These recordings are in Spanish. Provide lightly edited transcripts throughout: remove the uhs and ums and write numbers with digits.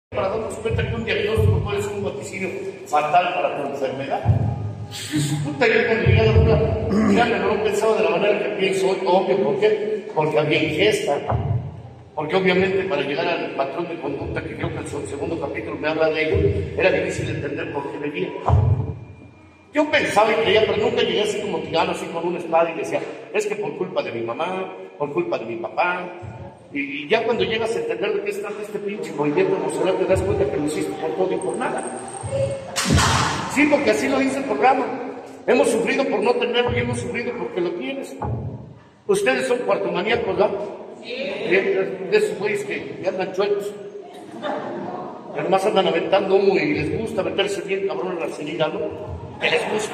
para darnos cuenta que un diagnóstico puede ser un vaticinio fatal para tu enfermedad. Puta, yo cuando llegué a la doctora, ya no pensaba de la manera que pienso hoy, obvio, ¿por qué? Porque había ingesta. Porque obviamente para llegar al patrón de conducta, que creo que el segundo capítulo me habla de ello, era difícil entender por qué bebía. Yo pensaba y creía, pero nunca llegué así como tirano, así con una espada y decía, es que por culpa de mi mamá, por culpa de mi papá. Y ya cuando llegas a entender de qué es tanto este pinche movimiento emocional, te das cuenta que lo hiciste por todo y por nada. Sí, porque así lo dice el programa. Hemos sufrido por no tenerlo y hemos sufrido porque lo tienes. Ustedes son cuartomaníacos, ¿no? Sí. De esos güeyes que andan chuecos. Además andan aventando humo y les gusta meterse bien cabrón en la salida, ¿no? Que les gusta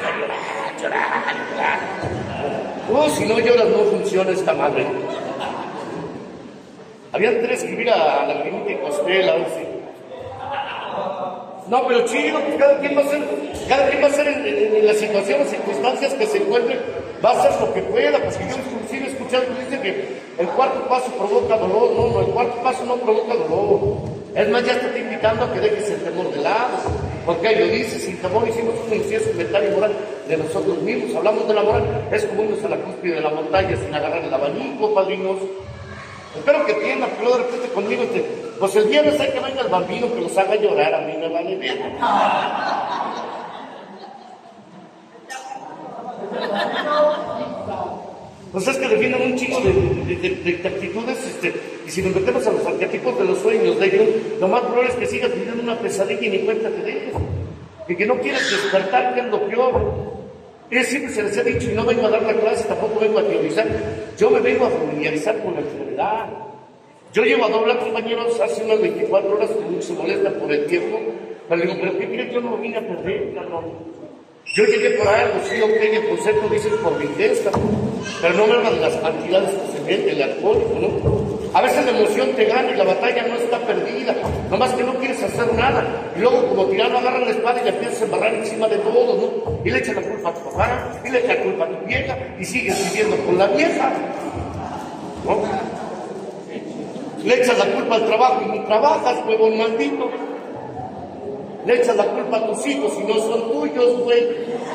llorar. Si no lloras no funciona esta madre. Habían tres que ir a la clínica y Costela, a ver si... No, pero chido, pues cada quien va a ser en las situaciones, circunstancias que se encuentren, va a hacer lo que pueda, pues que yo inclusive he escuchado que dicen que el cuarto paso provoca dolor. No, el cuarto paso no provoca dolor. Es más, ya te estoy invitando a que dejes el temor de lado, porque ahí lo dice, sin temor hicimos un incienso mental y moral de nosotros mismos. Hablamos de la moral, es como irnos a la cúspide de la montaña sin agarrar el abanico, padrinos. Espero que entiendan, pero de repente conmigo, pues el viernes hay que venga el bambino que los haga llorar, a mí me vale bien. Pues es que definen un chingo de actitudes, y si nos metemos a los arquetipos de los sueños de ellos, lo más probable es que sigas viviendo una pesadilla y ni cuenta te dejes. Y que no quieres despertar, que es lo peor. Es siempre se les ha dicho, y no vengo a dar la clase, tampoco vengo a teorizar, yo me vengo a familiarizar con la enfermedad. Yo llevo a doblar compañeros hace unas 24 horas que muchos se molestan por el tiempo, pero digo, ¿pero qué crees? Yo no lo vine a perder, cabrón. Yo llegué por algo, sí, ok, el concepto dice por mi ingesta, pero no me hablan de las cantidades que se vende el alcohólico, ¿no? A veces la emoción te gana y la batalla no está perdida, nomás que no quieres hacer nada, y luego como tirano agarra la espada y le empiezas a embarrar encima de todo, ¿no? Y le echas la culpa a tu papá, y le echas la culpa a tu vieja, y sigues viviendo con la vieja, ¿no? Le echas la culpa al trabajo y no trabajas, huevón maldito. Le echas la culpa a tus hijos y no son tuyos, güey.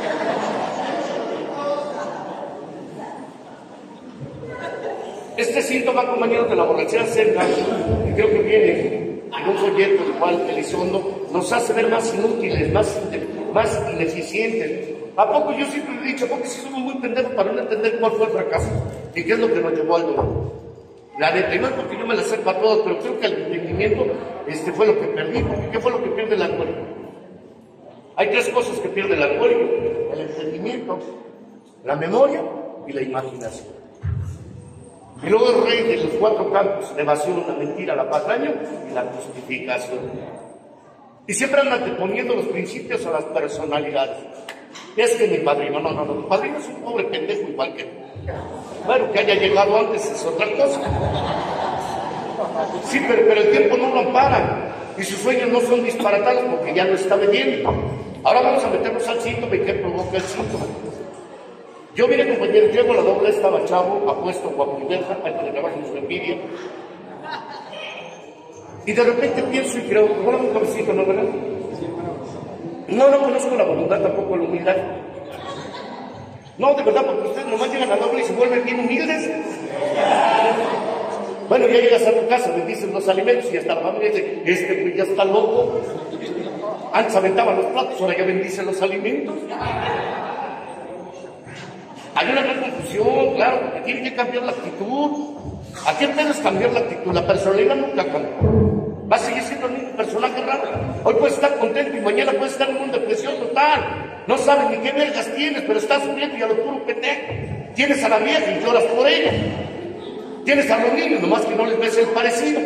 Este síntoma, compañeros, de la borrachera cerca, que creo que viene en un folleto de Juan Elizondo, nos hace ver más inútiles, más ineficientes. ¿A poco yo siempre he dicho, porque sí somos muy pendejos para no entender cuál fue el fracaso y qué es lo que nos llevó al dolor? La neta, y no es porque yo me la sepa todo, pero creo que el entendimiento fue lo que perdí, porque ¿qué fue lo que pierde el alcohólico? Hay tres cosas que pierde el alcohólico: el entendimiento, la memoria y la imaginación. Y luego el rey de los cuatro campos: la evasión, la mentira, la patraña y la justificación. Y siempre andan poniendo los principios a las personalidades. Es que mi padrino, no, mi padrino es un pobre pendejo igual que tú. Bueno, que haya llegado antes es otra cosa. Sí, pero el tiempo no lo ampara y sus sueños no son disparatados porque ya no está bebiendo. Ahora vamos a meternos al síntoma y qué provoca el síntoma. Yo, mire, compañero, llego a la doble, estaba chavo, apuesto, guapo y verja, para que le trabajen su envidia. Y de repente pienso y creo, hola, un cabecito, ¿no, verdad? No conozco la voluntad, tampoco la humildad. No, de verdad, porque ustedes nomás llegan a la doble y se vuelven bien humildes. Bueno, ya llegas a tu casa, bendices los alimentos y hasta la familia dice, güey ya está loco. Antes aventaba los platos, ahora ya bendice los alimentos. Hay una gran confusión, claro, porque tiene que cambiar la actitud. ¿A qué puedes cambiar la actitud? La personalidad nunca cambia. Va a seguir siendo el mismo personaje raro. Hoy puedes estar contento y mañana puedes estar en una depresión total. No sabes ni qué vergas tienes, pero estás sufriendo y a lo puro pendejo. Tienes a la vieja y lloras por ella. Tienes a los niños, nomás que no les ves el parecido.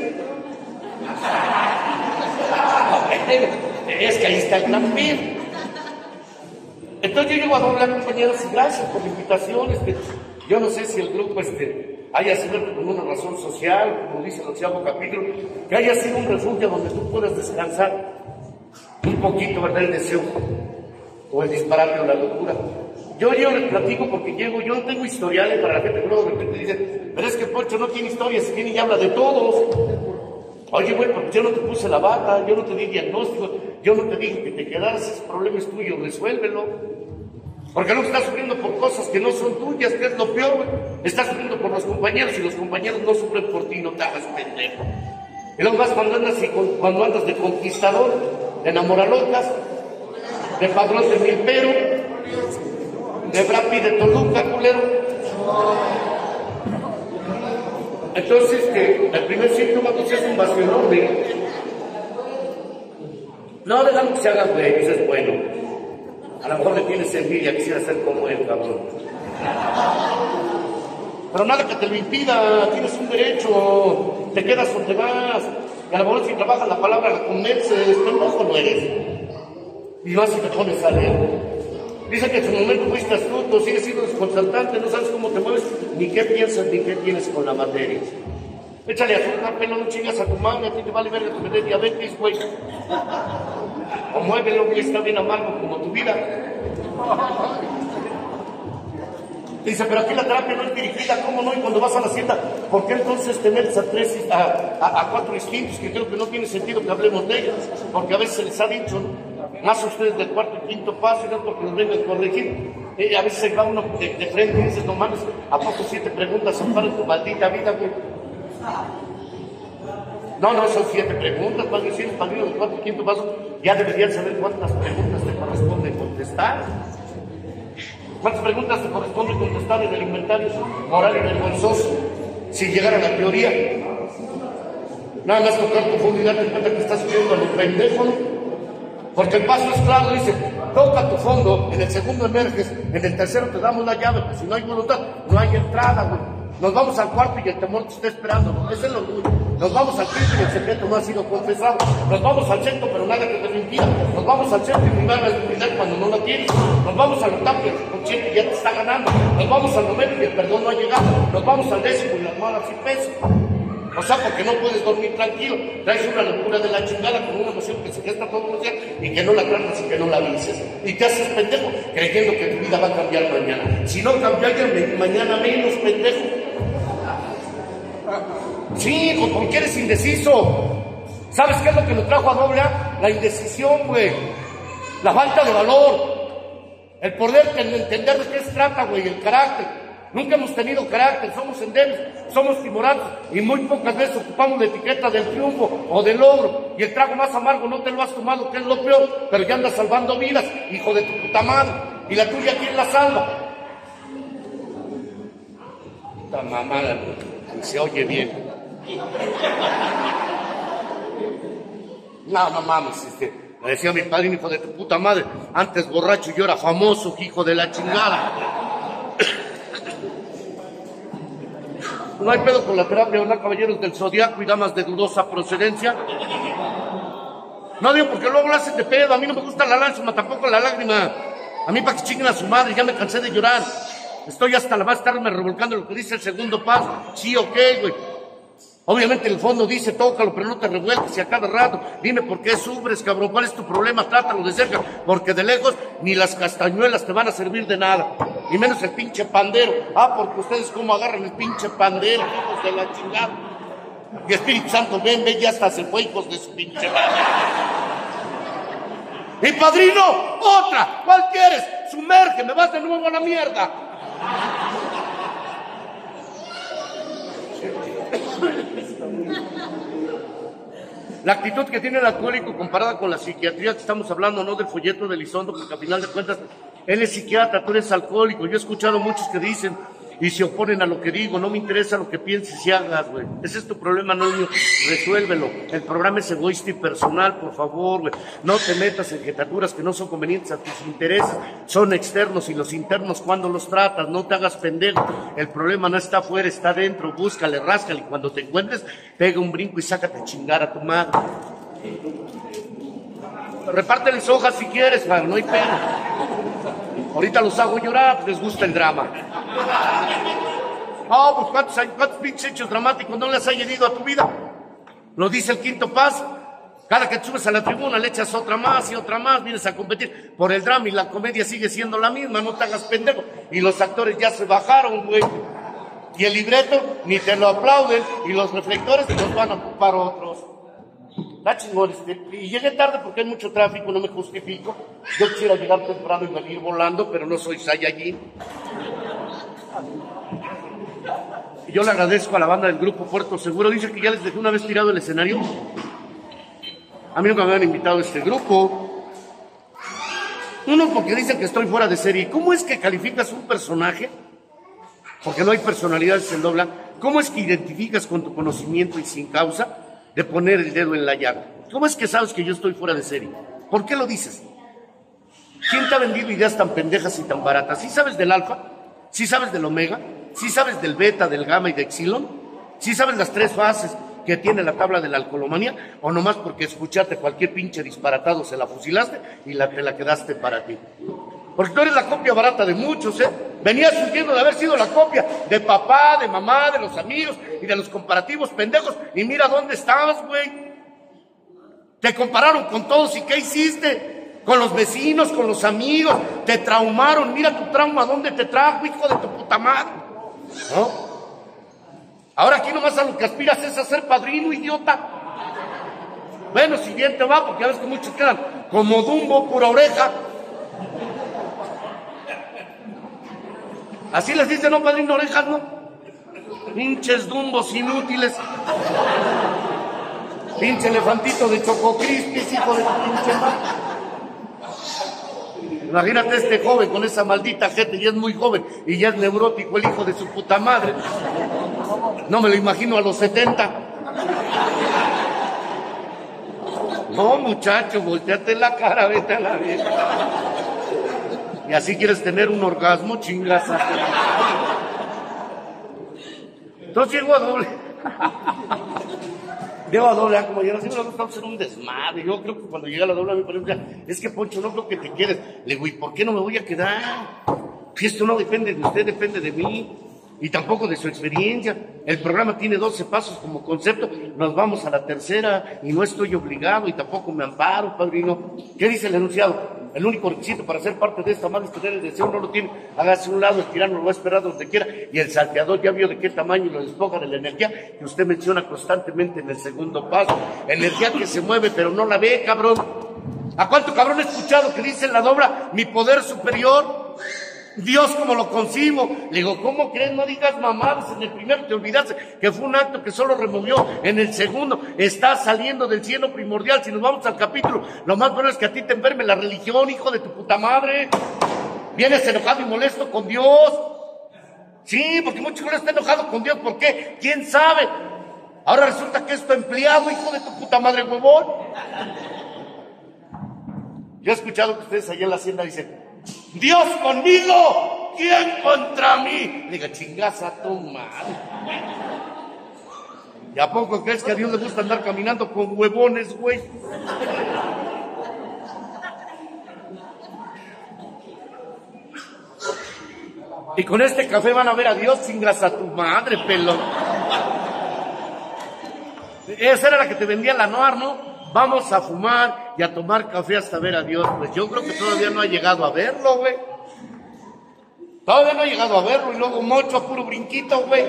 Es que ahí está el gran pedo. Entonces yo llego a doblar, compañeros, y gracias por la invitación. Yo no sé si el grupo haya sido por una razón social, como dice el 8º capítulo, que haya sido un refugio donde tú puedas descansar un poquito, ¿verdad? El deseo o el disparate o la locura. Yo les platico porque yo no tengo historiales para la gente que luego de repente dice, pero es que Poncho no tiene historias, si viene y habla de todos. Oye, güey, porque yo no te puse la bata, yo no te di diagnóstico, yo no te dije que te quedaras, ese problema es tuyo, resuélvelo. Porque no estás sufriendo por cosas que no son tuyas, que es lo peor, güey. Estás sufriendo por los compañeros y los compañeros no sufren por ti, no te hagas pendejo. Y luego más cuando andas de conquistador, de enamoralocas, de padrón de milpero, de Brad Pitt de Toluca, culero. Entonces, el primer síntoma pues es un vacío enorme. No, dejamos que se haga, güey, eso es bueno. A lo mejor le tienes envidia, quisiera ser como él, cabrón. Pero nada que te lo impida, tienes un derecho, te quedas o te vas. Y a lo mejor si trabajas la palabra la convences, pendejo no eres. Y más si te pones a leer. Dice que en su momento fuiste astuto, sigues siendo desconcertante, no sabes cómo te mueves, ni qué piensas, ni qué tienes con la materia. Échale azúcar, pelo, no chingas a tu madre, a ti te vale verga que me dé diabetes, güey. O muévelo, que está bien amargo como tu vida. Dice, pero aquí la terapia no es dirigida, ¿cómo no? Y cuando vas a la cita, ¿por qué entonces te metes a 4 instintos? Que creo que no tiene sentido que hablemos de ellos, porque a veces se les ha dicho, ¿no? Más a ustedes del cuarto y quinto paso, y no porque nos vengan a corregir. A veces se va uno de frente y dices, no mames, ¿a poco 7 preguntas son para tu maldita vida, güey? No, son 7 preguntas, padre, si eres padrino del cuarto y quinto paso, ya deberían saber cuántas preguntas te corresponde contestar. ¿Cuántas preguntas te corresponde contestar en el inventario moral y vergonzoso? Si llegara a la teoría, nada más tocar tu fondo y darte cuenta que estás subiendo a los pendejos. Porque el paso es claro, dice, toca tu fondo, en el segundo emerges, en el tercero te damos la llave, pues si no hay voluntad, no hay entrada, güey. Nos vamos al cuarto y el temor te está esperando, ¿no? Ese es el orgullo. Nos vamos al quinto y el secreto no ha sido confesado. Nos vamos al sexto, pero nada que te lo impida. Nos vamos al séptimo y la seguridad cuando no la tienes. Nos vamos al octavo y el subconsciente ya te está ganando. Nos vamos al noveno y el perdón no ha llegado. Nos vamos al décimo y las malas y peso. O sea, porque no puedes dormir tranquilo. Traes una locura de la chingada con una emoción que se gesta todos los días y que no la tratas y que no la dices. Y te haces pendejo creyendo que tu vida va a cambiar mañana. Si no cambia ayer, mañana menos, pendejo. Sí, porque eres indeciso. ¿Sabes qué es lo que nos trajo a doble A? La indecisión, güey. La falta de valor. El poder entender de qué se trata, güey, el carácter. Nunca hemos tenido carácter, somos endebles, somos timoratos y muy pocas veces ocupamos la etiqueta del triunfo o del logro. Y el trago más amargo no te lo has tomado, que es lo peor, pero ya andas salvando vidas, hijo de tu puta madre. ¿Y la tuya quién la salva? Puta mamada, se oye bien. No mames, me decía mi padrino, hijo de tu puta madre, antes borracho y yo era famoso, hijo de la chingada. No hay pedo con la terapia, ¿verdad, caballeros del zodiaco y damas de dudosa procedencia? No digo porque luego lo hacen de pedo, a mí no me gusta la lágrima, tampoco la lágrima. A mí para que chinguen a su madre, ya me cansé de llorar. Estoy hasta la más tarde me revolcando lo que dice el segundo paso. Sí, ok, güey. Obviamente el fondo dice, tócalo, pero no te revuelques y a cada rato. Dime por qué sufres, cabrón, cuál es tu problema, trátalo de cerca, porque de lejos ni las castañuelas te van a servir de nada. Y menos el pinche pandero. Porque ustedes cómo agarran el pinche pandero, hijos de la chingada. Y Espíritu Santo, ven, ya hasta se fue, hijos de su pinche madre. ¡Y padrino! ¡Otra! ¿Cuál quieres? ¡Sumerge! ¡Me vas de nuevo a la mierda! La actitud que tiene el alcohólico comparada con la psiquiatría que estamos hablando, no del folleto de Elizondo, porque al final de cuentas él es psiquiatra, tú eres alcohólico. Yo he escuchado muchos que dicen y se oponen a lo que digo, no me interesa lo que pienses y hagas, güey. Ese es tu problema, no es mío, resuélvelo. El programa es egoísta y personal, por favor, güey. No te metas en jetaturas que no son convenientes a tus intereses, son externos, y los internos cuando los tratas, no te hagas pendejo. El problema no está afuera, está dentro, búscale, ráscale, y cuando te encuentres, pega un brinco y sácate a chingar a tu madre. Repárteles hojas si quieres, man, no hay pena. Ahorita los hago llorar, les gusta el drama. Pues ¿cuántos pinches hechos dramáticos no les ha añadido a tu vida? Lo dice el quinto paso. Cada que te subes a la tribuna le echas otra más y otra más, vienes a competir por el drama y la comedia sigue siendo la misma, no te hagas pendejo. Y los actores ya se bajaron, güey. Y el libreto ni te lo aplauden y los reflectores te los van a ocupar otros. Está chingón, y llegué tarde porque hay mucho tráfico, no me justifico. Yo quisiera llegar temprano y venir volando, pero no soy Saiyajin. Y yo le agradezco a la banda del grupo Puerto Seguro. Dice que ya les dejé una vez tirado el escenario. A mí nunca me han invitado a este grupo. Uno porque dicen que estoy fuera de serie. ¿Cómo es que calificas un personaje? Porque no hay personalidades en dobla. ¿Cómo es que identificas con tu conocimiento y sin causa de poner el dedo en la llaga? ¿Cómo es que sabes que yo estoy fuera de serie? ¿Por qué lo dices? ¿Quién te ha vendido ideas tan pendejas y tan baratas? ¿Sí sabes del alfa? ¿Sí sabes del omega? ¿Sí sabes del beta, del gamma y de epsilon? ¿Sí sabes las 3 fases que tiene la tabla de la alcoholomanía? ¿O nomás porque escuchaste cualquier pinche disparatado se la fusilaste y te la quedaste para ti? Porque tú eres la copia barata de muchos, ¿eh? Venías huyendo de haber sido la copia de papá, de mamá, de los amigos y de los comparativos pendejos. Y mira dónde estabas, güey. Te compararon con todos y ¿qué hiciste? Con los vecinos, con los amigos. Te traumaron. Mira tu trauma, ¿dónde te trajo, hijo de tu puta madre? ¿No? Ahora aquí nomás a lo que aspiras es a ser padrino, idiota. Bueno, si bien te va, porque ya ves que muchos quedan como Dumbo, pura oreja. Así les dicen, no, padrino, orejas, ¿no? Pinches Dumbos inútiles. Pinche elefantito de Choco Crispis, hijo de pinche madre. Imagínate este joven con esa maldita gente, y es muy joven, y ya es neurótico el hijo de su puta madre. No me lo imagino a los 70. No, muchacho, volteate la cara, vete a la vida. Y así quieres tener un orgasmo, chingas. Entonces llego a doble. Llego a doble, como yo siempre me gusta hacer un desmadre. Yo creo que cuando llega la doble a mi pareja, es que Poncho, no creo que te quedes. Le digo, ¿y por qué no me voy a quedar? Si esto no depende de usted, depende de mí. Y tampoco de su experiencia. El programa tiene 12 pasos como concepto. Nos vamos a la tercera y no estoy obligado y tampoco me amparo, padrino. ¿Qué dice el enunciado? El único requisito para ser parte de esta madre es tener el deseo, no lo tiene. Hágase un lado, el tirano lo va a esperar donde quiera. Y el salteador ya vio de qué tamaño y lo despoja de la energía que usted menciona constantemente en el segundo paso. Energía que se mueve pero no la ve, cabrón. ¿A cuánto cabrón he escuchado que dice en la dobla mi poder superior? Dios como lo concibo. Le digo, ¿cómo crees? No digas mamadas. En el primero te olvidaste que fue un acto que solo removió. En el segundo está saliendo del cielo primordial. Si nos vamos al capítulo, lo más bueno es que a ti te enferme la religión, hijo de tu puta madre. Vienes enojado y molesto con Dios. Sí, porque mucho no está enojado con Dios. ¿Por qué? ¿Quién sabe? Ahora resulta que es tu empleado, hijo de tu puta madre, huevón. Yo he escuchado que ustedes allá en la hacienda dicen, Dios conmigo, ¿quién contra mí? Diga, chingas a tu madre. ¿Y a poco crees que a Dios le gusta andar caminando con huevones, güey? Y con este café van a ver a Dios, chingas a tu madre, pelón. Esa era la que te vendía la Noir, ¿no? Vamos a fumar y a tomar café hasta ver a Dios. Pues yo creo que todavía no ha llegado a verlo, güey. Todavía no ha llegado a verlo y luego mocho a puro brinquito, güey.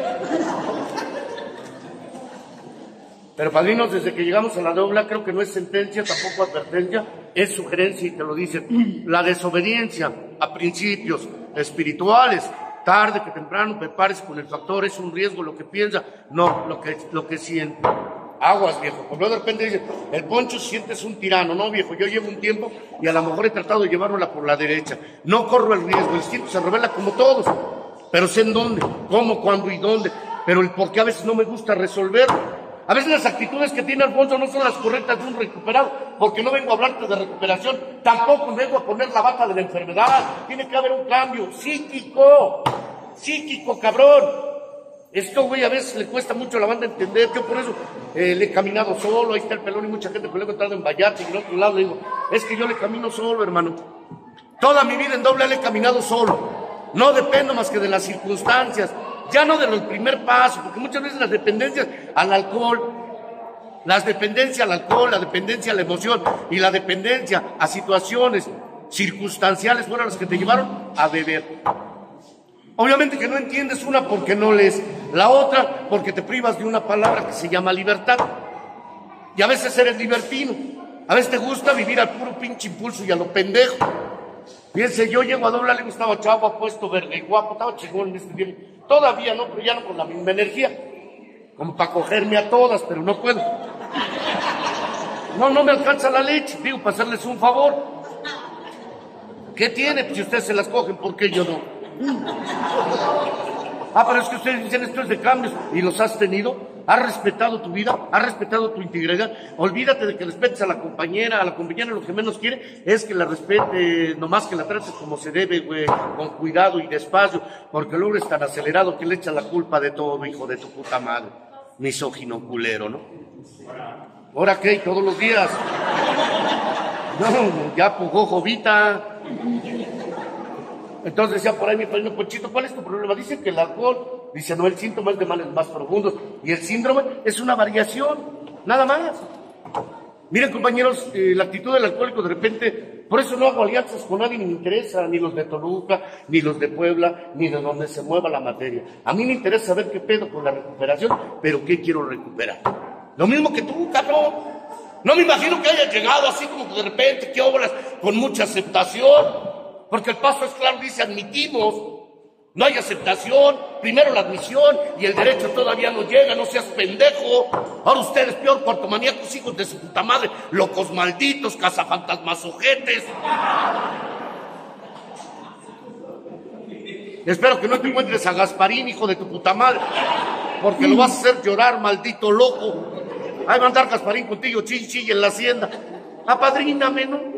Pero padrinos, desde que llegamos a la dobla, creo que no es sentencia, tampoco advertencia, es sugerencia y te lo dicen. La desobediencia a principios espirituales, tarde que temprano, prepares con el factor, es un riesgo lo que piensa, no lo que siente. Aguas, viejo, porque de repente dice, el Poncho sientes un tirano, no, viejo, yo llevo un tiempo y a lo mejor he tratado de llevármela por la derecha. No corro el riesgo, el instinto se revela como todos, pero sé en dónde, cómo, cuándo y dónde, pero el por qué a veces no me gusta resolverlo. A veces las actitudes que tiene Alfonso no son las correctas de un recuperado, porque no vengo a hablarte de recuperación, tampoco vengo a poner la bata de la enfermedad. Tiene que haber un cambio psíquico, cabrón. Esto, güey, a veces le cuesta mucho a la banda entender. Yo por eso le he caminado solo. Ahí está el pelón y mucha gente que lo he encontrado en Vallarta y en otro lado. Le digo, es que yo le camino solo, hermano. Toda mi vida en doble le he caminado solo. No dependo más que de las circunstancias. Ya no de los primer pasos, porque muchas veces las dependencias al alcohol, la dependencia a la emoción y la dependencia a situaciones circunstanciales fueron las que te llevaron a beber. Obviamente que no entiendes una porque no lees, la otra porque te privas de una palabra que se llama libertad. Y a veces eres libertino. A veces te gusta vivir al puro pinche impulso y a lo pendejo. Fíjense, yo llego a Dobla, le gustaba chavo, apuesto, verde y guapo, estaba chingón en este tiempo. Todavía no, pero ya no con la misma energía. Como para cogerme a todas, pero no puedo. No me alcanza la leche, digo, para hacerles un favor. ¿Qué tiene? Pues si ustedes se las cogen, ¿por qué yo no? Pero es que ustedes dicen esto es de cambios, y los has tenido. ¿Has respetado tu vida? ¿Has respetado tu integridad? Olvídate de que respetes a la compañera lo que menos quiere es que la respete, nomás que la trates como se debe, güey, con cuidado y despacio, porque luego eres tan acelerado que le echas la culpa de todo, hijo de tu puta madre. Misógino culero, ¿no? ¿Ahora qué? Todos los días. No, ya pujó Jovita. Entonces decía por ahí mi padrino Ponchito, ¿cuál es tu problema? Dice que el alcohol, dice, no, el síntoma es de males más profundos, y el síndrome es una variación, nada más. Miren, compañeros, la actitud del alcohólico de repente, por eso no hago alianzas con nadie, ni me interesa, ni los de Toluca, ni los de Puebla, ni de donde se mueva la materia. A mí me interesa saber qué pedo con la recuperación, pero qué quiero recuperar. Lo mismo que tú, cabrón. No me imagino que hayas llegado así como que de repente, qué obras, con mucha aceptación. Porque el paso es claro, dice, admitimos, no hay aceptación, primero la admisión y el derecho todavía no llega, no seas pendejo. Ahora ustedes, peor, cuartomaníacos, hijos de su puta madre, locos malditos, cazafantasmas ojetes. Espero que no te encuentres a Gasparín, hijo de tu puta madre, porque lo vas a hacer llorar, maldito loco. Ahí va a andar Gasparín contigo, chille en la hacienda. Apadríname, ¿no?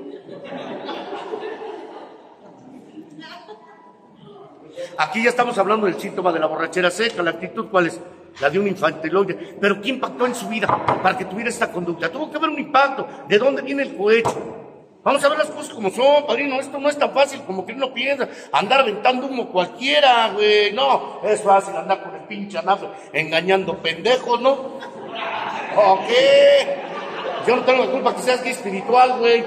Aquí ya estamos hablando del síntoma de la borrachera seca. ¿La actitud cuál es? La de un infantiloide. ¿Pero qué impactó en su vida para que tuviera esta conducta? Tuvo que haber un impacto. ¿De dónde viene el cohecho? Vamos a ver las cosas como son, padrino. Esto no es tan fácil como que uno piensa. Andar aventando humo cualquiera, güey. No, es fácil andar con el pinche anafre engañando pendejos, ¿no? ¿O qué? Yo no tengo la culpa que seas guía espiritual, güey.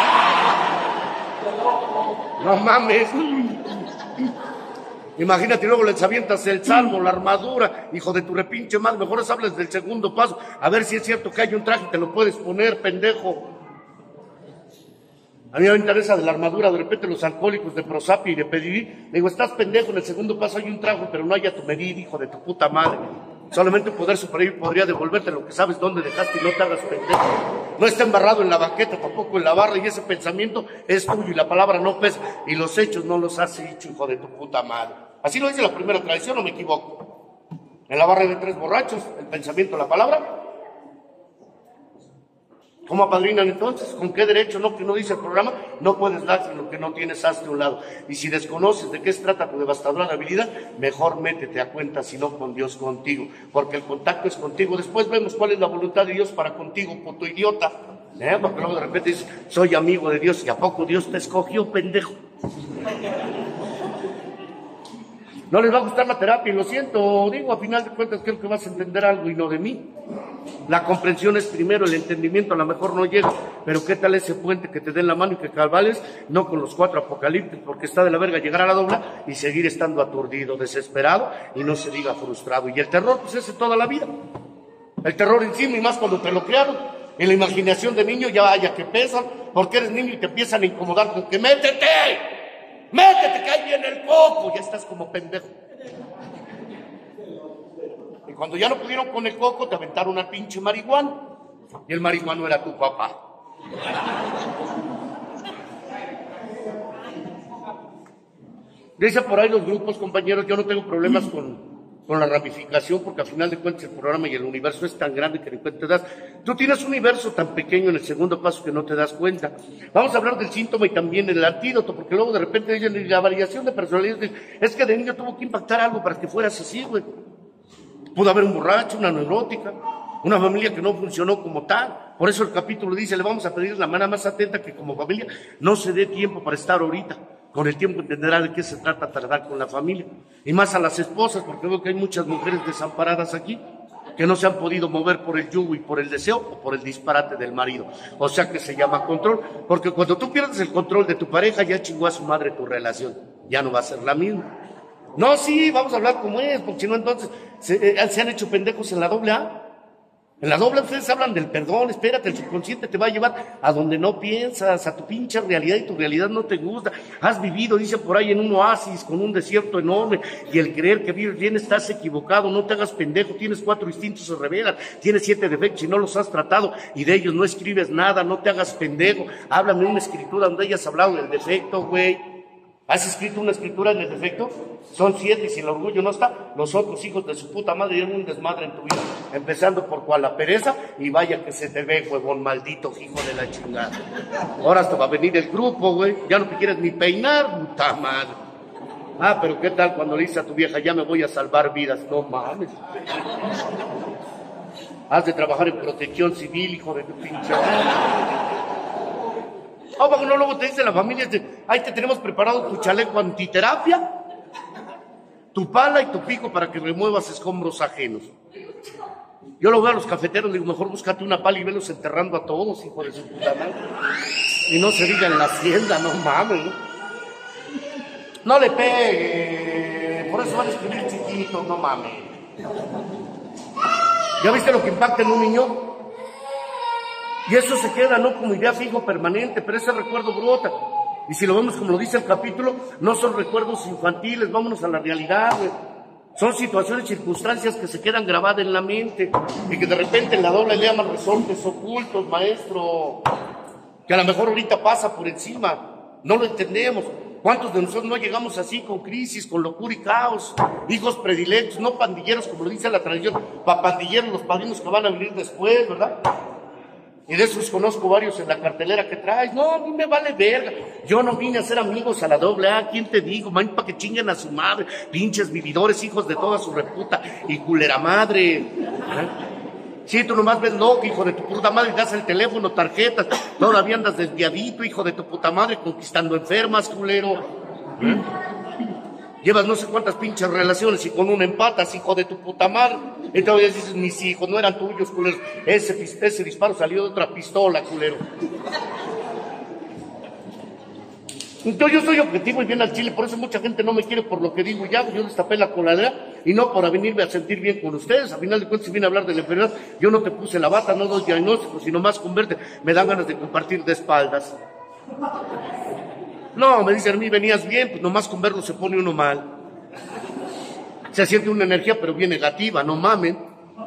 No mames. Imagínate, luego les avientas el salmo, la armadura, hijo de tu repinche madre, mejor les hables del segundo paso, a ver si es cierto que hay un traje y te lo puedes poner, pendejo. A mí me interesa de la armadura, de repente los alcohólicos de Prosapi y de Pedidí, le digo, estás pendejo, en el segundo paso hay un traje, pero no hay a tu medida, hijo de tu puta madre. Solamente un poder superior podría devolverte lo que sabes dónde dejaste y no te hagas pendejo. No está embarrado en la banqueta, tampoco en la barra, y ese pensamiento es tuyo y la palabra no pesa, y los hechos no los has hecho, hijo de tu puta madre. Así lo dice la primera tradición, ¿o me equivoco? En la barra de 3 borrachos, el pensamiento, la palabra. ¿Cómo apadrinan entonces? ¿Con qué derecho? No, que no dice el programa, no puedes darse lo que no tienes, hazte a un lado. Y si desconoces de qué se trata tu devastadora habilidad, mejor métete a cuenta, si no con Dios contigo. Porque el contacto es contigo. Después vemos cuál es la voluntad de Dios para contigo, puto idiota. Porque luego de repente dices, soy amigo de Dios, y a poco Dios te escogió, pendejo. No les va a gustar la terapia, y lo siento, digo, a final de cuentas creo que vas a entender algo y no de mí. La comprensión es primero, el entendimiento a lo mejor no llega, pero ¿qué tal ese puente que te den la mano y que cabales? No con los 4 apocalipsis, porque está de la verga llegar a la Dobla y seguir estando aturdido, desesperado y no se diga frustrado. Y el terror, pues ese toda la vida. El terror encima, y más cuando te lo crearon. En la imaginación de niño ya vaya que pesan, porque eres niño y te empiezan a incomodar con que ¡métete! ¡Métete, que ahí viene el coco! Ya estás como pendejo. Y cuando ya no pudieron con el coco, te aventaron al pinche marihuana. Y el marihuano era tu papá. Dice por ahí los grupos, compañeros, yo no tengo problemas con la ramificación, porque al final de cuentas el programa y el universo es tan grande que ni cuenta te das. Tú tienes un universo tan pequeño en el segundo paso que no te das cuenta. Vamos a hablar del síntoma y también el antídoto, porque luego de repente dicen la variación de personalidad, es que de niño tuvo que impactar algo para que fueras así, güey. Pudo haber un borracho, una neurótica, una familia que no funcionó como tal. Por eso el capítulo dice, le vamos a pedir la mano más atenta que como familia no se dé tiempo para estar ahorita. Con el tiempo entenderá de qué se trata tardar con la familia. Y más a las esposas, porque veo que hay muchas mujeres desamparadas aquí, que no se han podido mover por el yugo y por el deseo o por el disparate del marido. O sea que se llama control, porque cuando tú pierdes el control de tu pareja, ya chingó a su madre tu relación. Ya no va a ser la misma. No, sí, vamos a hablar como es, porque si no entonces se han hecho pendejos en la AA. En la doble ustedes hablan del perdón, espérate, el subconsciente te va a llevar a donde no piensas, a tu pinche realidad, y tu realidad no te gusta. Has vivido, dice por ahí, en un oasis con un desierto enorme, y el creer que vives bien estás equivocado. No te hagas pendejo, tienes 4 instintos, se revelan, tienes 7 defectos y no los has tratado, y de ellos no escribes nada. No te hagas pendejo, háblame una escritura donde hayas hablado del defecto, güey. ¿Has escrito una escritura en el defecto? Son 7, y si el orgullo no está, los otros hijos de su puta madre dieron un desmadre en tu vida. Empezando por cual la pereza, y vaya que se te ve, huevón maldito, hijo de la chingada. Ahora hasta va a venir el grupo, güey. Ya no te quieres ni peinar, puta madre. Ah, pero ¿qué tal cuando le dices a tu vieja, ya me voy a salvar vidas? No mames. Has de trabajar en protección civil, hijo de tu pinche madre. Ah, porque no, luego te dice la familia, ahí te tenemos preparado tu chaleco antiterapia, tu pala y tu pico para que remuevas escombros ajenos. Yo lo veo a los cafeteros, digo, mejor búscate una pala y velos enterrando a todos, hijo de su puta madre. Y no se diga en la hacienda, no mames, ¿no? No le pegue, por eso van a escribir chiquitos, no mames. ¿Ya viste lo que impacta en un niño? Y eso se queda, no como idea fijo permanente, pero ese recuerdo brota. Y si lo vemos como lo dice el capítulo, no son recuerdos infantiles, vámonos a la realidad, güey. Son situaciones, circunstancias que se quedan grabadas en la mente, y que de repente en la doble le llaman resortes ocultos, maestro, que a lo mejor ahorita pasa por encima, no lo entendemos. ¿Cuántos de nosotros no llegamos así, con crisis, con locura y caos? Hijos predilectos, no pandilleros, como lo dice la tradición, pandilleros los padrinos que van a venir después, ¿verdad? Y de esos conozco varios en la cartelera que traes. No, a mí me vale verga. Yo no vine a ser amigos a la doble A. ¿Quién te digo? Man, para que chinguen a su madre. Pinches vividores, hijos de toda su reputa y culera madre. ¿Eh? Sí, tú nomás ves loco, hijo de tu puta madre, das el teléfono, tarjetas. Todavía andas desviadito, hijo de tu puta madre, conquistando enfermas, culero. ¿Eh? Llevas no sé cuántas pinches relaciones y con una empatas, hijo de tu puta madre. Y todavía dices, mis hijos no eran tuyos, culeros. Ese disparo salió de otra pistola, culero. Entonces yo soy objetivo y bien al chile, por eso mucha gente no me quiere por lo que digo ya. Yo les tapé la coladera y no para venirme a sentir bien con ustedes. A final de cuentas, si viene a hablar de la enfermedad, yo no te puse la bata, no doy diagnóstico, sino más con verte. Me dan ganas de compartir de espaldas. No, me dicen a mí, venías bien, pues nomás con verlo se pone uno mal. Se siente una energía, pero bien negativa, no mamen.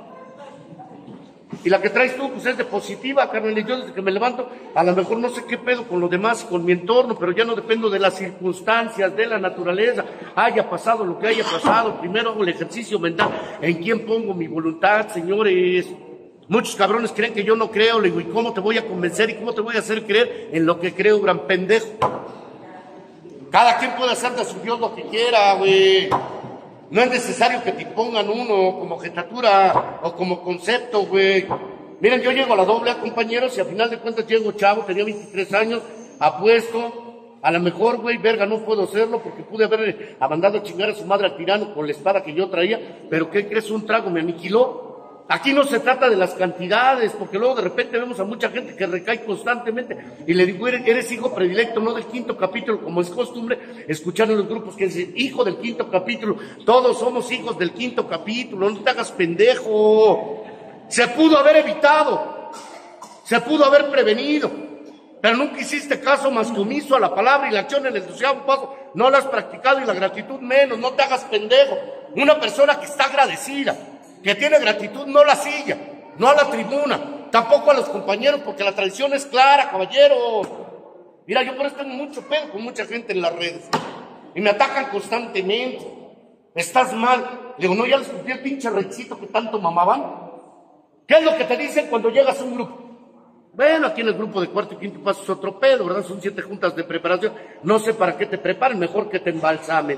Y la que traes tú, pues es de positiva, carnal. Y yo desde que me levanto, a lo mejor no sé qué pedo con los demás, con mi entorno, pero ya no dependo de las circunstancias, de la naturaleza. Haya pasado lo que haya pasado, primero hago el ejercicio mental. ¿En quién pongo mi voluntad, señores? Muchos cabrones creen que yo no creo. Le digo, ¿y cómo te voy a convencer y cómo te voy a hacer creer en lo que creo, gran pendejo? Cada quien puede hacer de su Dios lo que quiera, güey. No es necesario que te pongan uno como jetatura o como concepto, güey. Miren, yo llego a la doble A, compañeros, y a final de cuentas llego chavo, tenía 23 años, apuesto. A lo mejor, güey, verga, no puedo hacerlo porque pude haber mandado a chingar a su madre al tirano con la espada que yo traía, pero ¿qué crees? Un trago me aniquiló. Aquí no se trata de las cantidades, porque luego de repente vemos a mucha gente que recae constantemente, y le digo, eres hijo predilecto, no del 5º capítulo, como es costumbre escuchar en los grupos que dicen, hijo del 5º capítulo. Todos somos hijos del 5º capítulo, no te hagas pendejo. Se pudo haber evitado, se pudo haber prevenido, pero nunca hiciste caso más que omiso a la palabra y la acción en el 12º paso. No la has practicado, y la gratitud menos. No te hagas pendejo. Una persona que está agradecida, que tiene gratitud, no a la silla, no a la tribuna, tampoco a los compañeros, porque la tradición es clara, caballeros. Mira, yo por eso tengo mucho pedo con mucha gente en las redes, y me atacan constantemente. Estás mal. Le digo, no, ya les cumplí el pinche requisito que tanto mamaban. ¿Qué es lo que te dicen cuando llegas a un grupo? Bueno, aquí en el grupo de 4º y 5º paso es otro pedo, ¿verdad? Son 7 juntas de preparación. No sé para qué te preparen, mejor que te embalsamen.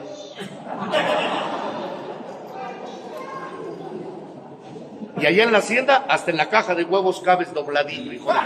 Y allá en la hacienda, hasta en la caja de huevos cabes dobladillo, hijo de...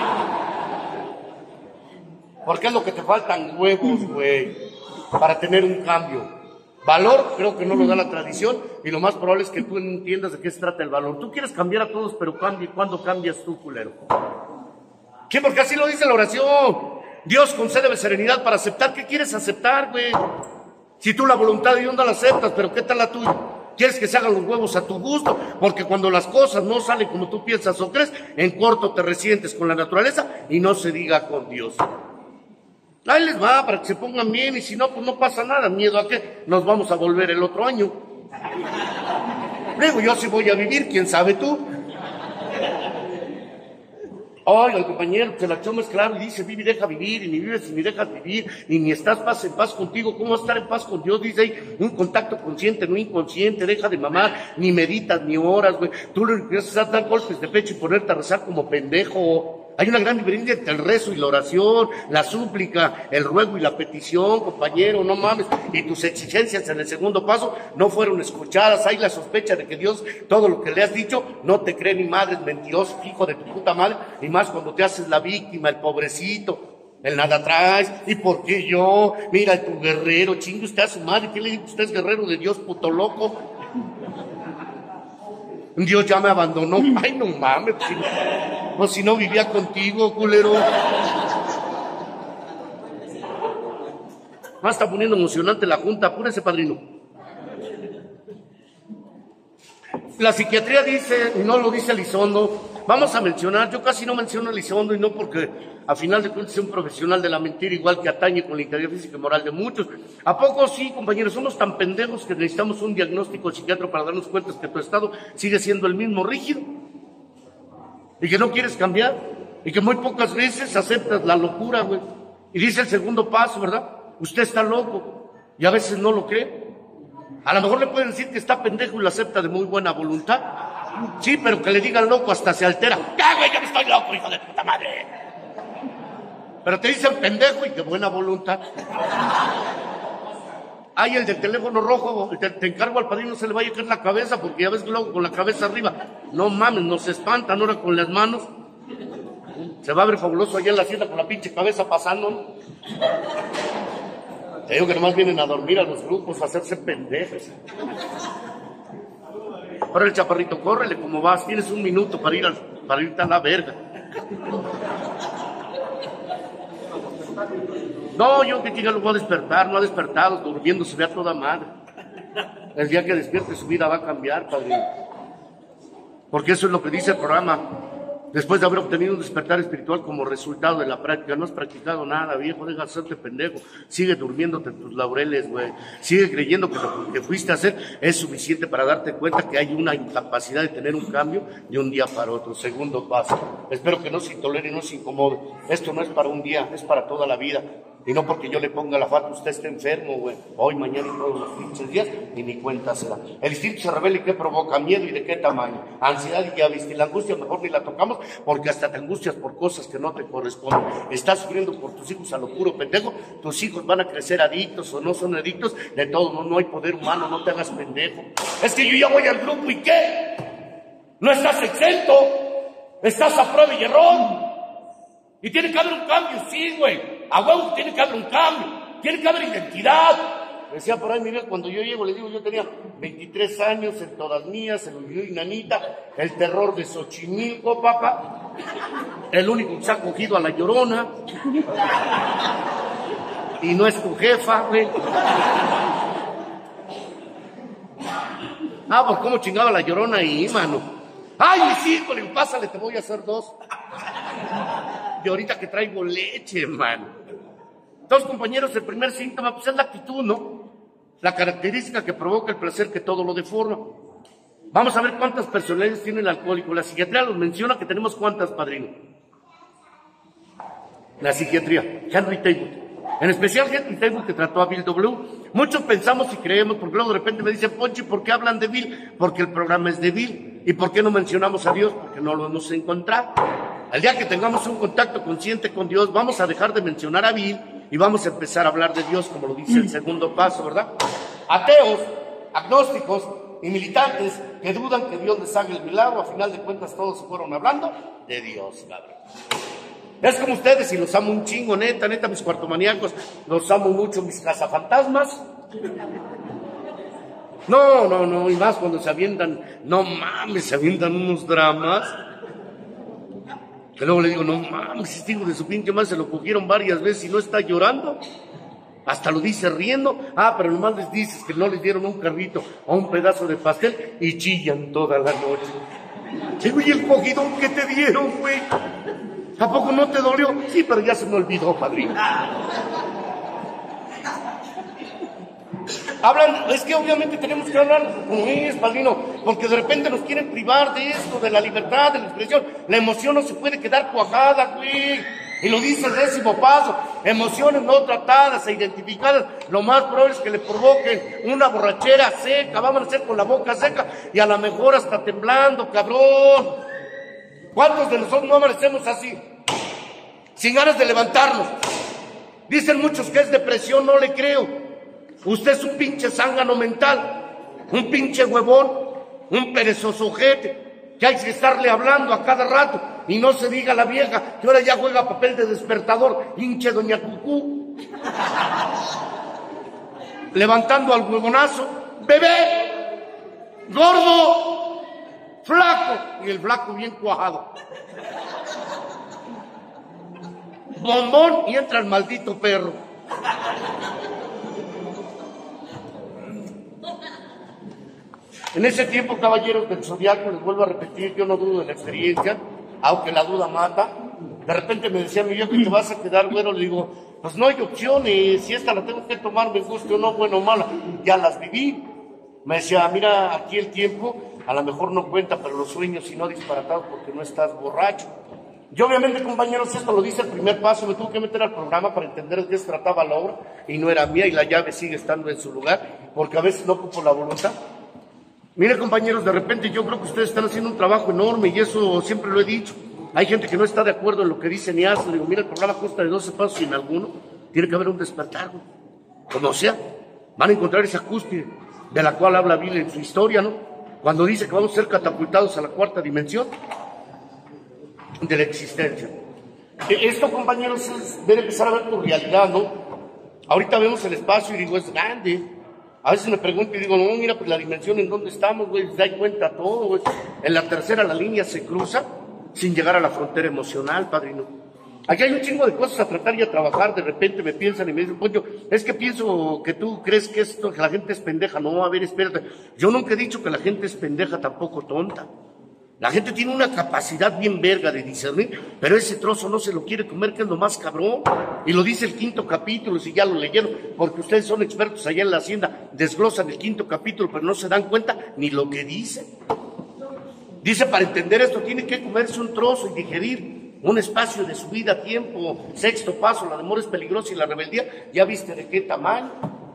Porque es lo que te faltan, huevos, güey, para tener un cambio. Valor, creo que no lo da la tradición, y lo más probable es que tú entiendas de qué se trata el valor. Tú quieres cambiar a todos, pero ¿cuándo cambias tú, culero? ¿Qué? Porque así lo dice la oración. Dios, concédeme serenidad para aceptar. ¿Qué quieres aceptar, güey? Si tú la voluntad de Dios no la aceptas, pero ¿qué tal la tuya? Quieres que se hagan los huevos a tu gusto, porque cuando las cosas no salen como tú piensas o crees, en corto te resientes con la naturaleza y no se diga con Dios. Ahí les va, para que se pongan bien, y si no, pues no pasa nada. Miedo a que nos vamos a volver el otro año. Digo, yo sí voy a vivir, quién sabe tú. Oiga, el compañero se la echó más claro y dice, vive y deja vivir, y ni vives y ni dejas vivir, y ni estás en paz contigo. ¿Cómo estar en paz con Dios? Dice ahí, un contacto consciente, no inconsciente, deja de mamar, ni meditas, ni oras, güey. Tú le empiezas a dar golpes de pecho y ponerte a rezar como pendejo. Hay una gran diferencia entre el rezo y la oración, la súplica, el ruego y la petición, compañero, no mames. Y tus exigencias en el segundo paso no fueron escuchadas. Hay la sospecha de que Dios, todo lo que le has dicho, no te cree ni madre, es mentiroso, hijo de tu puta madre. Y más cuando te haces la víctima, el pobrecito, el nada traes. ¿Y por qué yo? Mira, tu guerrero, chingue usted a su madre. ¿Qué le dijo? Usted es guerrero de Dios, puto loco. Dios ya me abandonó. Ay, no mames, pues si no vivía contigo, culero. Más está poniendo emocionante la junta, apúrese, padrino. La psiquiatría dice, y no lo dice Elizondo, vamos a mencionar, yo casi no menciono a Elizondo, y no porque a final de cuentas es un profesional de la mentira, igual que atañe con la integridad física y moral de muchos. ¿A poco sí, compañeros? Somos tan pendejos que necesitamos un diagnóstico psiquiátrico para darnos cuenta que tu estado sigue siendo el mismo, rígido, y que no quieres cambiar, y que muy pocas veces aceptas la locura, güey. Y dice el segundo paso, ¿verdad? Usted está loco, y a veces no lo cree. A lo mejor le pueden decir que está pendejo y lo acepta de muy buena voluntad. Sí, pero que le digan loco hasta se altera. ¡Ya, güey, yo no estoy loco, hijo de puta madre! Pero te dicen pendejo y de buena voluntad. Ay, el del teléfono rojo, te encargo al padrino, no se le vaya a caer la cabeza, porque ya ves luego con la cabeza arriba. No mames, nos espantan ahora con las manos. Se va a ver fabuloso allá en la hacienda con la pinche cabeza pasando, ¿no? Te digo que nomás vienen a dormir a los grupos, a hacerse pendejos. Ahora el chaparrito, córrele, ¿cómo vas? Tienes un minuto para irte a la verga. No, yo que ya lo voy a despertar, no ha despertado, durmiendo se ve a toda madre. El día que despierte su vida va a cambiar, padrino. Porque eso es lo que dice el programa. Después de haber obtenido un despertar espiritual como resultado de la práctica, no has practicado nada, viejo, deja de hacerte pendejo. Sigue durmiéndote en tus laureles, güey. Sigue creyendo que lo que fuiste a hacer es suficiente para darte cuenta que hay una incapacidad de tener un cambio de un día para otro. Segundo paso. Espero que no se intolere y no se incomode. Esto no es para un día, es para toda la vida. Y no porque yo le ponga la falta, usted está enfermo, güey. Hoy, mañana y todos los pinches días, y ni cuenta se da. El instinto se revela y qué provoca miedo y de qué tamaño. Ansiedad y ya viste. Y la angustia mejor ni la tocamos porque hasta te angustias por cosas que no te corresponden. Estás sufriendo por tus hijos a lo puro pendejo. Tus hijos van a crecer adictos o no son adictos. De todo, no hay poder humano, no te hagas pendejo. Es que yo ya voy al grupo y ¿qué? No estás exento. Estás a prueba y error. Y tiene que haber un cambio, sí, güey. A huevo tiene que haber un cambio. Tiene que haber identidad. Decía por ahí mi viejo, cuando yo llego, le digo, yo tenía 23 años, en todas mías, en Ullú y Nanita, el terror de Xochimilco, papá. El único que se ha cogido a la Llorona. Y no es tu jefa, güey. Ah, pues cómo chingaba la Llorona ahí, mano. Ay, mis hijos, le digo, pásale, te voy a hacer 2. Y ahorita que traigo leche, mano. Entonces, compañeros, el primer síntoma, pues es la actitud, ¿no? La característica que provoca el placer que todo lo deforma. Vamos a ver cuántas personalidades tiene el alcohólico. La psiquiatría nos menciona que tenemos cuántas, padrino. La psiquiatría, Henry Table. En especial Henry Table, que trató a Bill W. Muchos pensamos y creemos, porque luego de repente me dicen, Ponchi, ¿por qué hablan de Bill? Porque el programa es de Bill. ¿Y por qué no mencionamos a Dios? Porque no lo hemos encontrado. Al día que tengamos un contacto consciente con Dios, vamos a dejar de mencionar a Bill y vamos a empezar a hablar de Dios, como lo dice el segundo paso, ¿verdad? Ateos, agnósticos y militantes que dudan que Dios les haga el milagro, a final de cuentas todos se fueron hablando de Dios, cabrón. Es como ustedes, y los amo un chingo, neta, mis cuartomaníacos, los amo mucho, mis cazafantasmas. No, y más cuando se avientan, no mames, se avientan unos dramas. Que luego le digo, no mames, este hijo de su pinche madre se lo cogieron varias veces y no está llorando. Hasta lo dice riendo. Pero nomás les dices que no les dieron un carrito o un pedazo de pastel y chillan toda la noche. Sí, güey, el cogidón que te dieron, güey. ¿A poco no te dolió? Sí, pero ya se me olvidó, padrino. Hablan, es que obviamente tenemos que hablar como es, padrino, porque de repente nos quieren privar de esto, de la libertad, de la expresión. La emoción no se puede quedar cuajada, güey. Y lo dice el 10º paso: emociones no tratadas e identificadas, lo más probable es que le provoquen una borrachera seca. Vamos a hacer con la boca seca y a lo mejor hasta temblando, cabrón. ¿Cuántos de nosotros no amanecemos así? Sin ganas de levantarnos. Dicen muchos que es depresión, no le creo. Usted es un pinche zángano mental, un pinche huevón, un perezoso ojete, que hay que estarle hablando a cada rato. Y no se diga la vieja, que ahora ya juega papel de despertador, hinche doña Cucú. Levantando al huevonazo: bebé, gordo, flaco. Y el flaco bien cuajado. Bombón, y entra el maldito perro. En ese tiempo, caballeros del Zodiaco, les vuelvo a repetir, yo no dudo de la experiencia, aunque la duda mata. De repente me decía mi viejo: ¿te vas a quedar, güero? Le digo: pues no hay opciones, si esta la tengo que tomar, me guste o no, bueno o mala, ya las viví. Me decía: mira, aquí el tiempo a lo mejor no cuenta, pero los sueños sí no disparatados, porque no estás borracho. Yo obviamente, compañeros, esto lo dice el primer paso, me tuve que meter al programa para entender de qué se trataba la obra, y no era mía, y la llave sigue estando en su lugar, porque a veces no ocupo la voluntad. Mire, compañeros, de repente yo creo que ustedes están haciendo un trabajo enorme, y eso siempre lo he dicho. Hay gente que no está de acuerdo en lo que dicen y hacen. Le digo: mira, el programa consta de 12 pasos y en alguno tiene que haber un despertar, güey. Como sea, van a encontrar esa cúspide de la cual habla Bill en su historia, ¿no? Cuando dice que vamos a ser catapultados a la 4ª dimensión de la existencia. Esto, compañeros, es ver, empezar a ver tu realidad, ¿no? Ahorita vemos el espacio y digo: es grande. A veces me pregunto y digo: no, mira, pues la dimensión en donde estamos, güey, se da cuenta todo, güey. En la tercera la línea se cruza sin llegar a la frontera emocional, padrino. Aquí hay un chingo de cosas a tratar y a trabajar. De repente me piensan y me dicen: Poncho, es que pienso que tú crees que esto, que la gente es pendeja. No, a ver, espérate. Yo nunca he dicho que la gente es pendeja, tampoco tonta. La gente tiene una capacidad bien verga de discernir, pero ese trozo no se lo quiere comer, que es lo más cabrón. Y lo dice el 5º capítulo, si ya lo leyeron, porque ustedes son expertos allá en la hacienda, desglosan el 5º capítulo, pero no se dan cuenta ni lo que dice. Dice: para entender esto tiene que comerse un trozo y digerir un espacio de su vida, tiempo. 6º paso: la demora es peligrosa y la rebeldía, ¿ya viste de qué tamaño?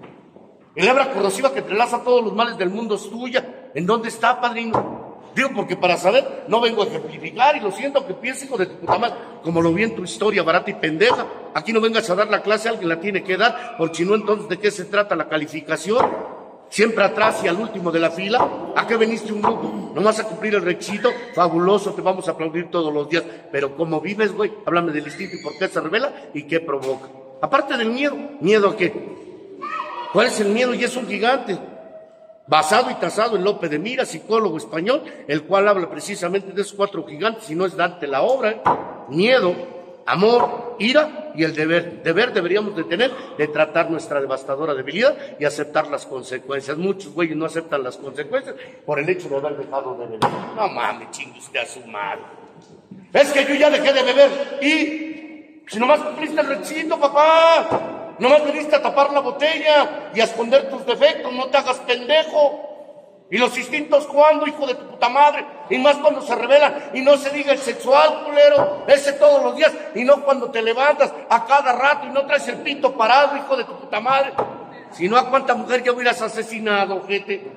El hebra corrosiva que entrelaza todos los males del mundo es tuya. ¿En dónde está, padrino? Digo, porque para saber no vengo a ejemplificar, y lo siento que piense, hijo de tu puta madre, como lo vi en tu historia barata y pendeja. Aquí no vengas a dar la clase, alguien la tiene que dar, porque si no, entonces ¿de qué se trata la calificación? Siempre atrás y al último de la fila. ¿A qué veniste un grupo? ¿No vas a cumplir el requisito? Fabuloso, te vamos a aplaudir todos los días. Pero ¿cómo vives, güey? Háblame del instinto y por qué se revela y qué provoca. Aparte del miedo, ¿miedo a qué? ¿Cuál es el miedo? Y es un gigante. Basado y tasado en Lope de Mira, psicólogo español, el cual habla precisamente de esos 4 gigantes, y no es darte la obra, ¿eh? Miedo, amor, ira y el deber. Deber deberíamos de tener de tratar nuestra devastadora debilidad y aceptar las consecuencias. Muchos güeyes no aceptan las consecuencias por el hecho de haber dejado de beber. No mames, chingue usted a su madre. Es que yo ya dejé de beber, y si nomás cumpliste el requisito, papá. Nomás viniste a tapar la botella y a esconder tus defectos, no te hagas pendejo. ¿Y los instintos cuándo, hijo de tu puta madre? Y más cuando se revelan, y no se diga el sexual, culero, ese todos los días, y no cuando te levantas a cada rato y no traes el pito parado, hijo de tu puta madre. Si no, ¿a cuánta mujer ya hubieras asesinado, gente?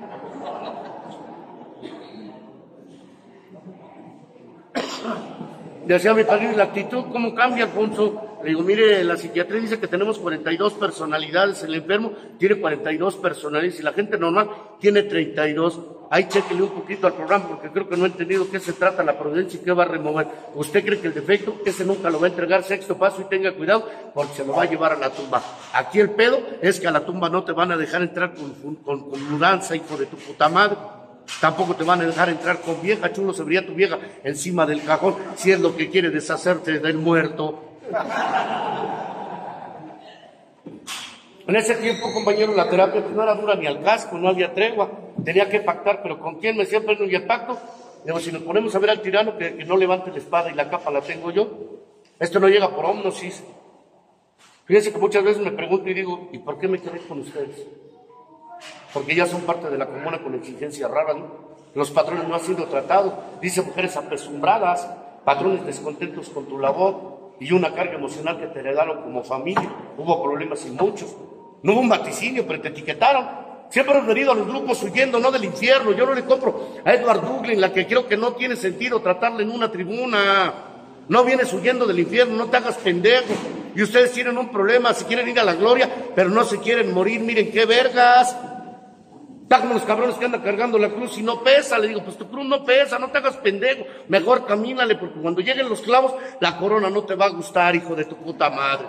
Decía mi padre: la actitud, ¿cómo cambia, Alfonso? Le digo: mire, la psiquiatría dice que tenemos 42 personalidades, el enfermo tiene 42 personalidades y la gente normal tiene 32. Ahí chéquele un poquito al programa, porque creo que no he entendido qué se trata la prudencia y qué va a remover. ¿Usted cree que el defecto, ese nunca lo va a entregar? 6º paso: y tenga cuidado, porque se lo va a llevar a la tumba. Aquí el pedo es que a la tumba no te van a dejar entrar con mudanza, hijo de tu puta madre. Tampoco te van a dejar entrar con vieja. Chulo se vería tu vieja encima del cajón, si es lo que quiere deshacerte del muerto. En ese tiempo, compañero, la terapia pues, no era dura ni al casco, no había tregua, tenía que pactar, pero ¿con quién? Me decían, pero ¿y el pacto? Digo, si nos ponemos a ver al tirano, que no levante la espada y la capa la tengo yo, esto no llega por ómnosis. Fíjense que muchas veces me pregunto y digo, ¿y por qué me quedé con ustedes? Porque ya son parte de la comuna con exigencias raras, ¿no? Los patrones no han sido tratados, dice mujeres apesumbradas, patrones descontentos con tu labor y una carga emocional que te heredaron como familia. Hubo problemas y muchos. No hubo un vaticinio, pero te etiquetaron. Siempre has venido a los grupos huyendo, no del infierno. Yo no le compro a Edward Duglin, la que creo que no tiene sentido tratarle en una tribuna. No vienes huyendo del infierno, no te hagas pendejo. Y ustedes tienen un problema, si quieren ir a la gloria, pero no se quieren morir. Miren qué vergas. Está como los cabrones que andan cargando la cruz y no pesa. Le digo, pues tu cruz no pesa, no te hagas pendejo. Mejor camínale, porque cuando lleguen los clavos, la corona no te va a gustar, hijo de tu puta madre.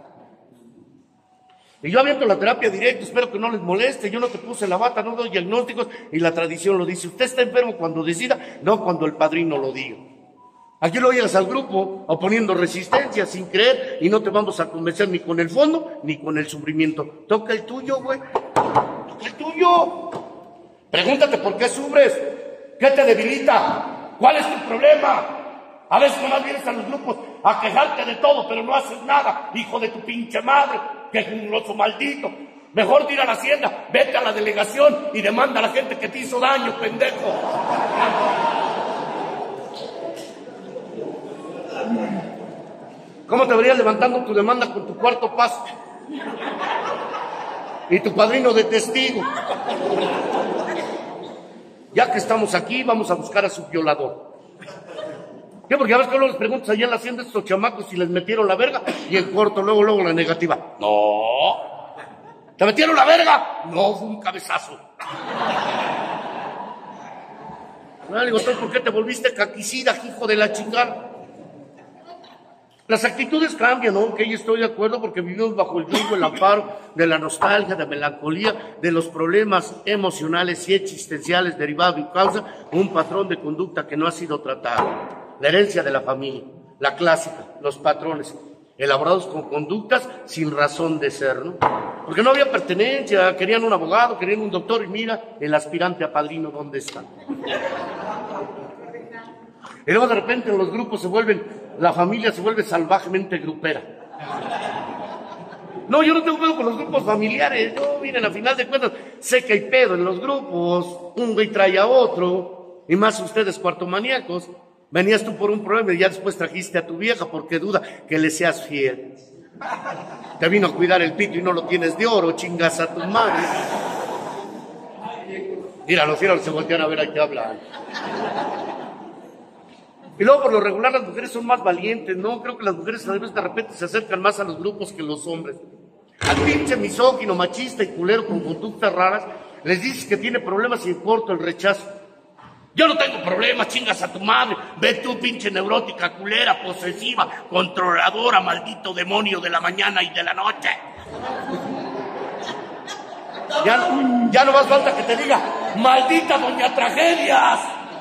Y yo aviento la terapia directa, espero que no les moleste. Yo no te puse la bata, no doy diagnósticos, y la tradición lo dice. Usted está enfermo cuando decida, no cuando el padrino lo diga. Aquí lo llegas al grupo oponiendo resistencia sin creer y no te vamos a convencer ni con el fondo ni con el sufrimiento. Toca el tuyo, güey. Toca el tuyo. Pregúntate por qué sufres. ¿Qué te debilita? ¿Cuál es tu problema? A veces nomás vienes a los grupos a quejarte de todo, pero no haces nada. Hijo de tu pinche madre, quejumbroso maldito. Mejor ir a la hacienda, vete a la delegación y demanda a la gente que te hizo daño, pendejo. ¿Cómo te verías levantando tu demanda con tu cuarto paso? Y tu padrino de testigo. Ya que estamos aquí, vamos a buscar a su violador. ¿Qué? Porque a veces que luego les preguntas allá en la hacienda a estos chamacos si les metieron la verga y en corto, luego la negativa. No. ¿Te metieron la verga? No, fue un cabezazo. No, le digo, entonces, ¿por qué te volviste caquicida, hijo de la chingada? Las actitudes cambian, ¿no? Que yo estoy de acuerdo porque vivimos bajo el yugo, el amparo de la nostalgia, de la melancolía, de los problemas emocionales y existenciales derivados y causa un patrón de conducta que no ha sido tratado. La herencia de la familia, la clásica, los patrones, elaborados con conductas sin razón de ser, ¿no? Porque no había pertenencia, querían un abogado, querían un doctor y mira, el aspirante a padrino, ¿dónde está? Y luego de repente en los grupos la familia se vuelve salvajemente grupera. No, yo no tengo pedo con los grupos familiares. No, miren, a final de cuentas, sé que hay pedo en los grupos. Un güey trae a otro. Y más ustedes cuartomaníacos. Venías tú por un problema y ya después trajiste a tu vieja porque duda que le seas fiel. Te vino a cuidar el pito y no lo tienes de oro, chingas a tu madre. Míralo, se voltean a ver a qué hablan. Y luego, por lo regular, las mujeres son más valientes, ¿no? Creo que las mujeres de repente se acercan más a los grupos que los hombres. Al pinche misógino, machista y culero con conductas raras, les dices que tiene problemas y en corto el rechazo. Yo no tengo problemas, chingas a tu madre. Ve tú, pinche neurótica, culera, posesiva, controladora, maldito demonio de la mañana y de la noche. Ya no más falta que te diga, maldita doña Tragedias.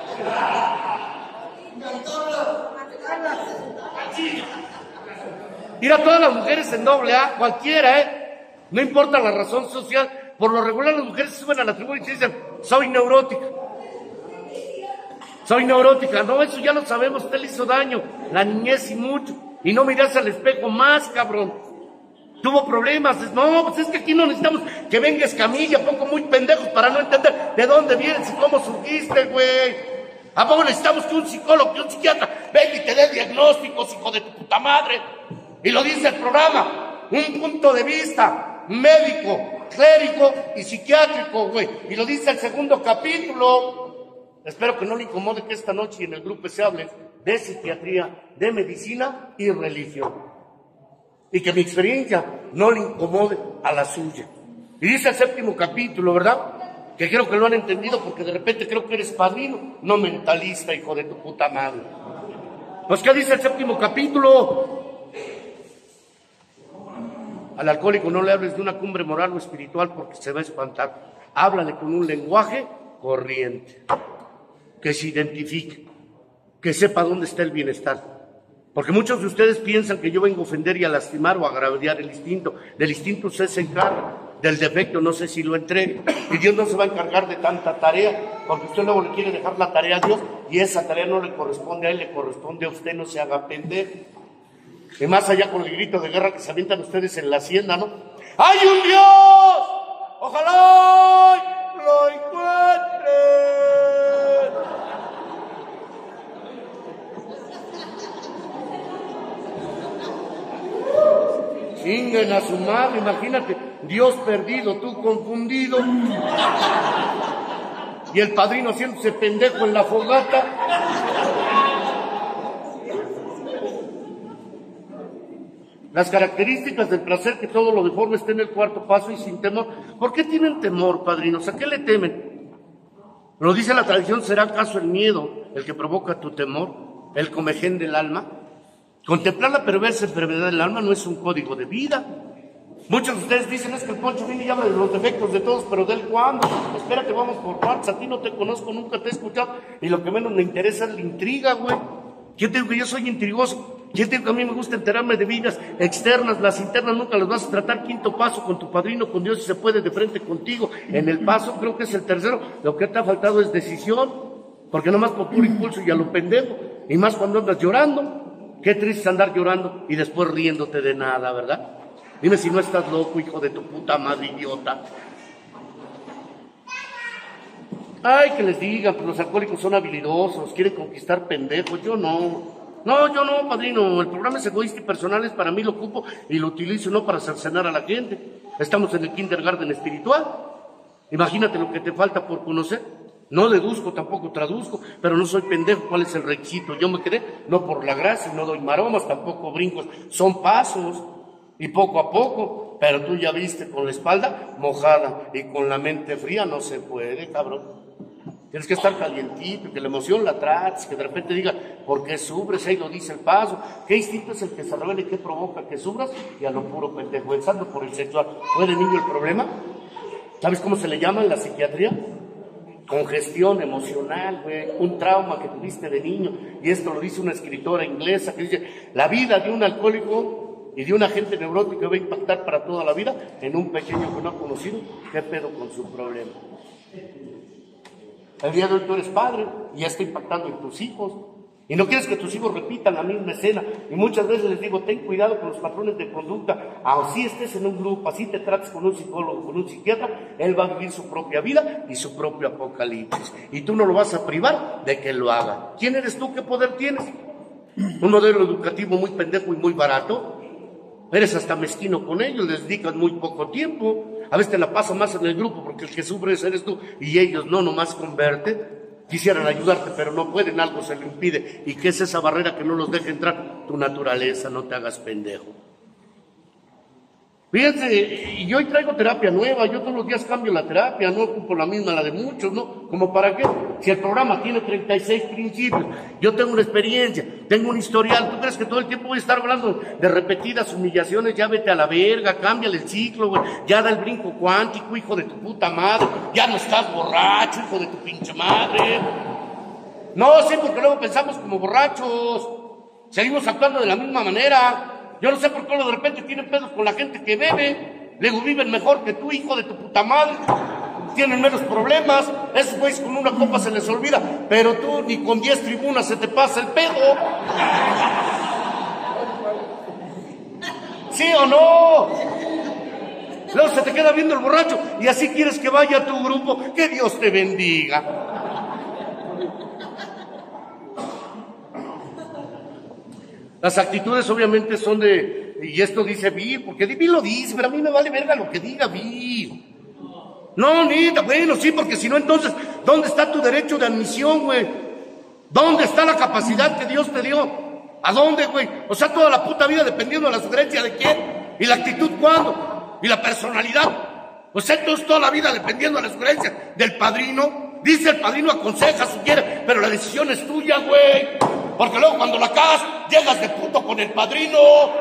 Ir a todas las mujeres en AA, cualquiera, no importa la razón social. Por lo regular las mujeres se suben a la tribuna y se dicen, soy neurótica. Soy neurótica. No, eso ya lo sabemos, usted le hizo daño, la niñez y mucho. Y no miras al espejo más, cabrón. Tuvo problemas. No, pues es que aquí no necesitamos que venga Escamilla, poco muy pendejos para no entender de dónde vienes y cómo surgiste, güey. ¿A poco necesitamos que un psicólogo, que un psiquiatra venga y te dé diagnósticos, hijo de tu puta madre? Y lo dice el programa, un punto de vista médico, clérigo y psiquiátrico, güey. Y lo dice el segundo capítulo. Espero que no le incomode que esta noche en el grupo se hable de psiquiatría, de medicina y religión. Y que mi experiencia no le incomode a la suya. Y dice el séptimo capítulo, ¿verdad? Que creo que lo han entendido porque de repente creo que eres padrino, no mentalista, hijo de tu puta madre. Pues, ¿qué dice el séptimo capítulo? Al alcohólico no le hables de una cumbre moral o espiritual porque se va a espantar. Háblale con un lenguaje corriente, que se identifique, que sepa dónde está el bienestar. Porque muchos de ustedes piensan que yo vengo a ofender y a lastimar o a agraviar el instinto. Del instinto usted se encarga, del defecto no sé si lo entregue. Y Dios no se va a encargar de tanta tarea, porque usted luego le quiere dejar la tarea a Dios y esa tarea no le corresponde a Él, le corresponde a usted, no se haga pendejo. Y más allá con el grito de guerra que se avientan ustedes en la hacienda, ¿no? ¡Hay un Dios! ¡Ojalá lo encuentre! Chinguen a su madre, imagínate, Dios perdido, tú confundido. Y el padrino haciéndose pendejo en la fogata. Las características del placer, que todo lo deforme esté en el cuarto paso y sin temor. ¿Por qué tienen temor, padrinos? ¿A qué le temen? Lo dice la tradición, ¿será acaso el miedo el que provoca tu temor? ¿El comején del alma? Contemplar la perversa enfermedad del alma no es un código de vida. Muchos de ustedes dicen, es que el Poncho viene y habla de los defectos de todos, pero ¿de él cuándo? Espérate, vamos por partes, a ti no te conozco, nunca te he escuchado, y lo que menos me interesa es la intriga, güey. ¿Quién te digo que yo soy intrigoso? ¿Quién te digo que a mí me gusta enterarme de vidas externas? Las internas nunca las vas a tratar. Quinto paso, con tu padrino, con Dios, si se puede, de frente contigo. En el paso, creo que es el tercero, lo que te ha faltado es decisión, porque nomás por puro impulso y a lo pendejo, y más cuando andas llorando. Qué triste es andar llorando y después riéndote de nada, ¿verdad? Dime si no estás loco, hijo de tu puta madre idiota. Ay, que les digan, pues los alcohólicos son habilidosos, quieren conquistar pendejos. Yo no, padrino. El programa es egoísta y personal, es para mí, lo ocupo y lo utilizo no para cercenar a la gente. Estamos en el kindergarten espiritual. Imagínate lo que te falta por conocer. No deduzco, tampoco traduzco, pero no soy pendejo. ¿Cuál es el requisito? Yo me quedé, no por la gracia, no doy maromas, tampoco brincos. Son pasos y poco a poco, pero tú ya viste con la espalda mojada y con la mente fría no se puede, cabrón. Tienes que estar calientito, que la emoción la trates, que de repente diga, ¿por qué sufres? Ahí lo dice el paso. ¿Qué instinto es el que se revela y qué provoca que sufras? Y a lo puro pendejo, pensando por el sexual. ¿Fue de niño el problema? ¿Sabes cómo se le llama en la psiquiatría? Congestión emocional, güey, un trauma que tuviste de niño. Y esto lo dice una escritora inglesa que dice, la vida de un alcohólico y de un agente neurótico va a impactar para toda la vida en un pequeño que no ha conocido. ¿Qué pedo con su problema? El día de hoy tú eres padre y ya está impactando en tus hijos. Y no quieres que tus hijos repitan la misma escena. Y muchas veces les digo, ten cuidado con los patrones de conducta. Así estés en un grupo, así te trates con un psicólogo, con un psiquiatra, él va a vivir su propia vida y su propio apocalipsis. Y tú no lo vas a privar de que lo haga. ¿Quién eres tú? ¿Qué poder tienes? Un modelo educativo muy pendejo y muy barato. Eres hasta mezquino con ellos, les dedicas muy poco tiempo. A veces te la pasas más en el grupo porque el que sufre eres tú y ellos no, nomás con verte. Quisieran ayudarte, pero no pueden, algo se le impide. ¿Y qué es esa barrera que no los deja entrar? Tu naturaleza, no te hagas pendejo. Fíjense, y yo hoy traigo terapia nueva, yo todos los días cambio la terapia, no ocupo la misma, la de muchos, ¿no? ¿Como para qué? Si el programa tiene 36 principios, yo tengo una experiencia, tengo un historial, ¿tú crees que todo el tiempo voy a estar hablando de repetidas humillaciones? Ya vete a la verga, cámbiale el ciclo, güey, ya da el brinco cuántico, hijo de tu puta madre, ya no estás borracho, hijo de tu pinche madre. No, sí, porque luego pensamos como borrachos, seguimos actuando de la misma manera. Yo no sé por qué de repente tienen pedos con la gente que bebe. Luego viven mejor que tú, hijo de tu puta madre. Tienen menos problemas. Esos güeyes con una copa se les olvida. Pero tú ni con 10 tribunas se te pasa el pedo. ¿Sí o no? Luego se te queda viendo el borracho y así quieres que vaya a tu grupo. Que Dios te bendiga. Las actitudes obviamente son de, y esto dice Bill, porque Bill lo dice, pero a mí me vale verga lo que diga Bill. No, neta, bueno, sí, porque si no, entonces, ¿dónde está tu derecho de admisión, güey? ¿Dónde está la capacidad que Dios te dio? ¿A dónde, güey? O sea, toda la puta vida dependiendo de la sugerencia de quién. ¿Y la actitud cuándo? ¿Y la personalidad? O sea, entonces toda la vida dependiendo de la sugerencia del padrino. Dice el padrino, aconseja, sugiere, pero la decisión es tuya, güey. Porque luego cuando la cagas, llegas de puto con el padrino.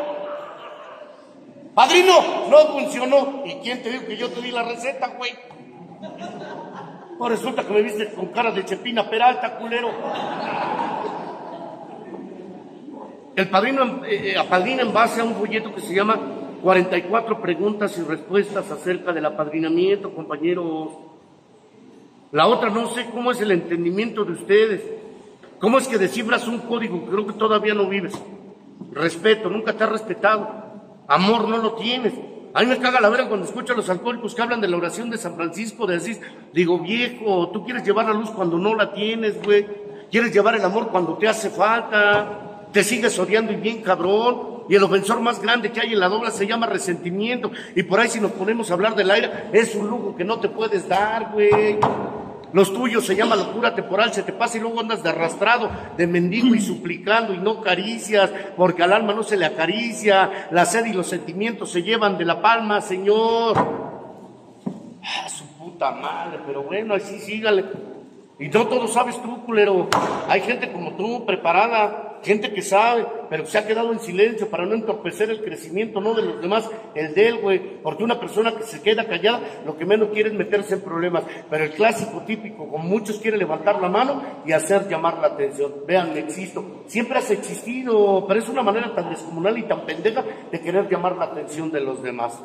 Padrino, no funcionó. ¿Y quién te dijo que yo te di la receta, güey? No, resulta que me viste con cara de Chepina Peralta, culero. El padrino apadrina en base a un folleto que se llama 44 preguntas y respuestas acerca del apadrinamiento, compañeros. La otra, no sé cómo es el entendimiento de ustedes. ¿Cómo es que descifras un código que creo que todavía no vives? Respeto, nunca te has respetado. Amor, no lo tienes. A mí me caga la verga cuando escucho a los alcohólicos que hablan de la oración de San Francisco de Asís. Digo, viejo, tú quieres llevar la luz cuando no la tienes, güey. Quieres llevar el amor cuando te hace falta. Te sigues odiando y bien cabrón. Y el ofensor más grande que hay en la dobla se llama resentimiento. Y por ahí si nos ponemos a hablar del aire, es un lujo que no te puedes dar, güey. Los tuyos se llama locura temporal, se te pasa y luego andas de arrastrado, de mendigo y suplicando y no caricias, porque al alma no se le acaricia, la sed y los sentimientos se llevan de la palma, Señor. Su puta madre, pero bueno, así sígale. Y no todo sabes tú, culero. Hay gente como tú, preparada, gente que sabe, pero que se ha quedado en silencio para no entorpecer el crecimiento, no de los demás, el de él, güey. Porque una persona que se queda callada, lo que menos quiere es meterse en problemas. Pero el clásico típico, como muchos quieren levantar la mano y hacer llamar la atención. Vean, existo. Siempre has existido, pero es una manera tan descomunal y tan pendeja de querer llamar la atención de los demás.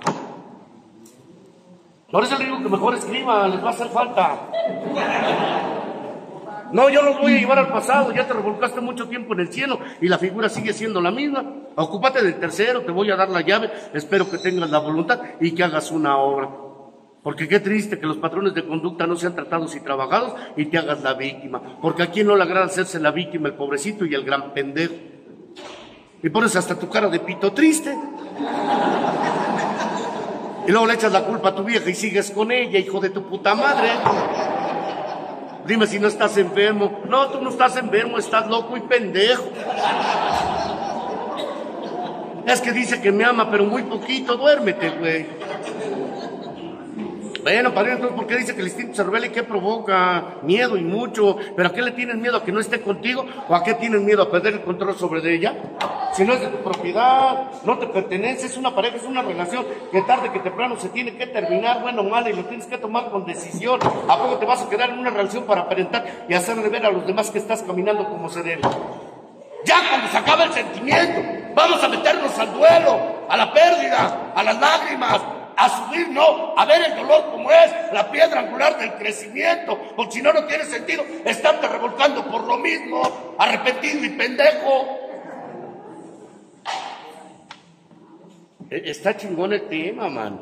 No les digo que mejor escriban, les va a hacer falta. No, yo los voy a llevar al pasado, ya te revolcaste mucho tiempo en el cielo y la figura sigue siendo la misma. Ocúpate del tercero, te voy a dar la llave, espero que tengas la voluntad y que hagas una obra. Porque qué triste que los patrones de conducta no sean tratados y trabajados y te hagas la víctima. Porque a quién no le agrada hacerse la víctima, el pobrecito y el gran pendejo. Y pones hasta tu cara de pito triste. Y luego le echas la culpa a tu vieja y sigues con ella, hijo de tu puta madre. Dime si no estás enfermo. No, tú no estás enfermo, estás loco y pendejo. Es que dice que me ama, pero muy poquito. Duérmete, güey. Bueno, padre, entonces, ¿por qué dice que el instinto se revela y qué provoca? Miedo y mucho. ¿Pero a qué le tienes miedo? ¿A que no esté contigo? ¿O a qué tienes miedo? ¿A perder el control sobre ella? Si no es de tu propiedad, no te pertenece, es una pareja, es una relación que tarde que temprano se tiene que terminar, bueno o mal, y lo tienes que tomar con decisión. ¿A poco te vas a quedar en una relación para aparentar y hacerle ver a los demás que estás caminando como se debe? Ya cuando se acaba el sentimiento, vamos a meternos al duelo, a la pérdida, a las lágrimas, a subir, no, a ver el dolor como es, la piedra angular del crecimiento, porque si no, no tiene sentido estarte revolcando por lo mismo, arrepentido y pendejo. Está chingón el tema, man.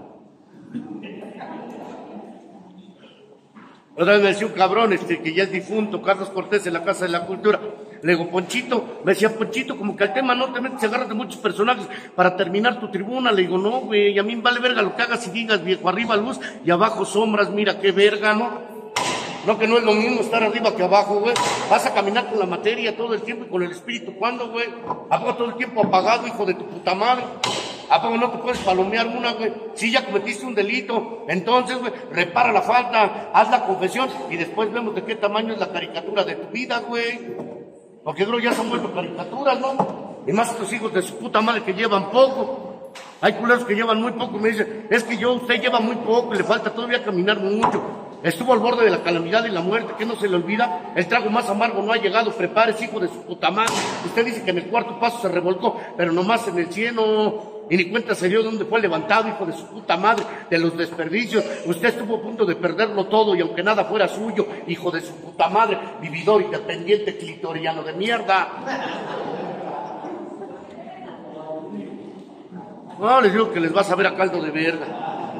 Otra vez me decía un cabrón, que ya es difunto, Carlos Cortés, en la Casa de la Cultura. Le digo, Ponchito, me decía, Ponchito, como que al tema no te metes, agarras de muchos personajes para terminar tu tribuna. Le digo, no, güey, a mí me vale verga lo que hagas y digas, viejo, arriba luz y abajo sombras, mira qué verga, ¿no? No, que no es lo mismo estar arriba que abajo, güey. Vas a caminar con la materia todo el tiempo y con el espíritu. ¿Cuándo, güey? ¿A poco todo el tiempo apagado, hijo de tu puta madre? ¿A poco no te puedes palomear una, güey? Si ya cometiste un delito, entonces, güey, repara la falta, haz la confesión y después vemos de qué tamaño es la caricatura de tu vida, güey. Porque creo ya se han vuelto caricaturas, ¿no? Y más estos hijos de su puta madre que llevan poco. Hay culeros que llevan muy poco y me dicen, es que usted lleva muy poco y le falta todavía caminar mucho. Estuvo al borde de la calamidad y la muerte, que no se le olvida. El trago más amargo no ha llegado, prepárese, hijo de su puta madre. Usted dice que en el cuarto paso se revolcó, pero nomás en el cielo. Y ni cuenta se dio dónde fue levantado, hijo de su puta madre, de los desperdicios. Usted estuvo a punto de perderlo todo y aunque nada fuera suyo, hijo de su puta madre, vividor independiente clitoriano de mierda. No, les digo que les vas a ver a caldo de verga.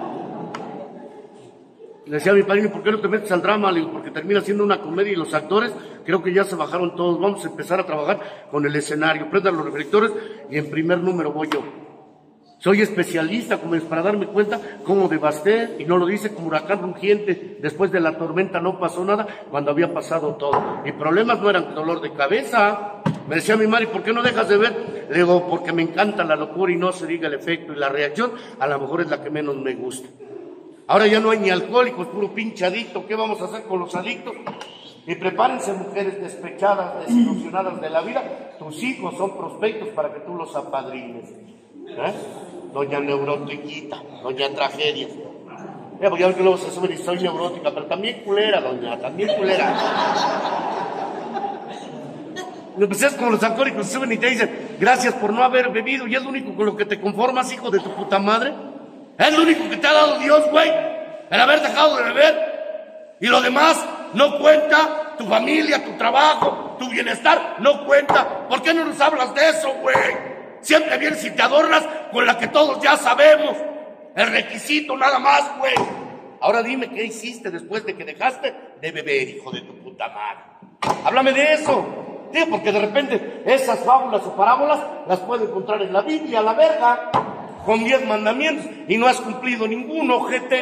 Le decía a mi padrino, ¿por qué no te metes al drama? Le digo, porque termina siendo una comedia y los actores creo que ya se bajaron todos. Vamos a empezar a trabajar con el escenario. Prendan los reflectores y en primer número voy yo. Soy especialista, como es para darme cuenta cómo devasté, y no lo dice como huracán rugiente. Después de la tormenta no pasó nada cuando había pasado todo. Y problemas no eran dolor de cabeza. Me decía mi madre, ¿por qué no dejas de ver? Le digo, porque me encanta la locura y no se diga el efecto y la reacción, a lo mejor es la que menos me gusta. Ahora ya no hay ni alcohólicos, puro pinche adicto. ¿Qué vamos a hacer con los adictos? Y prepárense, mujeres despechadas, desilusionadas de la vida. Tus hijos son prospectos para que tú los apadrines. Doña Neurotiquita, doña Tragedias. Pues ya ves que luego se sube y soy neurótica, pero también culera, doña, también culera. Pues es como los alcohólicos suben y te dicen, gracias por no haber bebido y es lo único con lo que te conformas, hijo de tu puta madre. Es lo único que te ha dado Dios, güey, el haber dejado de beber. Y lo demás no cuenta, tu familia, tu trabajo, tu bienestar, no cuenta. ¿Por qué no nos hablas de eso, güey? Siempre vienes y te adornas con la que todos ya sabemos. El requisito nada más, güey. Ahora dime qué hiciste después de que dejaste de beber, hijo de tu puta madre. Háblame de eso. Sí, porque de repente esas fábulas o parábolas las puedes encontrar en la Biblia, la verga, con 10 mandamientos y no has cumplido ninguno, ojete.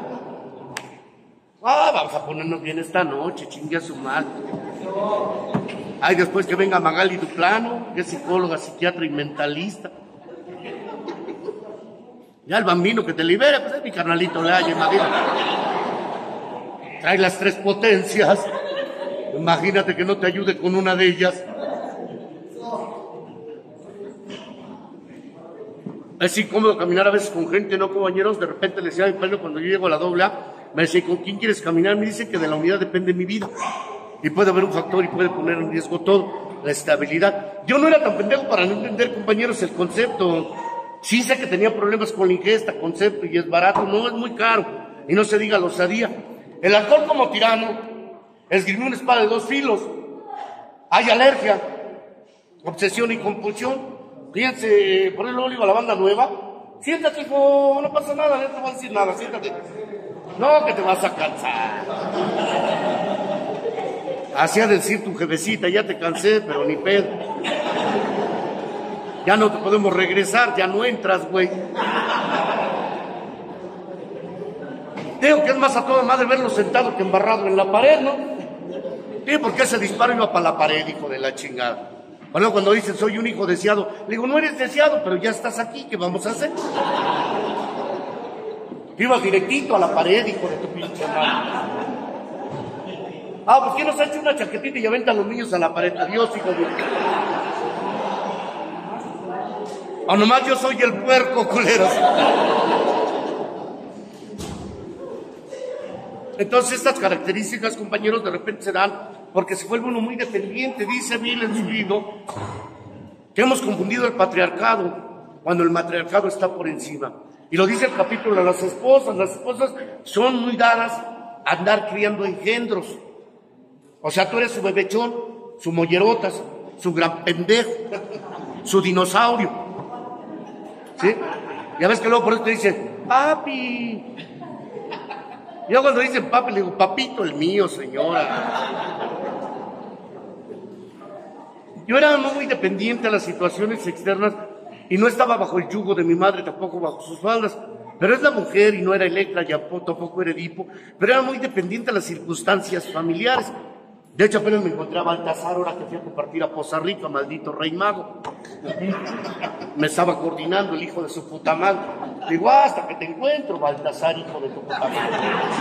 Vamos a ponernos bien esta noche, chingue a su madre. Ay, después que venga Magali Duplano, que es psicóloga, psiquiatra y mentalista. Ya el bambino que te libere, pues es mi carnalito Laya, imagínate. Trae las 3 potencias. Imagínate que no te ayude con una de ellas. Es incómodo caminar a veces con gente, ¿no, compañeros? De repente le decía a mi padre cuando yo llego a la AA, me decía, ¿con quién quieres caminar? Me dice que de la unidad depende mi vida. Y puede haber un factor y puede poner en riesgo todo, la estabilidad. Yo no era tan pendejo para no entender, compañeros, el concepto. Sí sé que tenía problemas con la ingesta, concepto, y es barato, no es muy caro. Y no se diga la osadía. El alcohol como tirano esgrimió una espada de 2 filos. Hay alergia, obsesión y compulsión. Fíjense, por el digo a la banda nueva. Siéntate, hijo, no pasa nada, no te voy a decir nada, siéntate. No, que te vas a cansar. Hacía decir tu jefecita, ya te cansé, pero ni pedo. Ya no te podemos regresar, ya no entras, güey. Digo que es más a toda madre verlo sentado que embarrado en la pared, ¿no? Sí, porque ese disparo iba para la pared, hijo de la chingada. Bueno, cuando dicen soy un hijo deseado, le digo, no eres deseado, pero ya estás aquí, ¿qué vamos a hacer? Iba directito a la pared, hijo de tu pinche madre. ¿Por qué nos ha hecho una chaquetita y aventan los niños a la pared? Adiós, hijo de... O nomás yo soy el puerco, culeros. Entonces estas características, compañeros, de repente se dan porque se vuelve uno muy dependiente. Dice Bill en su libro que hemos confundido el patriarcado cuando el matriarcado está por encima. Y lo dice el capítulo de las esposas. Las esposas son muy dadas a andar criando engendros. O sea, tú eres su bebechón, su mollerotas, su gran pendejo, su dinosaurio. ¿Sí? Ya ves que luego por eso te dicen, papi. Yo cuando dicen papi, le digo, papito el mío, señora. Yo era muy dependiente a las situaciones externas y no estaba bajo el yugo de mi madre, tampoco bajo sus faldas. Pero es la mujer y no era Electra, ya tampoco era Edipo, pero era muy dependiente a las circunstancias familiares. De hecho, apenas me encontré a Baltasar ahora que fui a compartir a Poza Rica, maldito rey mago. Me estaba coordinando el hijo de su puta madre. Digo, hasta que te encuentro, Baltasar, hijo de tu puta madre.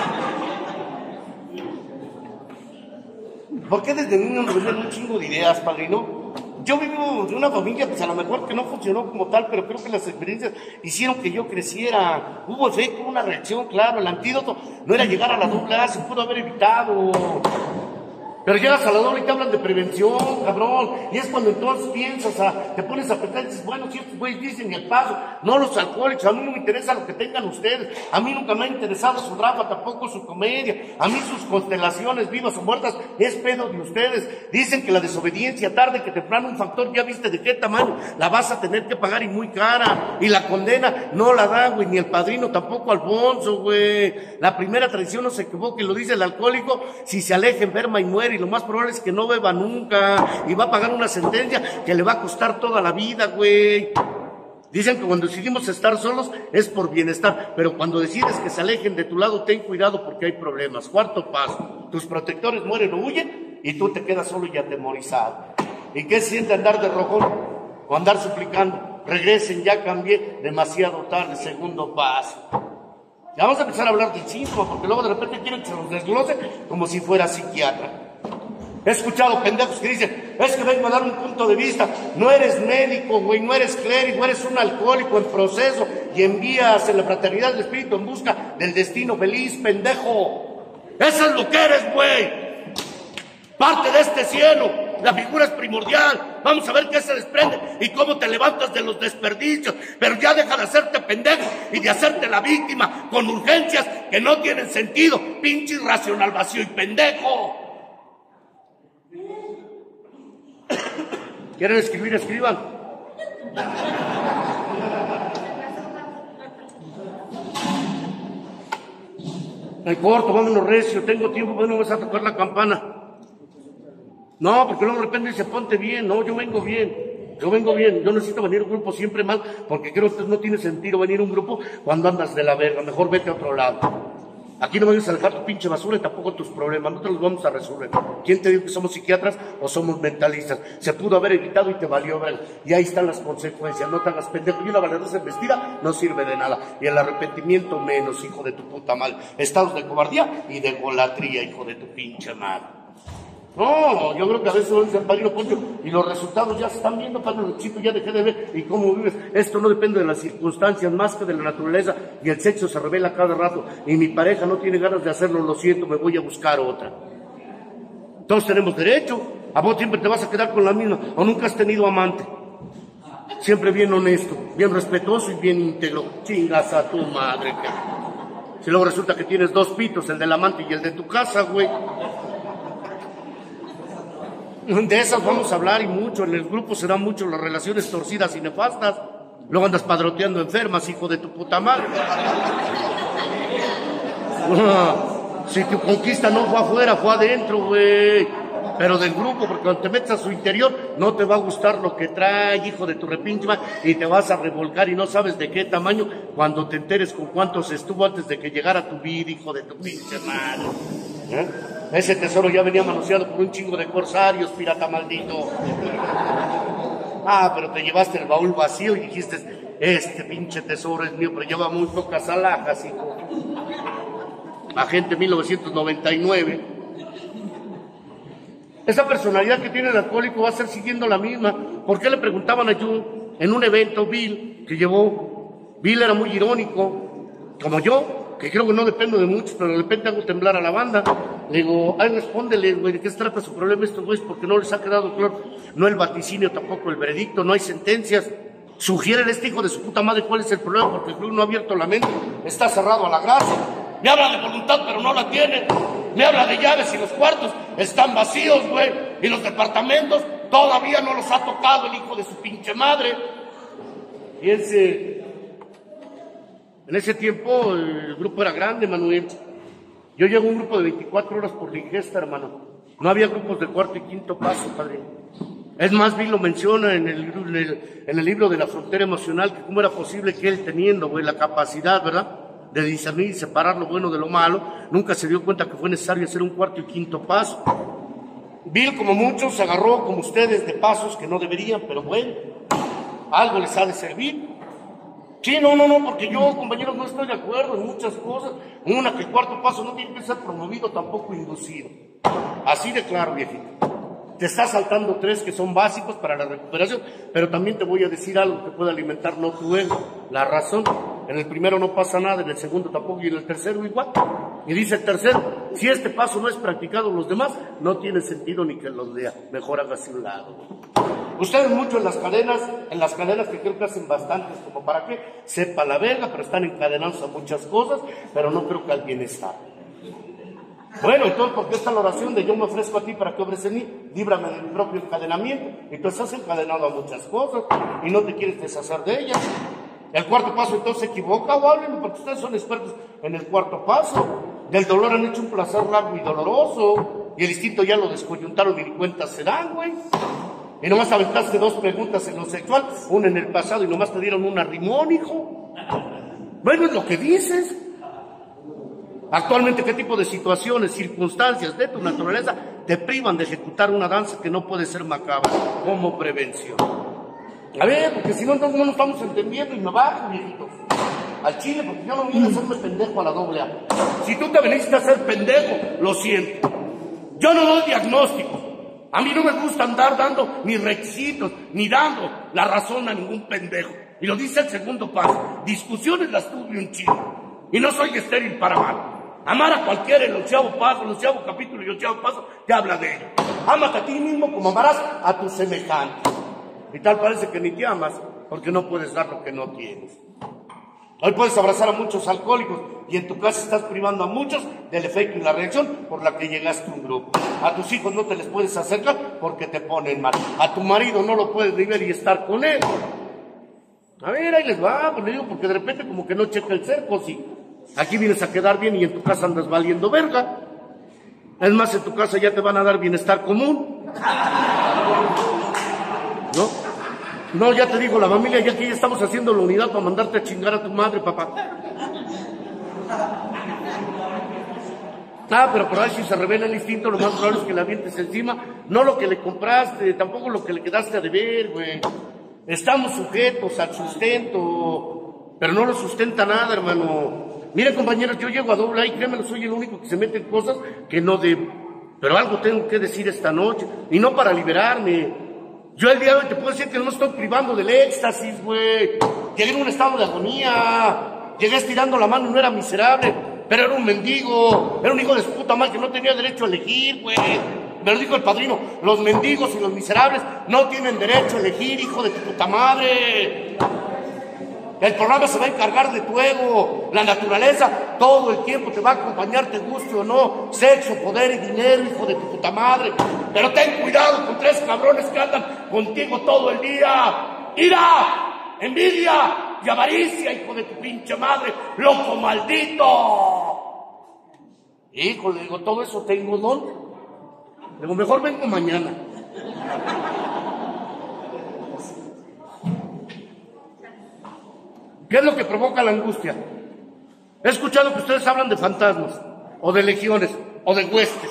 ¿Por qué desde niño nos venden un chingo de ideas, padrino? Yo vivo de una familia, pues a lo mejor que no funcionó como tal, pero creo que las experiencias hicieron que yo creciera. Hubo efecto, una reacción, claro. El antídoto no era llegar a la AA, se pudo haber evitado. Pero llegas a la AA y te hablan de prevención, cabrón. Y es cuando entonces piensas, te pones a pensar y dices, bueno, si estos güeyes dicen el paso, no los alcohólicos, a mí no me interesa lo que tengan ustedes. A mí nunca me ha interesado su drama, tampoco su comedia. A mí sus constelaciones, vivas o muertas, es pedo de ustedes. Dicen que la desobediencia, tarde que temprano, un factor, ya viste de qué tamaño, la vas a tener que pagar y muy cara. Y la condena no la da, güey, ni el padrino, tampoco Alfonso, güey. La primera traición, no se equivoque, lo dice el alcohólico, si se aleja, enferma y muere. Y lo más probable es que no beba nunca y va a pagar una sentencia que le va a costar toda la vida, güey. Dicen que cuando decidimos estar solos es por bienestar, pero cuando decides que se alejen de tu lado, ten cuidado porque hay problemas. 4º paso, tus protectores mueren o huyen y tú te quedas solo y atemorizado. ¿Y qué siente andar de rojón o andar suplicando? Regresen, ya cambié, demasiado tarde. 2º paso. Ya vamos a empezar a hablar del síntoma, porque luego de repente quieren que se los desglose como si fuera psiquiatra. He escuchado pendejos que dicen, es que vengo a dar un punto de vista. No eres médico, güey, no eres clérigo, eres un alcohólico en proceso y envías en la fraternidad del espíritu en busca del destino feliz, pendejo. Eso es lo que eres, güey. Parte de este cielo, la figura es primordial. Vamos a ver qué se desprende y cómo te levantas de los desperdicios. Pero ya deja de hacerte pendejo y de hacerte la víctima con urgencias que no tienen sentido. Pinche irracional, vacío y pendejo. ¿Quieren escribir? Escriban. En corto, vámonos recio, tengo tiempo, pues no vas a tocar la campana. No, porque luego de repente dice, ponte bien. No, yo vengo bien, yo necesito venir a un grupo siempre mal, porque creo que no tiene sentido venir a un grupo cuando andas de la verga, mejor vete a otro lado. Aquí no vayas a dejar tu pinche basura y tampoco tus problemas, no te los vamos a resolver. ¿Quién te dijo que somos psiquiatras o somos mentalistas? Se pudo haber evitado y te valió ver. Y ahí están las consecuencias, no te hagas pendejo. Y una valerosa embestida no sirve de nada. Y el arrepentimiento menos, hijo de tu puta madre. Estados de cobardía y de golatría, hijo de tu pinche madre. No, yo creo que a veces lo dice el padrino Poncho y los resultados ya se están viendo, padre Luchito, ya dejé de ver y cómo vives. Esto no depende de las circunstancias más que de la naturaleza y el sexo se revela cada rato y mi pareja no tiene ganas de hacerlo, lo siento, me voy a buscar otra. Todos tenemos derecho, a vos siempre te vas a quedar con la misma o nunca has tenido amante. Siempre bien honesto, bien respetuoso y bien íntegro. Chingas a tu madre. Si luego resulta que tienes dos pitos, el del amante y el de tu casa, güey. De esas vamos a hablar y mucho, en el grupo se dan mucho las relaciones torcidas y nefastas. Luego andas padroteando enfermas, hijo de tu puta madre. Si tu conquista no fue afuera, fue adentro, güey. Pero del grupo, porque cuando te metes a su interior, no te va a gustar lo que trae, hijo de tu repinche madre, y te vas a revolcar y no sabes de qué tamaño cuando te enteres con cuántos estuvo antes de que llegara tu vida, hijo de tu pinche madre. Ese tesoro ya venía manoseado por un chingo de corsarios, pirata maldito. Pero te llevaste el baúl vacío y dijiste, este pinche tesoro es mío, pero lleva muy pocas alhajas, hijo. Agente 1999. Esa personalidad que tiene el alcohólico va a ser siguiendo la misma. ¿Por qué le preguntaban a Jun en un evento, Bill, que llevó? Bill era muy irónico, como yo, que creo que no dependo de muchos, pero de repente hago temblar a la banda. Le digo, respóndele, güey, ¿de qué se trata su problema estos güeyes? Porque no les ha quedado claro, no el vaticinio, tampoco el veredicto, no hay sentencias. Sugieren a este hijo de su puta madre cuál es el problema, porque el club no ha abierto la mente, está cerrado a la gracia. Me habla de voluntad, pero no la tiene. Me habla de llaves y los cuartos están vacíos, güey. Y los departamentos todavía no los ha tocado el hijo de su pinche madre. Fíjense, en ese tiempo el grupo era grande, Manuel. Yo llevo un grupo de 24 horas por la ingesta, hermano. No había grupos de cuarto y quinto paso, padre. Es más, Bill lo menciona en el libro de la frontera emocional, que cómo era posible que él teniendo, güey, la capacidad, ¿verdad?, de discernir y separar lo bueno de lo malo, nunca se dio cuenta que fue necesario hacer un cuarto y quinto paso. Bill, como muchos, se agarró, como ustedes, de pasos que no deberían, pero bueno, algo les ha de servir. Sí, no, porque yo, compañeros, no estoy de acuerdo en muchas cosas. Una, que el cuarto paso no tiene que ser promovido, tampoco inducido. Así de claro, viejito. Te está saltando 3 que son básicos para la recuperación, pero también te voy a decir algo que puede alimentar no tu ego, la razón. En el primero no pasa nada, en el segundo tampoco, y en el tercero igual. Y dice el tercero, si este paso no es practicado los demás, no tiene sentido ni que los lea, mejor hágase un lado. Ustedes mucho en las cadenas que creo que hacen bastantes, como para que sepa la verga, pero están encadenados a muchas cosas, pero no creo que al bienestar. Bueno, entonces, ¿por qué está la oración de yo me ofrezco a ti para que obres en mí? Líbrame de mi propio encadenamiento. Y tú estás encadenado a muchas cosas y no te quieres deshacer de ellas. El cuarto paso entonces se equivoca, o háblenme, porque ustedes son expertos en el cuarto paso. Del dolor han hecho un placer largo y doloroso, y el instinto ya lo descoyuntaron y ni cuenta se dan, güey. Y nomás aventaste 2 preguntas en lo sexual, una en el pasado y nomás te dieron un arrimón, hijo. Bueno, es lo que dices. Actualmente, ¿qué tipo de situaciones, circunstancias de tu naturaleza te privan de ejecutar una danza que no puede ser macabra como prevención? A ver, porque si no, entonces no nos estamos entendiendo y me bajo, viejitos. Al chile, porque yo no vine a hacerme pendejo a la AA. Si tú te veniste a hacer pendejo, lo siento. Yo no doy diagnósticos. A mí no me gusta andar dando ni requisitos, ni dando la razón a ningún pendejo. Y lo dice el segundo paso. Discusiones las tuve un chingo. Y no soy estéril para mal. Amar a cualquiera, el 11º paso, el 11º capítulo y el 11º paso te habla de ello. Ámate a ti mismo como amarás a tus semejantes. Y tal parece que ni te amas porque no puedes dar lo que no tienes. Hoy puedes abrazar a muchos alcohólicos y en tu casa estás privando a muchos del efecto y la reacción por la que llegaste a un grupo. A tus hijos no te les puedes acercar porque te ponen mal. A tu marido no lo puedes ni ver y estar con él. A ver, ahí les va, pues le digo, porque de repente como que no checa el cerco, sí. Aquí vienes a quedar bien y en tu casa andas valiendo verga. Es más, en tu casa ya te van a dar bienestar común. ¿No? No, ya te digo, la familia, ya que ya estamos haciendo la unidad para mandarte a chingar a tu madre, papá. Pero por ahí si se revela el instinto, lo más probable es que la avientes encima. No lo que le compraste, tampoco lo que le quedaste a deber, güey. Estamos sujetos al sustento, pero no lo sustenta nada, hermano. Miren, compañeros, yo llego a doble A y créanme, soy el único que se mete en cosas que no debo. Pero algo tengo que decir esta noche, y no para liberarme. Yo el día de hoy te puedo decir que no me estoy privando del éxtasis, güey. Llegué en un estado de agonía. Llegué estirando la mano y no era miserable, pero era un mendigo. Era un hijo de su puta madre que no tenía derecho a elegir, güey. Me lo dijo el padrino. Los mendigos y los miserables no tienen derecho a elegir, hijo de tu puta madre. El programa se va a encargar de tu ego. La naturaleza todo el tiempo te va a acompañar, te guste o no. Sexo, poder y dinero, hijo de tu puta madre. Pero ten cuidado con 3 cabrones que andan contigo todo el día. ¡Ira! ¡Envidia! Y avaricia, hijo de tu pinche madre. ¡Loco maldito! Híjole, digo, todo eso tengo don. Digo, mejor vengo mañana. ¿Qué es lo que provoca la angustia? He escuchado que ustedes hablan de fantasmas, o de legiones, o de huestes.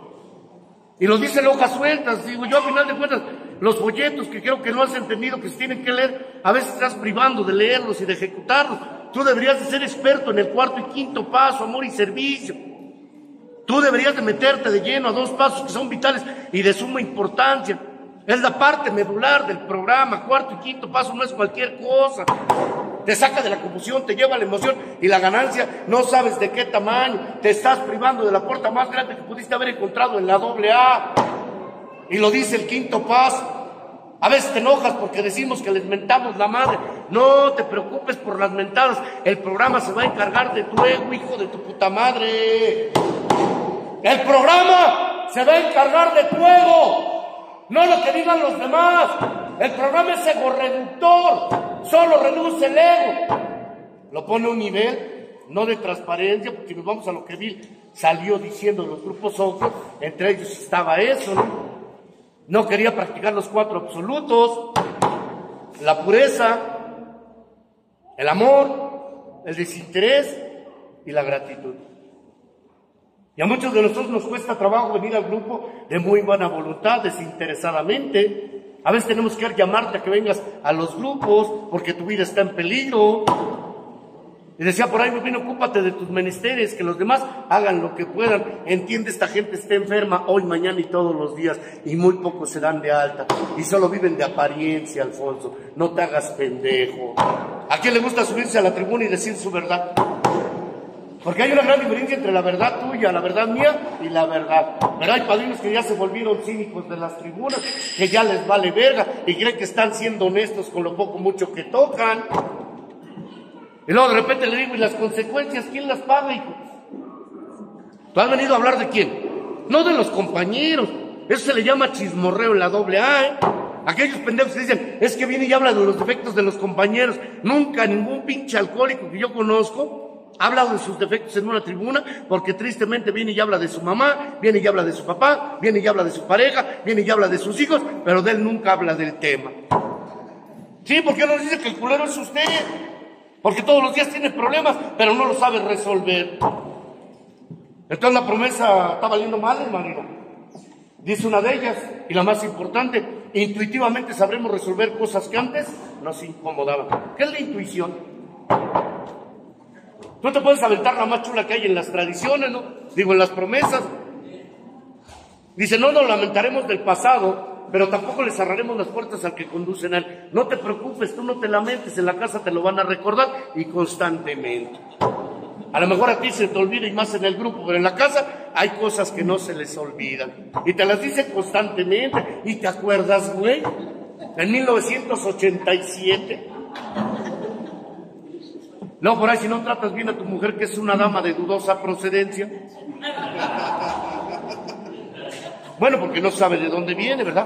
Y lo dicen hojas sueltas. Digo, yo a final de cuentas, los folletos que creo que no has entendido, que se tienen que leer, a veces estás privando de leerlos y de ejecutarlos. Tú deberías de ser experto en el 4º y 5º paso, amor y servicio. Tú deberías de meterte de lleno a 2 pasos que son vitales y de suma importancia. Es la parte medular del programa. 4º y 5º paso no es cualquier cosa. Te saca de la confusión, te lleva a la emoción y la ganancia no sabes de qué tamaño. Te estás privando de la puerta más grande que pudiste haber encontrado en la AA. Y lo dice el 5º paso. A veces te enojas porque decimos que les mentamos la madre. No te preocupes por las mentadas. El programa se va a encargar de tu ego, hijo de tu puta madre. El programa se va a encargar de tu ego, no lo que digan los demás. El programa es ego reductor, solo reduce el ego. Lo pone a un nivel, no de transparencia, porque nos vamos a lo que Bill salió diciendo en los grupos otros, entre ellos estaba eso, ¿no? No quería practicar los 4 absolutos: la pureza, el amor, el desinterés y la gratitud. Y a muchos de nosotros nos cuesta trabajo venir al grupo de muy buena voluntad, desinteresadamente. A veces tenemos que llamarte a que vengas a los grupos porque tu vida está en peligro. Y decía por ahí, muy bien, ocúpate de tus menesteres, que los demás hagan lo que puedan. Entiende, esta gente está enferma hoy, mañana y todos los días, y muy pocos se dan de alta, y solo viven de apariencia, Alfonso. No te hagas pendejo. ¿A quién le gusta subirse a la tribuna y decir su verdad? Porque hay una gran diferencia entre la verdad tuya, la verdad mía y la verdad. Pero hay padrinos que ya se volvieron cínicos de las tribunas, que ya les vale verga y creen que están siendo honestos con lo poco mucho que tocan. Y luego de repente le digo, ¿y las consecuencias quién las paga, hijo? ¿Tú has venido a hablar de quién? No de los compañeros. Eso se le llama chismorreo en la AA, ¿eh? Aquellos pendejos que dicen, es que viene y habla de los defectos de los compañeros. Nunca ningún pinche alcohólico que yo conozco ha hablado de sus defectos en una tribuna, porque tristemente viene y habla de su mamá, viene y habla de su papá, viene y habla de su pareja, viene y habla de sus hijos, pero de él nunca habla del tema. Sí, porque nos dice que el culero es usted, porque todos los días tiene problemas, pero no lo sabe resolver. Entonces la promesa está valiendo madre, marido. Dice una de ellas, y la más importante: intuitivamente sabremos resolver cosas que antes nos incomodaban. ¿Qué es la intuición? Tú te puedes aventar la más chula que hay en las tradiciones, ¿no? Digo, en las promesas. Dice, no nos lamentaremos del pasado, pero tampoco le cerraremos las puertas al que conducen a él. No te preocupes, tú no te lamentes, en la casa te lo van a recordar y constantemente. A lo mejor a ti se te olvida y más en el grupo, pero en la casa hay cosas que no se les olvidan. Y te las dicen constantemente. ¿Y te acuerdas, güey? En 1987. No, por ahí si no tratas bien a tu mujer, que es una dama de dudosa procedencia. Bueno, porque no sabe de dónde viene, ¿verdad?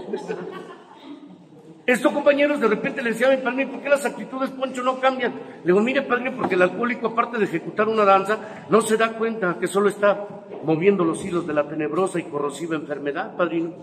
Esto, compañeros, de repente le decía a mi padre, ¿por qué las actitudes, Poncho, no cambian? Le digo, mire, padre, porque el alcohólico, aparte de ejecutar una danza, no se da cuenta que solo está moviendo los hilos de la tenebrosa y corrosiva enfermedad, padrino.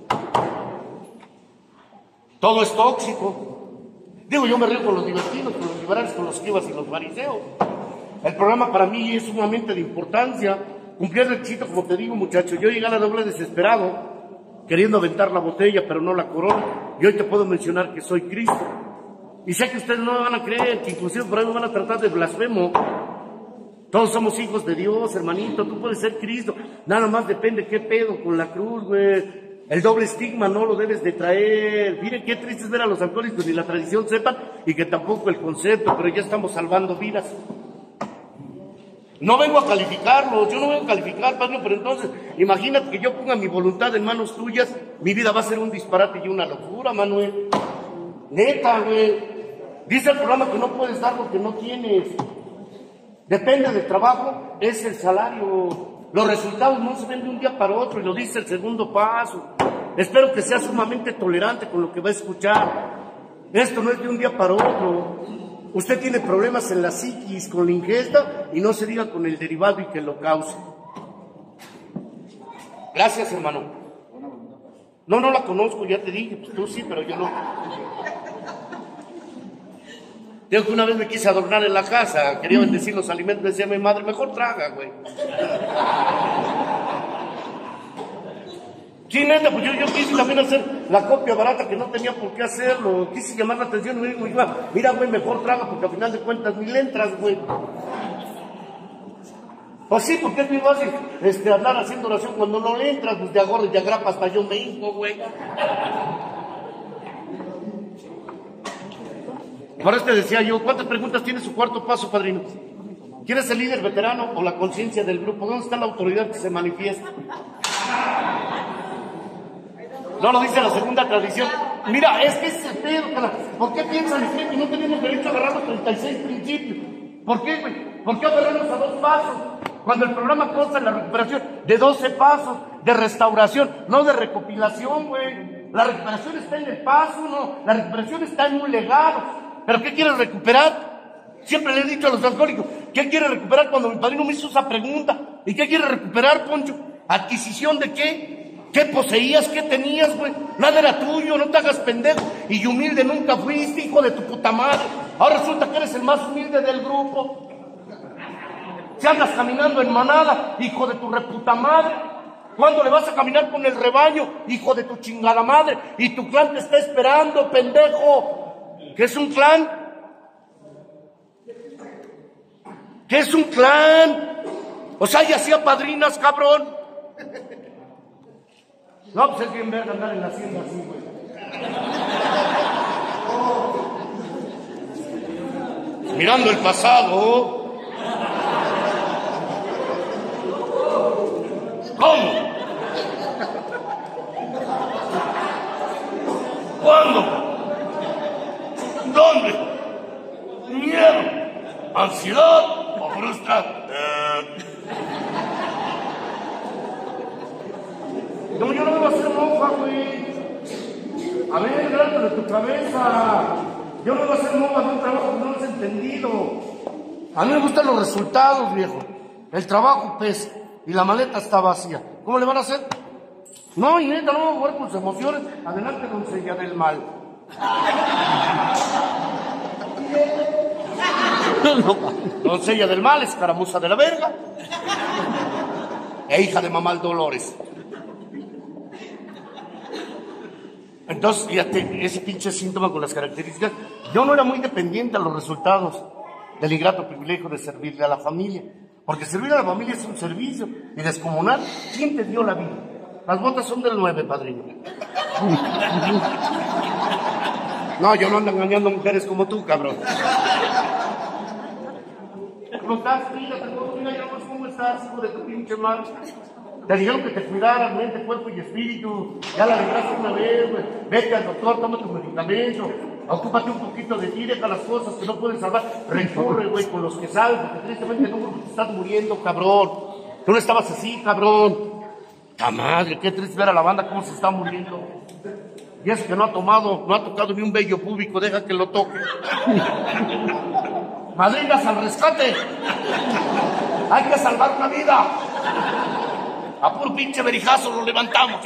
Todo es tóxico. Digo, yo me río con los divertidos, con los liberales, con los kivas y los fariseos. El programa para mí es sumamente de importancia. Cumplí el requisito, como te digo, muchacho. Yo llegué a la doble desesperado, queriendo aventar la botella, pero no la corona. Y hoy te puedo mencionar que soy Cristo. Y sé que ustedes no me van a creer, que inclusive por ahí me van a tratar de blasfemo. Todos somos hijos de Dios, hermanito. Tú puedes ser Cristo. Nada más depende qué pedo con la cruz, güey. El doble estigma no lo debes de traer. Miren qué triste es ver a los alcohólicos, ni la tradición sepan, y que tampoco el concepto, pero ya estamos salvando vidas. No vengo a calificarlo, yo no vengo a calificar, padre, pero entonces, imagínate que yo ponga mi voluntad en manos tuyas, mi vida va a ser un disparate y una locura, Manuel. Neta, güey. Dice el programa que no puedes dar lo que no tienes. Depende del trabajo, es el salario. Los resultados no se ven de un día para otro, y lo dice el segundo paso. Espero que sea sumamente tolerante con lo que va a escuchar. Esto no es de un día para otro. Usted tiene problemas en la psiquis con la ingesta y no se diga con el derivado y que lo cause. Gracias, hermano. No la conozco, ya te dije, pues tú sí, pero yo no. Digo que una vez me quise adornar en la casa, quería bendecir los alimentos, decía mi madre, mejor traga, güey. Sí, neta, pues yo quise también hacer la copia barata que no tenía por qué hacerlo. Quise llamar la atención y me dijo, mira, güey, mejor traga porque al final de cuentas ni le entras, güey. Pues sí, porque es muy fácil andar haciendo oración cuando no le entras, pues de agorro y de agrapa hasta yo me hinco, güey. Por eso te decía yo, ¿cuántas preguntas tiene su cuarto paso, padrino? ¿Quién es el líder veterano o la conciencia del grupo? ¿Dónde está la autoridad que se manifiesta? No lo dice la segunda tradición. Mira, es que es el pedo, cara. ¿Por qué piensan que no tenemos derecho a agarrar los 36 principios? ¿Por qué, güey? ¿Por qué agarrarnos a 2 pasos? Cuando el programa consta en la recuperación de 12 pasos de restauración, no de recopilación, güey. La recuperación está en el paso, no. La recuperación está en un legado. ¿Pero qué quieres recuperar? Siempre le he dicho a los alcohólicos, ¿qué quiere recuperar? Cuando mi padrino me hizo esa pregunta. ¿Y qué quiere recuperar, Poncho? ¿Adquisición de qué? ¿Qué poseías? ¿Qué tenías, güey? Nada era tuyo, no te hagas pendejo. Y humilde nunca fuiste, hijo de tu puta madre. Ahora resulta que eres el más humilde del grupo. Si andas caminando en manada, hijo de tu reputa madre. ¿Cuándo le vas a caminar con el rebaño, hijo de tu chingada madre? Y tu clan te está esperando, pendejo. ¿Qué es un clan? ¿Qué es un clan? O sea, ya hacía padrinas, cabrón. No, pues es bien verga andar en la hacienda así, güey. Mirando el pasado. ¿Cómo? ¿Cuándo? ¿Dónde? Miedo, ansiedad o frustración. No, yo no me voy a hacer monja, güey. A ver, grande de tu cabeza. Yo no me voy a hacer monja de un trabajo que no has entendido. A mí me gustan los resultados, viejo. El trabajo pesa y la maleta está vacía. ¿Cómo le van a hacer? No, y neta, no voy a jugar con sus emociones. Adelante, doncella del mal. Doncella del mal, escaramuza de la verga. E hija de Mamal Dolores. Entonces, fíjate, ese pinche síntoma con las características. Yo no era muy dependiente a los resultados del ingrato privilegio de servirle a la familia. Porque servir a la familia es un servicio. Y descomunal, ¿quién te dio la vida? Las botas son del 9, padrino. No, yo no ando engañando mujeres como tú, cabrón. explotaste, mira, ya no cómo estás, hijo de tu pinche madre. Te dijeron que te cuidaras, mente, cuerpo y espíritu. Ya la dejaste una vez, güey. Vete al doctor, toma tu medicamento. Ocúpate un poquito de ti, deja las cosas que no puedes salvar. Recurre, güey, con los que sabes, porque tristemente no te estás muriendo, cabrón. Tú no estabas así, cabrón. ¡Ta madre! Qué triste ver a la banda cómo se está muriendo. Y es que no ha tocado ni un vello público, deja que lo toque. Madrinas al rescate. Hay que salvar una vida. A puro pinche verijazo lo levantamos.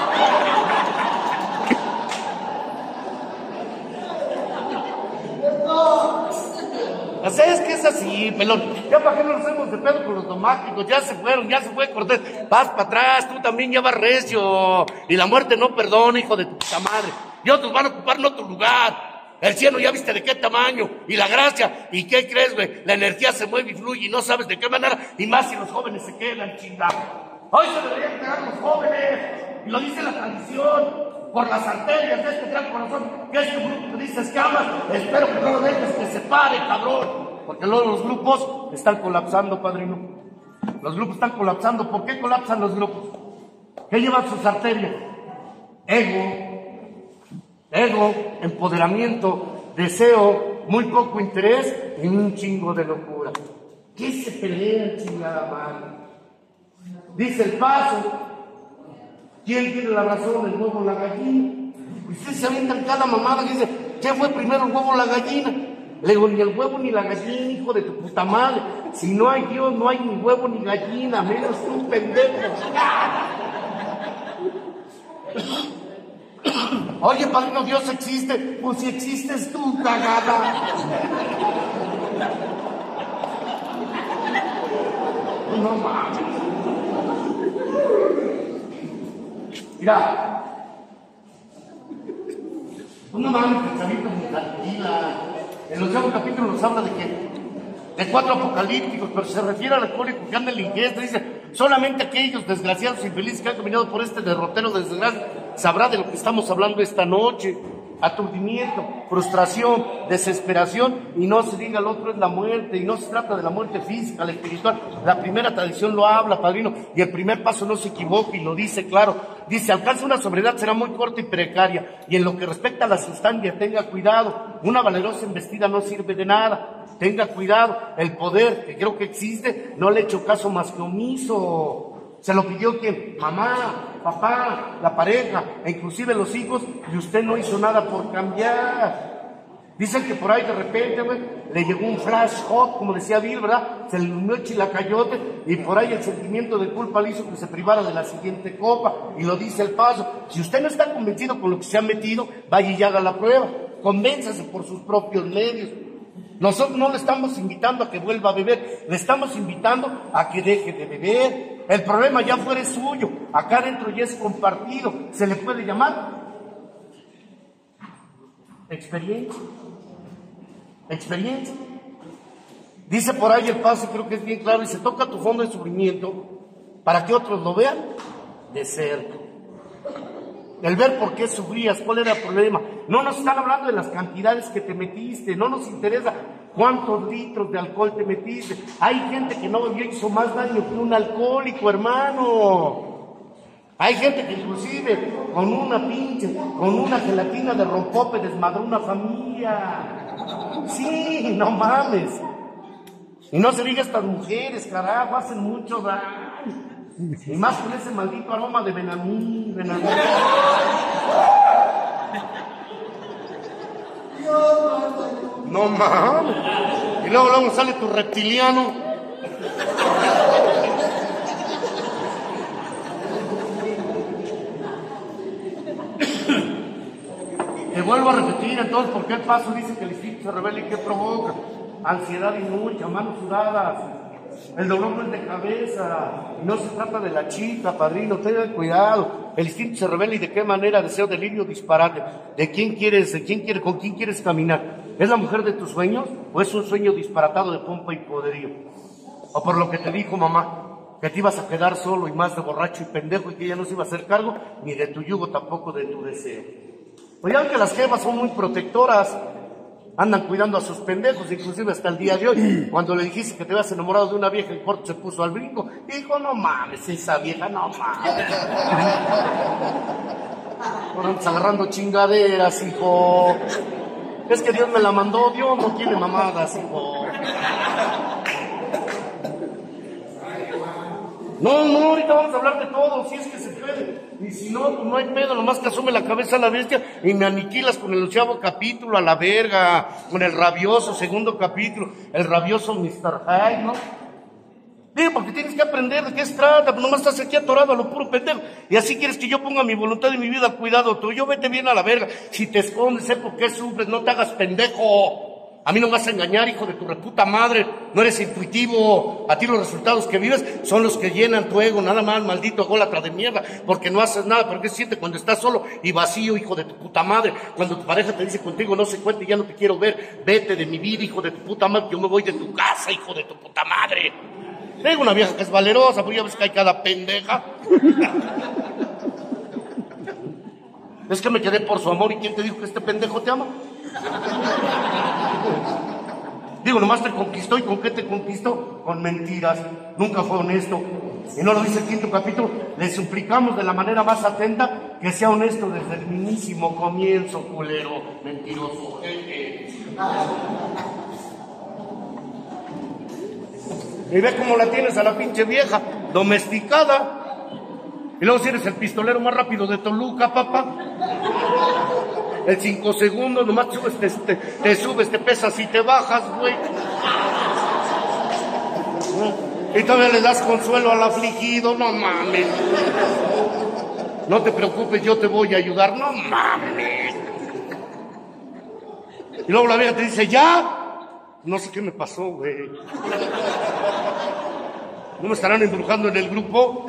Así es que es así, pelón. Ya para qué nos hacemos de pedo con los domáticos, ya se fue Cortés. Vas para atrás, tú también ya vas recio. Y la muerte no perdona, hijo de tu puta madre. Y otros van a ocupar en otro lugar. El cielo ya viste de qué tamaño. Y la gracia. ¿Y qué crees, güey? La energía se mueve y fluye y no sabes de qué manera. Y más si los jóvenes se quedan, chingados. Hoy se deberían quedar los jóvenes. Y lo dice la tradición. Por las arterias de este gran corazón, que este grupo que dices que amas, espero que no lo dejes que se pare, cabrón. Porque luego los grupos están colapsando, padrino. Los grupos están colapsando. ¿Por qué colapsan los grupos? ¿Qué llevan sus arterias? Ego, empoderamiento, deseo, muy poco interés y un chingo de locura. ¿Qué se pelean, chingada madre? Dice el paso. ¿Quién tiene la razón, el huevo o la gallina? Ustedes se avientan cada mamada que dice, ¿qué fue primero, el huevo o la gallina? Le digo, ni el huevo ni la gallina, hijo de tu puta madre. Si no hay Dios, no hay ni huevo ni gallina, menos que un pendejo. Oye, padrino, Dios existe. Pues si existes tú, cagada. No mames. Mira, pues no mames, pensamiento muy tranquila. En los 8 capítulos nos habla de 4 apocalípticos, pero se refiere al alcohólico que anda en la ingesta. Dice, solamente aquellos desgraciados e infelices que han caminado por este derrotero de desgracia sabrá de lo que estamos hablando esta noche. Aturdimiento, frustración, desesperación, y no se diga el otro es la muerte, y no se trata de la muerte física, la espiritual. La primera tradición lo habla, padrino, y el primer paso no se equivoca y lo dice claro. Dice, alcanza una sobriedad, será muy corta y precaria, y en lo que respecta a la sustancia, tenga cuidado, una valerosa embestida no sirve de nada, tenga cuidado, el poder, que creo que existe, no le he hecho caso más que omiso. Se lo pidió ¿quién? Mamá, papá, la pareja, e inclusive los hijos, y usted no hizo nada por cambiar. Dicen que por ahí de repente, güey, le llegó un flash hot, como decía Bill, ¿verdad? Se le iluminó el chilacayote, y por ahí el sentimiento de culpa le hizo que se privara de la siguiente copa, y lo dice el paso. Si usted no está convencido con lo que se ha metido, vaya y haga la prueba. Convénzase por sus propios medios. Nosotros no le estamos invitando a que vuelva a beber, le estamos invitando a que deje de beber. El problema ya fuera es suyo, acá adentro ya es compartido. ¿Se le puede llamar? Experiencia. Experiencia. Dice por ahí el paso, creo que es bien claro, dice, toca tu fondo de sufrimiento para que otros lo vean de cerca. El ver por qué sufrías, cuál era el problema. No nos están hablando de las cantidades que te metiste, no nos interesa cuántos litros de alcohol te metiste. Hay gente que no bebió y hizo más daño que un alcohólico, hermano. Hay gente que inclusive con una gelatina de rompope desmadró una familia. Sí, no mames. Y no se diga estas mujeres, carajo, hacen mucho daño. Y más con ese maldito aroma de Benamí. No mames. Y luego sale tu reptiliano. Te vuelvo a repetir entonces, ¿por qué el paso dice que el instinto se revela y qué provoca? Ansiedad y mucha, manos sudadas. El dolor no es de cabeza, y no se trata de la chica, padrino, tengan cuidado. El instinto se revela y de qué manera, deseo, delirio, disparate. ¿Con quién quieres caminar? ¿Es la mujer de tus sueños o es un sueño disparatado de pompa y poderío? O por lo que te dijo mamá, que te ibas a quedar solo y más de borracho y pendejo y que ella no se iba a hacer cargo ni de tu yugo, tampoco de tu deseo. Pues ya que las jevas son muy protectoras. andan cuidando a sus pendejos, inclusive hasta el día de hoy, cuando le dijiste que te habías enamorado de una vieja, el corto se puso al brinco, dijo, no mames, esa vieja, no mames. Ahora andas agarrando chingaderas, hijo. Es que Dios me la mandó, Dios no tiene mamadas, hijo. No, ahorita vamos a hablar de todo, si es que se puede. Y si no, pues no hay pedo, nomás que asome la cabeza a la bestia y me aniquilas con el 8º capítulo, a la verga, con el rabioso 2º capítulo, el rabioso Mr. Hyde, ¿no? Digo, porque tienes que aprender de qué se trata, pues nomás estás aquí atorado a lo puro pendejo. Y así quieres que yo ponga mi voluntad y mi vida al cuidado tuyo, vete bien a la verga. Si te escondes, sé por qué sufres, no te hagas pendejo. A mí no me vas a engañar, hijo de tu reputa madre. No eres intuitivo. A ti los resultados que vives son los que llenan tu ego. Nada más, maldito ególatra de mierda. Porque no haces nada. ¿Pero qué se siente cuando estás solo y vacío, hijo de tu puta madre? Cuando tu pareja te dice contigo no se cuenta y ya no te quiero ver. Vete de mi vida, hijo de tu puta madre. Yo me voy de tu casa, hijo de tu puta madre. Tengo una vieja que es valerosa, pues ya ves que hay cada pendeja. Es que me quedé por su amor. ¿Y quién te dijo que este pendejo te ama? Digo, nomás te conquistó. ¿Y con qué te conquistó? Con mentiras. Nunca fue honesto. Y no lo dice el 5º capítulo. Le suplicamos de la manera más atenta que sea honesto desde el minísimo comienzo, culero, mentiroso. Y ve cómo la tienes a la pinche vieja, domesticada. Y luego si eres el pistolero más rápido de Toluca, papá. El 5 segundos, nomás te subes, te pesas y te bajas, güey. Y todavía le das consuelo al afligido, no mames. No te preocupes, yo te voy a ayudar, no mames. Y luego la vieja te dice, ¿ya? No sé qué me pasó, güey. ¿No me estarán embrujando en el grupo?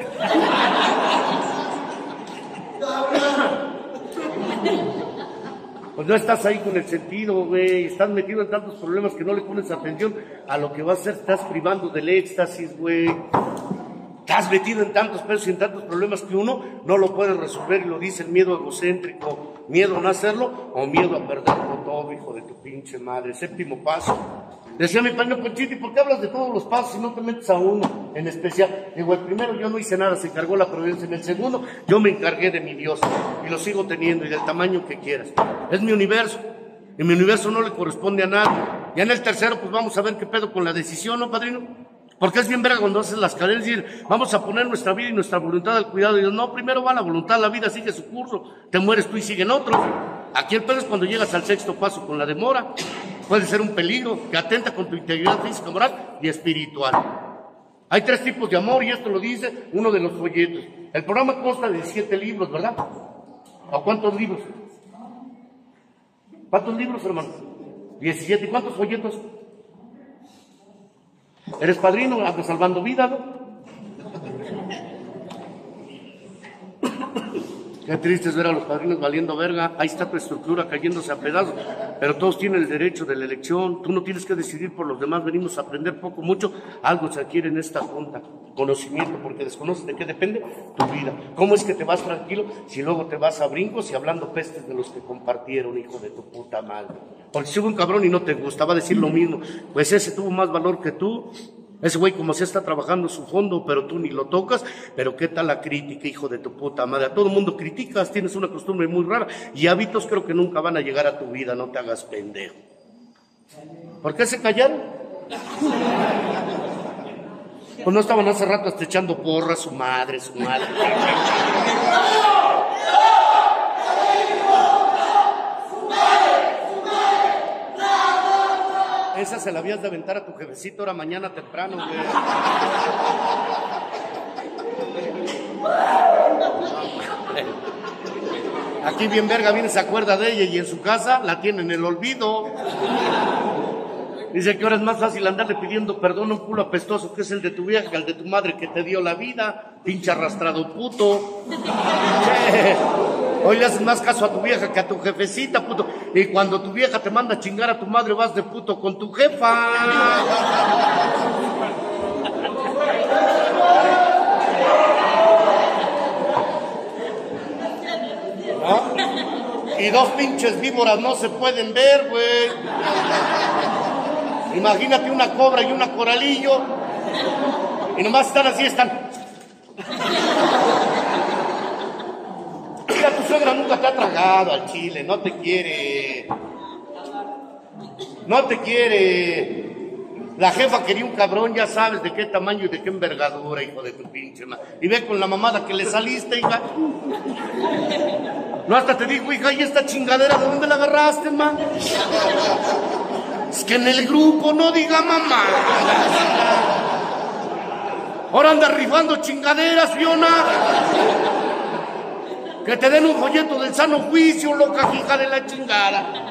Pues no estás ahí con el sentido, güey. Estás metido en tantos problemas que no le pones atención a lo que va a hacer. Estás privando del éxtasis, güey. Estás metido en tantos pesos y en tantos problemas que uno no lo puede resolver y lo dice el miedo egocéntrico. Miedo a no hacerlo o miedo a perderlo todo, hijo de tu pinche madre. 7º paso. Decía mi padre, Ponchito, ¿y por qué hablas de todos los pasos y no te metes a uno en especial? Digo, el primero yo no hice nada, se encargó la providencia. En el segundo, yo me encargué de mi Dios y lo sigo teniendo y del tamaño que quieras. Es mi universo y mi universo no le corresponde a nadie. Y en el tercero, pues vamos a ver qué pedo con la decisión, ¿no, padrino? Porque es bien verga cuando haces las cadenas y decir, vamos a poner nuestra vida y nuestra voluntad al cuidado. Y Dios, no, primero va la voluntad, la vida sigue su curso. Te mueres tú y siguen otros. Aquí el pedo es cuando llegas al 6º paso con la demora. Puede ser un peligro que atenta con tu integridad física, moral y espiritual. Hay 3 tipos de amor y esto lo dice uno de los folletos. El programa consta de 17 libros, ¿verdad? ¿O cuántos libros? ¿Cuántos libros, hermano? 17. ¿Y cuántos folletos? ¿Eres padrino? ¿Andas salvando vidas, no? Qué triste es ver a los padrinos valiendo verga. Ahí está tu estructura cayéndose a pedazos. Pero todos tienen el derecho de la elección. Tú no tienes que decidir por los demás. Venimos a aprender poco, mucho. Algo se adquiere en esta junta. Conocimiento, porque desconoces de qué depende tu vida. ¿Cómo es que te vas tranquilo si luego te vas a brincos y hablando pestes de los que compartieron, hijo de tu puta madre? Porque si hubo un cabrón y no te gusta, va a decir lo mismo. Pues ese tuvo más valor que tú. Ese güey como se está trabajando su fondo, pero tú ni lo tocas. Pero qué tal la crítica, hijo de tu puta madre. A todo el mundo criticas, tienes una costumbre muy rara. Y hábitos creo que nunca van a llegar a tu vida, no te hagas pendejo. ¿Por qué se callaron? Pues no estaban hace rato hasta echando porras, su madre. Esa se la habías de aventar a tu jefecito ahora mañana temprano, güey. Aquí bien verga viene, se acuerda de ella y en su casa la tiene en el olvido. Dice que ahora es más fácil andarle pidiendo perdón a un culo apestoso que es el de tu vieja que el de tu madre que te dio la vida. Pinche arrastrado puto. Hoy le haces más caso a tu vieja que a tu jefecita, puto. Y cuando tu vieja te manda a chingar a tu madre, vas de puto con tu jefa. ¿No? Y dos pinches víboras no se pueden ver, güey. Imagínate una cobra y una coralillo. Y nomás están así, están. Mira, tu suegra nunca te ha tragado al chile, no te quiere. No te quiere. La jefa quería un cabrón, ya sabes de qué tamaño y de qué envergadura, hijo de tu pinche madre. Y ve con la mamada que le saliste, hija. No, hasta te digo, hija, ¿y esta chingadera de dónde la agarraste, ma? Es que en el grupo no diga mamá. Ahora anda rifando chingaderas, Fiona. Que te den un folleto del sano juicio, loca hija de la chingada.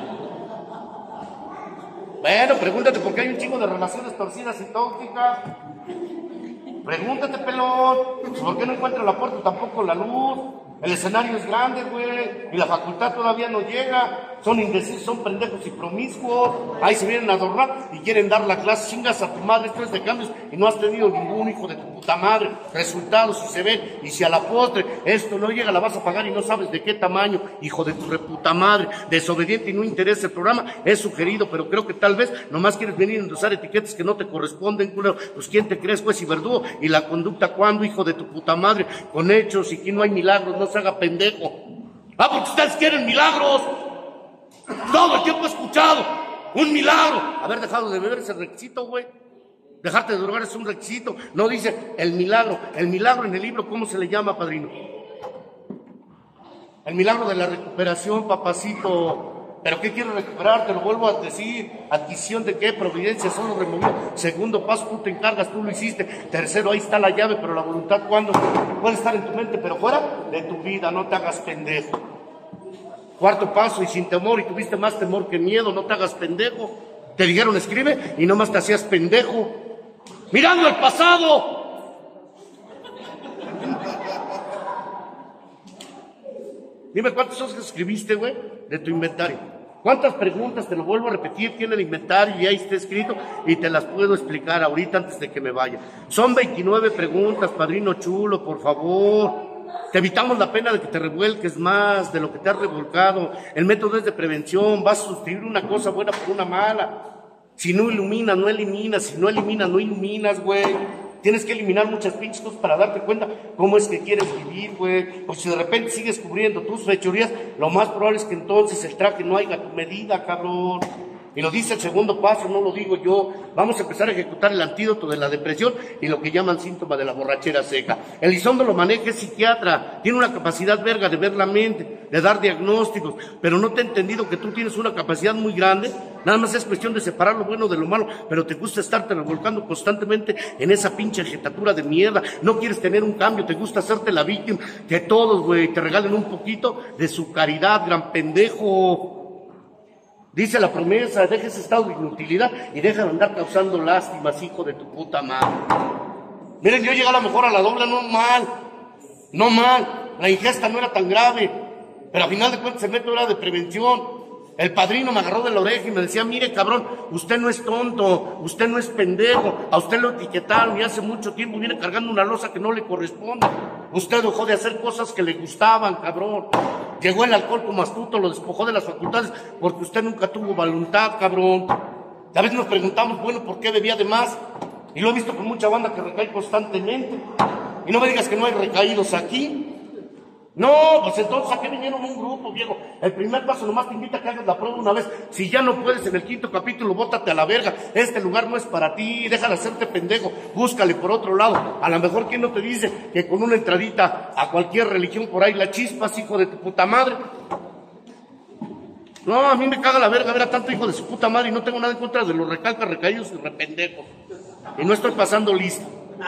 Bueno, pregúntate por qué hay un chingo de relaciones torcidas y tóxicas. Pregúntate, pelón, ¿por qué no encuentra la puerta tampoco la luz? El escenario es grande, güey, y la facultad todavía no llega. Son indecisos, son pendejos y promiscuos. Ahí se vienen a adornar y quieren dar la clase. Chingas a tu madre, esto es de cambios y no has tenido ningún hijo de tu puta madre. Resultados si se ven y si a la postre esto no llega la vas a pagar y no sabes de qué tamaño, hijo de tu reputa madre. Desobediente y no interesa el programa, es sugerido, pero creo que tal vez nomás quieres venir a endosar etiquetas que no te corresponden, culero. Pues ¿quién te crees, juez y verdugo? Y la conducta, ¿cuándo, hijo de tu puta madre? Con hechos, y aquí no hay milagros, no se haga pendejo. Ah, porque ustedes quieren milagros. Todo el tiempo he escuchado un milagro. Haber dejado de beber es el requisito, güey. Dejarte de drogar es un requisito. No dice el milagro. El milagro en el libro, ¿cómo se le llama, padrino? El milagro de la recuperación, papacito. ¿Pero qué quieres recuperar? Te lo vuelvo a decir. ¿Adquisición de qué? Providencia, solo removido. Segundo paso, tú te encargas, tú lo hiciste. Tercero, ahí está la llave, pero la voluntad, ¿cuándo? Puede estar en tu mente, pero fuera de tu vida. No te hagas pendejo. Cuarto paso, y sin temor, y tuviste más temor que miedo, no te hagas pendejo. Te dijeron escribe y nomás te hacías pendejo. Mirando el pasado. Dime cuántas cosas escribiste, güey, de tu inventario. ¿Cuántas preguntas, te lo vuelvo a repetir, tiene el inventario y ahí está escrito y te las puedo explicar ahorita antes de que me vaya? Son 29 preguntas, padrino chulo, por favor. Te evitamos la pena de que te revuelques más de lo que te has revolcado. El método es de prevención. Vas a sustituir una cosa buena por una mala. Si no iluminas, no eliminas. Si no eliminas, no iluminas, güey. Tienes que eliminar muchas pinches cosas para darte cuenta cómo es que quieres vivir, güey. Porque si de repente sigues cubriendo tus fechorías, lo más probable es que entonces el traje no haya tu medida, cabrón. Y lo dice el segundo paso, no lo digo yo. Vamos a empezar a ejecutar el antídoto de la depresión y lo que llaman síntoma de la borrachera seca. Elizondo lo maneja, es psiquiatra, tiene una capacidad verga de ver la mente, de dar diagnósticos, pero no te he entendido que tú tienes una capacidad muy grande. Nada más es cuestión de separar lo bueno de lo malo, pero te gusta estarte revolcando constantemente en esa pinche agitatura de mierda. No quieres tener un cambio, te gusta hacerte la víctima, que todos, güey, te regalen un poquito de su caridad, gran pendejo. Dice la promesa, deja ese estado de inutilidad y deja de andar causando lástimas, hijo de tu puta madre. Miren, yo llegué a lo mejor a la doble, no mal, la ingesta no era tan grave, pero al final de cuentas el método era de prevención. El padrino me agarró de la oreja y me decía, mire cabrón, usted no es tonto, usted no es pendejo, a usted lo etiquetaron y hace mucho tiempo viene cargando una losa que no le corresponde. Usted dejó de hacer cosas que le gustaban, cabrón. Llegó el alcohol como astuto, lo despojó de las facultades porque usted nunca tuvo voluntad, cabrón. A veces nos preguntamos, bueno, ¿por qué bebía de más? Y lo he visto con mucha banda que recae constantemente. Y no me digas que no hay recaídos aquí. No, pues entonces ¿a qué vinieron un grupo, viejo? El primer paso nomás te invita a que hagas la prueba una vez. Si ya no puedes en el quinto capítulo, bótate a la verga. Este lugar no es para ti, deja de hacerte pendejo. Búscale por otro lado. A lo mejor ¿quién no te dice que con una entradita a cualquier religión por ahí la chispas, hijo de tu puta madre? No, a mí me caga la verga ver a tanto hijo de su puta madre y no tengo nada en contra de los recalcas, recaídos y rependejos. Y no estoy pasando lista.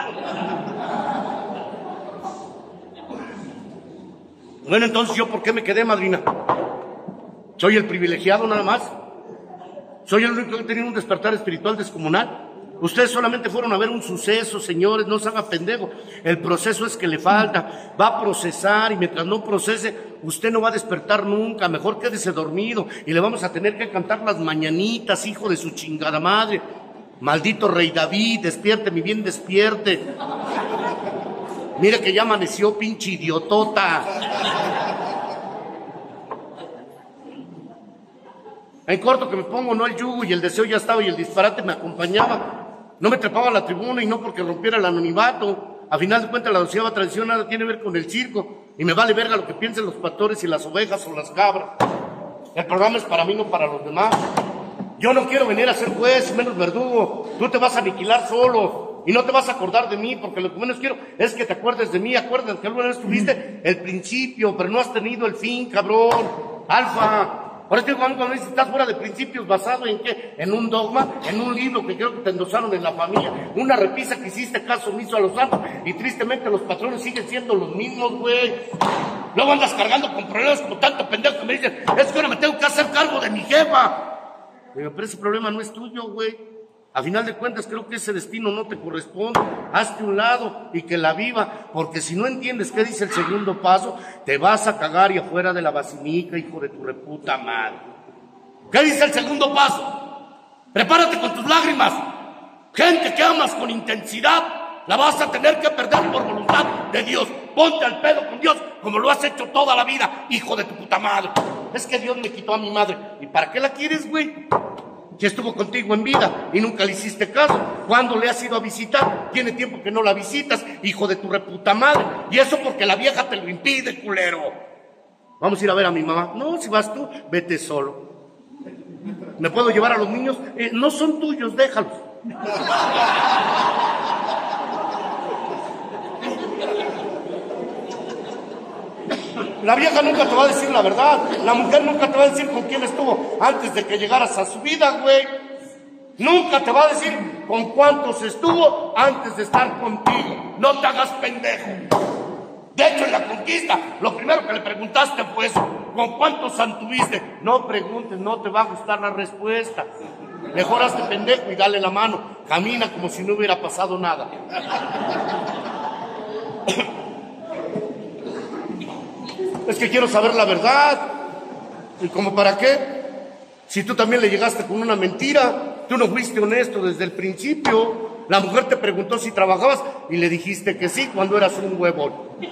Bueno, entonces, ¿yo por qué me quedé, madrina? ¿Soy el privilegiado nada más? ¿Soy el único que ha tenido un despertar espiritual descomunal? Ustedes solamente fueron a ver un suceso, señores, no se haga pendejo. El proceso es que le falta, va a procesar y mientras no procese, usted no va a despertar nunca. Mejor quédese dormido y le vamos a tener que cantar las mañanitas, hijo de su chingada madre. Maldito rey David, despierte, mi bien, despierte. Mire que ya amaneció, pinche idiotota. En corto que me pongo, no el yugo y el deseo ya estaba y el disparate me acompañaba. No me trepaba a la tribuna y no porque rompiera el anonimato. A final de cuentas la doceava tradición nada tiene que ver con el circo y me vale verga lo que piensen los pastores y las ovejas o las cabras. El programa es para mí, no para los demás. Yo no quiero venir a ser juez, menos verdugo. Tú te vas a aniquilar solo y no te vas a acordar de mí, porque lo que menos quiero es que te acuerdes de mí. Acuérdate que alguna vez tuviste el principio, pero no has tenido el fin, cabrón. Alfa. Por eso cuando dices, estás fuera de principios, ¿basado en qué? En un dogma, en un libro que creo que te endosaron en la familia, una repisa que hiciste caso omiso a los santos, y tristemente los patrones siguen siendo los mismos, güey. Luego andas cargando con problemas como tanto pendejo que me dicen, es que ahora me tengo que hacer cargo de mi jefa. Pero ese problema no es tuyo, güey. A final de cuentas creo que ese destino no te corresponde. Hazte un lado y que la viva, porque si no entiendes qué dice el segundo paso, te vas a cagar y afuera de la basilica, hijo de tu reputa madre. ¿Qué dice el segundo paso? Prepárate con tus lágrimas. Gente que amas con intensidad, la vas a tener que perder por voluntad de Dios. Ponte al pedo con Dios, como lo has hecho toda la vida, hijo de tu puta madre. Es que Dios me quitó a mi madre. ¿Y para qué la quieres, güey? Que estuvo contigo en vida y nunca le hiciste caso. ¿Cuándo le has ido a visitar? Tiene tiempo que no la visitas, hijo de tu reputa madre. Y eso porque la vieja te lo impide, culero. Vamos a ir a ver a mi mamá. No, si vas tú, vete solo. ¿Me puedo llevar a los niños? No son tuyos, déjalos. La vieja nunca te va a decir la verdad. La mujer nunca te va a decir con quién estuvo antes de que llegaras a su vida, güey. Nunca te va a decir con cuántos estuvo antes de estar contigo. No te hagas pendejo. De hecho, en la conquista, lo primero que le preguntaste fue eso. ¿Con cuántos anduviste? No preguntes, no te va a gustar la respuesta. Mejor hazte pendejo y dale la mano. Camina como si no hubiera pasado nada. Es que quiero saber la verdad. ¿Y cómo para qué? Si tú también le llegaste con una mentira, tú no fuiste honesto desde el principio. La mujer te preguntó si trabajabas y le dijiste que sí cuando eras un huevón.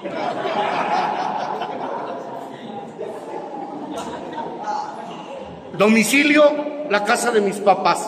Domicilio, la casa de mis papás.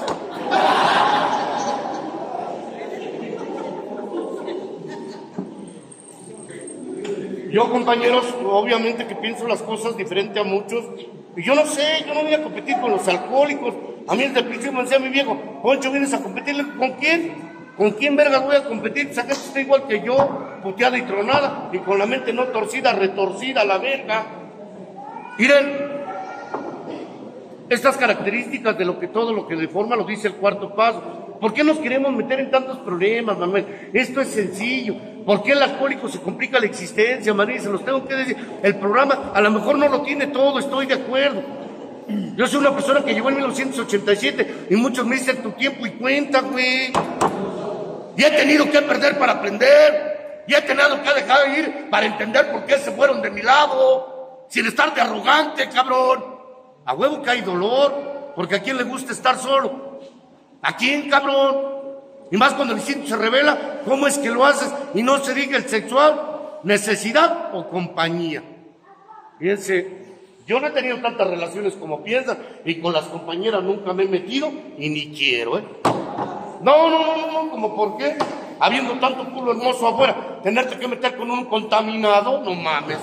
Yo, compañeros, obviamente que pienso las cosas diferente a muchos. Y yo no sé, yo no voy a competir con los alcohólicos. A mí desde el principio me decía mi viejo, Poncho, ¿vienes a competir? ¿Con quién? ¿Con quién verga voy a competir? Esa gente está igual que yo, puteada y tronada, y con la mente no torcida, retorcida, la verga. Miren, estas características de todo lo que deforma lo dice el cuarto paso. ¿Por qué nos queremos meter en tantos problemas, Manuel? Esto es sencillo. ¿Por qué el alcohólico se complica la existencia, María? Se los tengo que decir. El programa a lo mejor no lo tiene todo, estoy de acuerdo. Yo soy una persona que llegó en 1987 y muchos me dicen tu tiempo y cuenta, güey. Y he tenido que perder para aprender. Y he tenido que dejar de ir para entender por qué se fueron de mi lado. Sin estar de arrogante, cabrón. A huevo que hay dolor, porque a quién le gusta estar solo. ¿A quién, cabrón? Y más cuando el instinto se revela, ¿cómo es que lo haces? Y no se diga el sexual, necesidad o compañía. Fíjense, yo no he tenido tantas relaciones como piensan, y con las compañeras nunca me he metido, y ni quiero, ¿eh? No, ¿cómo por qué? Habiendo tanto culo hermoso afuera, tenerte que meter con un contaminado, no mames.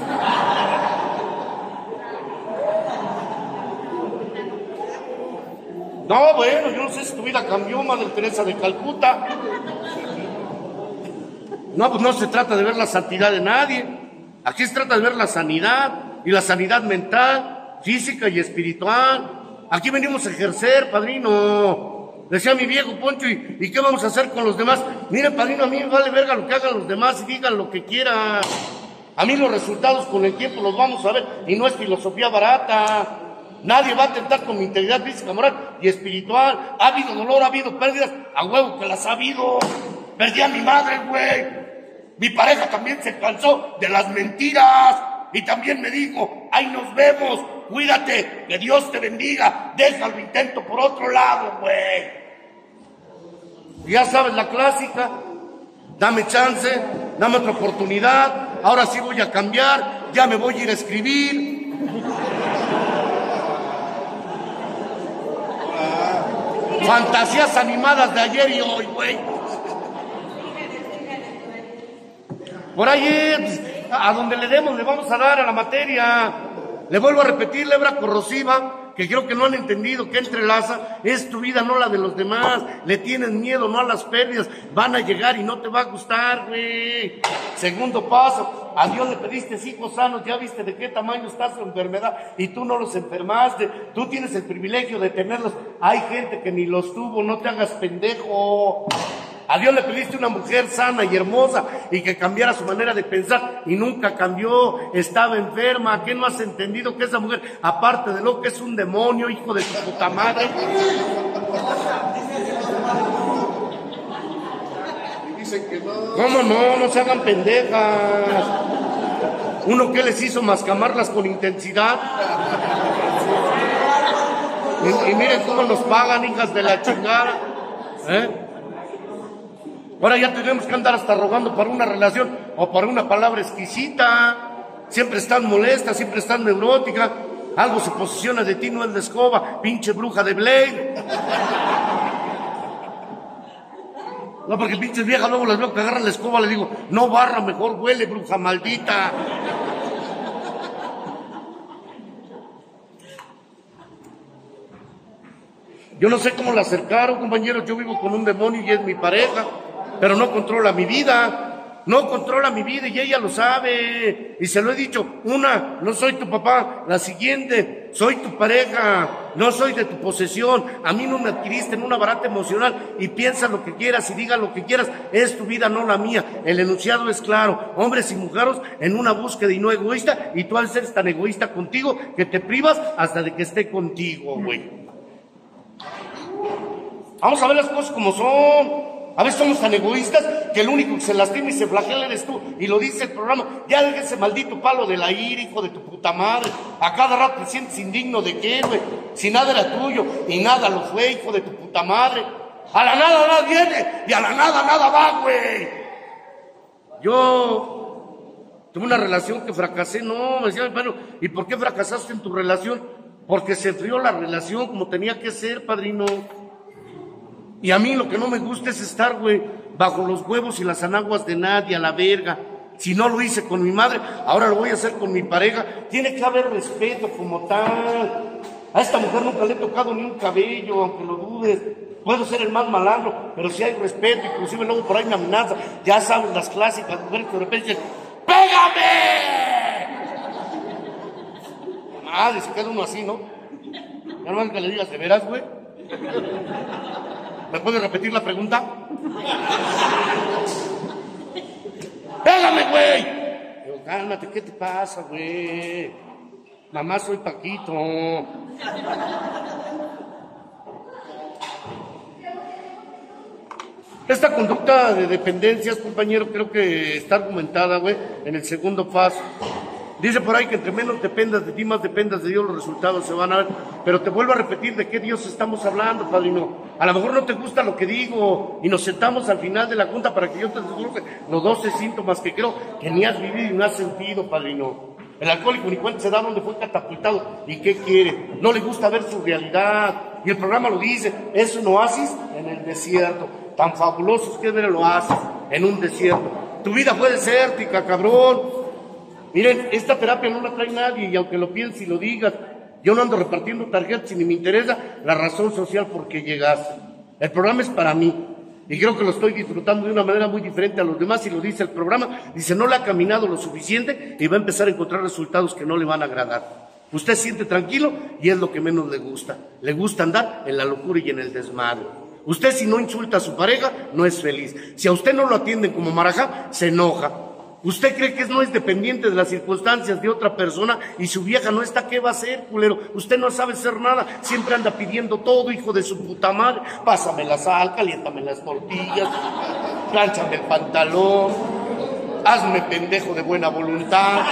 No, bueno, yo no sé si tu vida cambió, Madre Teresa de Calcuta. No, pues no se trata de ver la santidad de nadie. Aquí se trata de ver la sanidad, y la sanidad mental, física y espiritual. Aquí venimos a ejercer, padrino. Decía mi viejo Poncho, ¿y qué vamos a hacer con los demás? Mire, padrino, a mí me vale verga lo que hagan los demás y digan lo que quieran. A mí los resultados con el tiempo los vamos a ver, y no es filosofía barata. Nadie va a tentar con mi integridad física, moral y espiritual. Ha habido dolor, ha habido pérdidas, a huevo que las ha habido. Perdí a mi madre, güey. Mi pareja también se cansó de las mentiras y también me dijo, ahí nos vemos, cuídate, que Dios te bendiga, déjalo, intento por otro lado, güey. Ya sabes la clásica, dame chance, dame otra oportunidad, ahora sí voy a cambiar, ya me voy a ir a escribir. fantasías animadas de ayer y hoy, güey. Por ahí, pues, a donde le demos, le vamos a dar a la materia. Le vuelvo a repetir, la hebra corrosiva, que creo que no han entendido que entrelaza, es tu vida, no la de los demás. Le tienes miedo, no a las pérdidas. Van a llegar y no te va a gustar, güey. Segundo paso, a Dios le pediste hijos sanos, ya viste de qué tamaño está su enfermedad y tú no los enfermaste. Tú tienes el privilegio de tenerlos. Hay gente que ni los tuvo, no te hagas pendejo. A Dios le pediste una mujer sana y hermosa y que cambiara su manera de pensar y nunca cambió, estaba enferma. ¿Qué no has entendido que esa mujer, aparte de lo que es un demonio, hijo de tu puta madre? Dicen que no. ¿Cómo no? No se hagan pendejas. ¿Uno qué les hizo más que amarlas con intensidad? Y miren cómo nos pagan, hijas de la chingada. Ahora ya tenemos que andar hasta rogando para una relación o para una palabra exquisita. Siempre están molestas, siempre están neuróticas. Algo se posiciona de ti, no es de escoba, pinche bruja de Blade. No, porque pinches viejas luego las veo que agarran la escoba, le digo, no barra, mejor huele, bruja maldita. Yo no sé cómo la acercaron, compañeros. Yo vivo con un demonio y es mi pareja, pero no controla mi vida. No controla mi vida y ella lo sabe. Y se lo he dicho. Una, no soy tu papá. La siguiente, soy tu pareja. No soy de tu posesión. A mí no me adquiriste en una barata emocional. Y piensa lo que quieras y diga lo que quieras. Es tu vida, no la mía. El enunciado es claro. Hombres y mujeres en una búsqueda y no egoísta. Y tú al ser tan egoísta contigo que te privas hasta de que esté contigo, güey. Vamos a ver las cosas como son. A veces somos tan egoístas que el único que se lastima y se flagela eres tú. Y lo dice el programa. Ya deja ese maldito palo de la ira, hijo de tu puta madre. A cada rato te sientes indigno de qué, güey. Si nada era tuyo y nada lo fue, hijo de tu puta madre. A la nada viene y a la nada va, güey. Yo tuve una relación que fracasé. No, me decía, bueno, ¿y por qué fracasaste en tu relación? Porque se enfrió la relación como tenía que ser, padrino. Y a mí lo que no me gusta es estar, güey, bajo los huevos y las anaguas de nadie, a la verga. Si no lo hice con mi madre, ahora lo voy a hacer con mi pareja. Tiene que haber respeto como tal. A esta mujer nunca le he tocado ni un cabello, aunque lo dudes. Puedo ser el más malandro, pero si hay respeto, inclusive luego por ahí me amenaza. Ya sabes, las clásicas mujeres que de repente dicen, ¡pégame! Madre, se queda uno así, ¿no? Ya no más que le digas, ¿de veras, güey? ¿Me puedes repetir la pregunta? ¡Pégame, güey! Digo, cálmate, ¿qué te pasa, güey? Mamá, soy Paquito. Esta conducta de dependencias, compañero, creo que está argumentada, güey, en el segundo paso. Dice por ahí que entre menos dependas de ti, más dependas de Dios, los resultados se van a ver. Pero te vuelvo a repetir de qué Dios estamos hablando, padrino. A lo mejor no te gusta lo que digo y nos sentamos al final de la junta para que yo te desgloсе los 12 síntomas que creo que ni has vivido y no has sentido, padrino. El alcohólico ni cuenta se da donde fue catapultado. ¿Y qué quiere? No le gusta ver su realidad. Y el programa lo dice, es un oasis en el desierto. Tan fabuloso es que es ver el oasis en un desierto. Tu vida fue desértica, cabrón. Miren, esta terapia no la trae nadie y aunque lo pienses y lo digas, yo no ando repartiendo tarjetas y ni me interesa la razón social por qué llegaste. El programa es para mí y creo que lo estoy disfrutando de una manera muy diferente a los demás y lo dice el programa. Dice, no le ha caminado lo suficiente y va a empezar a encontrar resultados que no le van a agradar. Usted siente tranquilo y es lo que menos le gusta. Le gusta andar en la locura y en el desmadre. Usted si no insulta a su pareja, no es feliz. Si a usted no lo atienden como marajá, se enoja. Usted cree que no es dependiente de las circunstancias de otra persona y su vieja no está, ¿qué va a hacer, culero? Usted no sabe hacer nada, siempre anda pidiendo todo, hijo de su puta madre. Pásame la sal, caliéntame las tortillas, plánchame el pantalón, hazme pendejo de buena voluntad.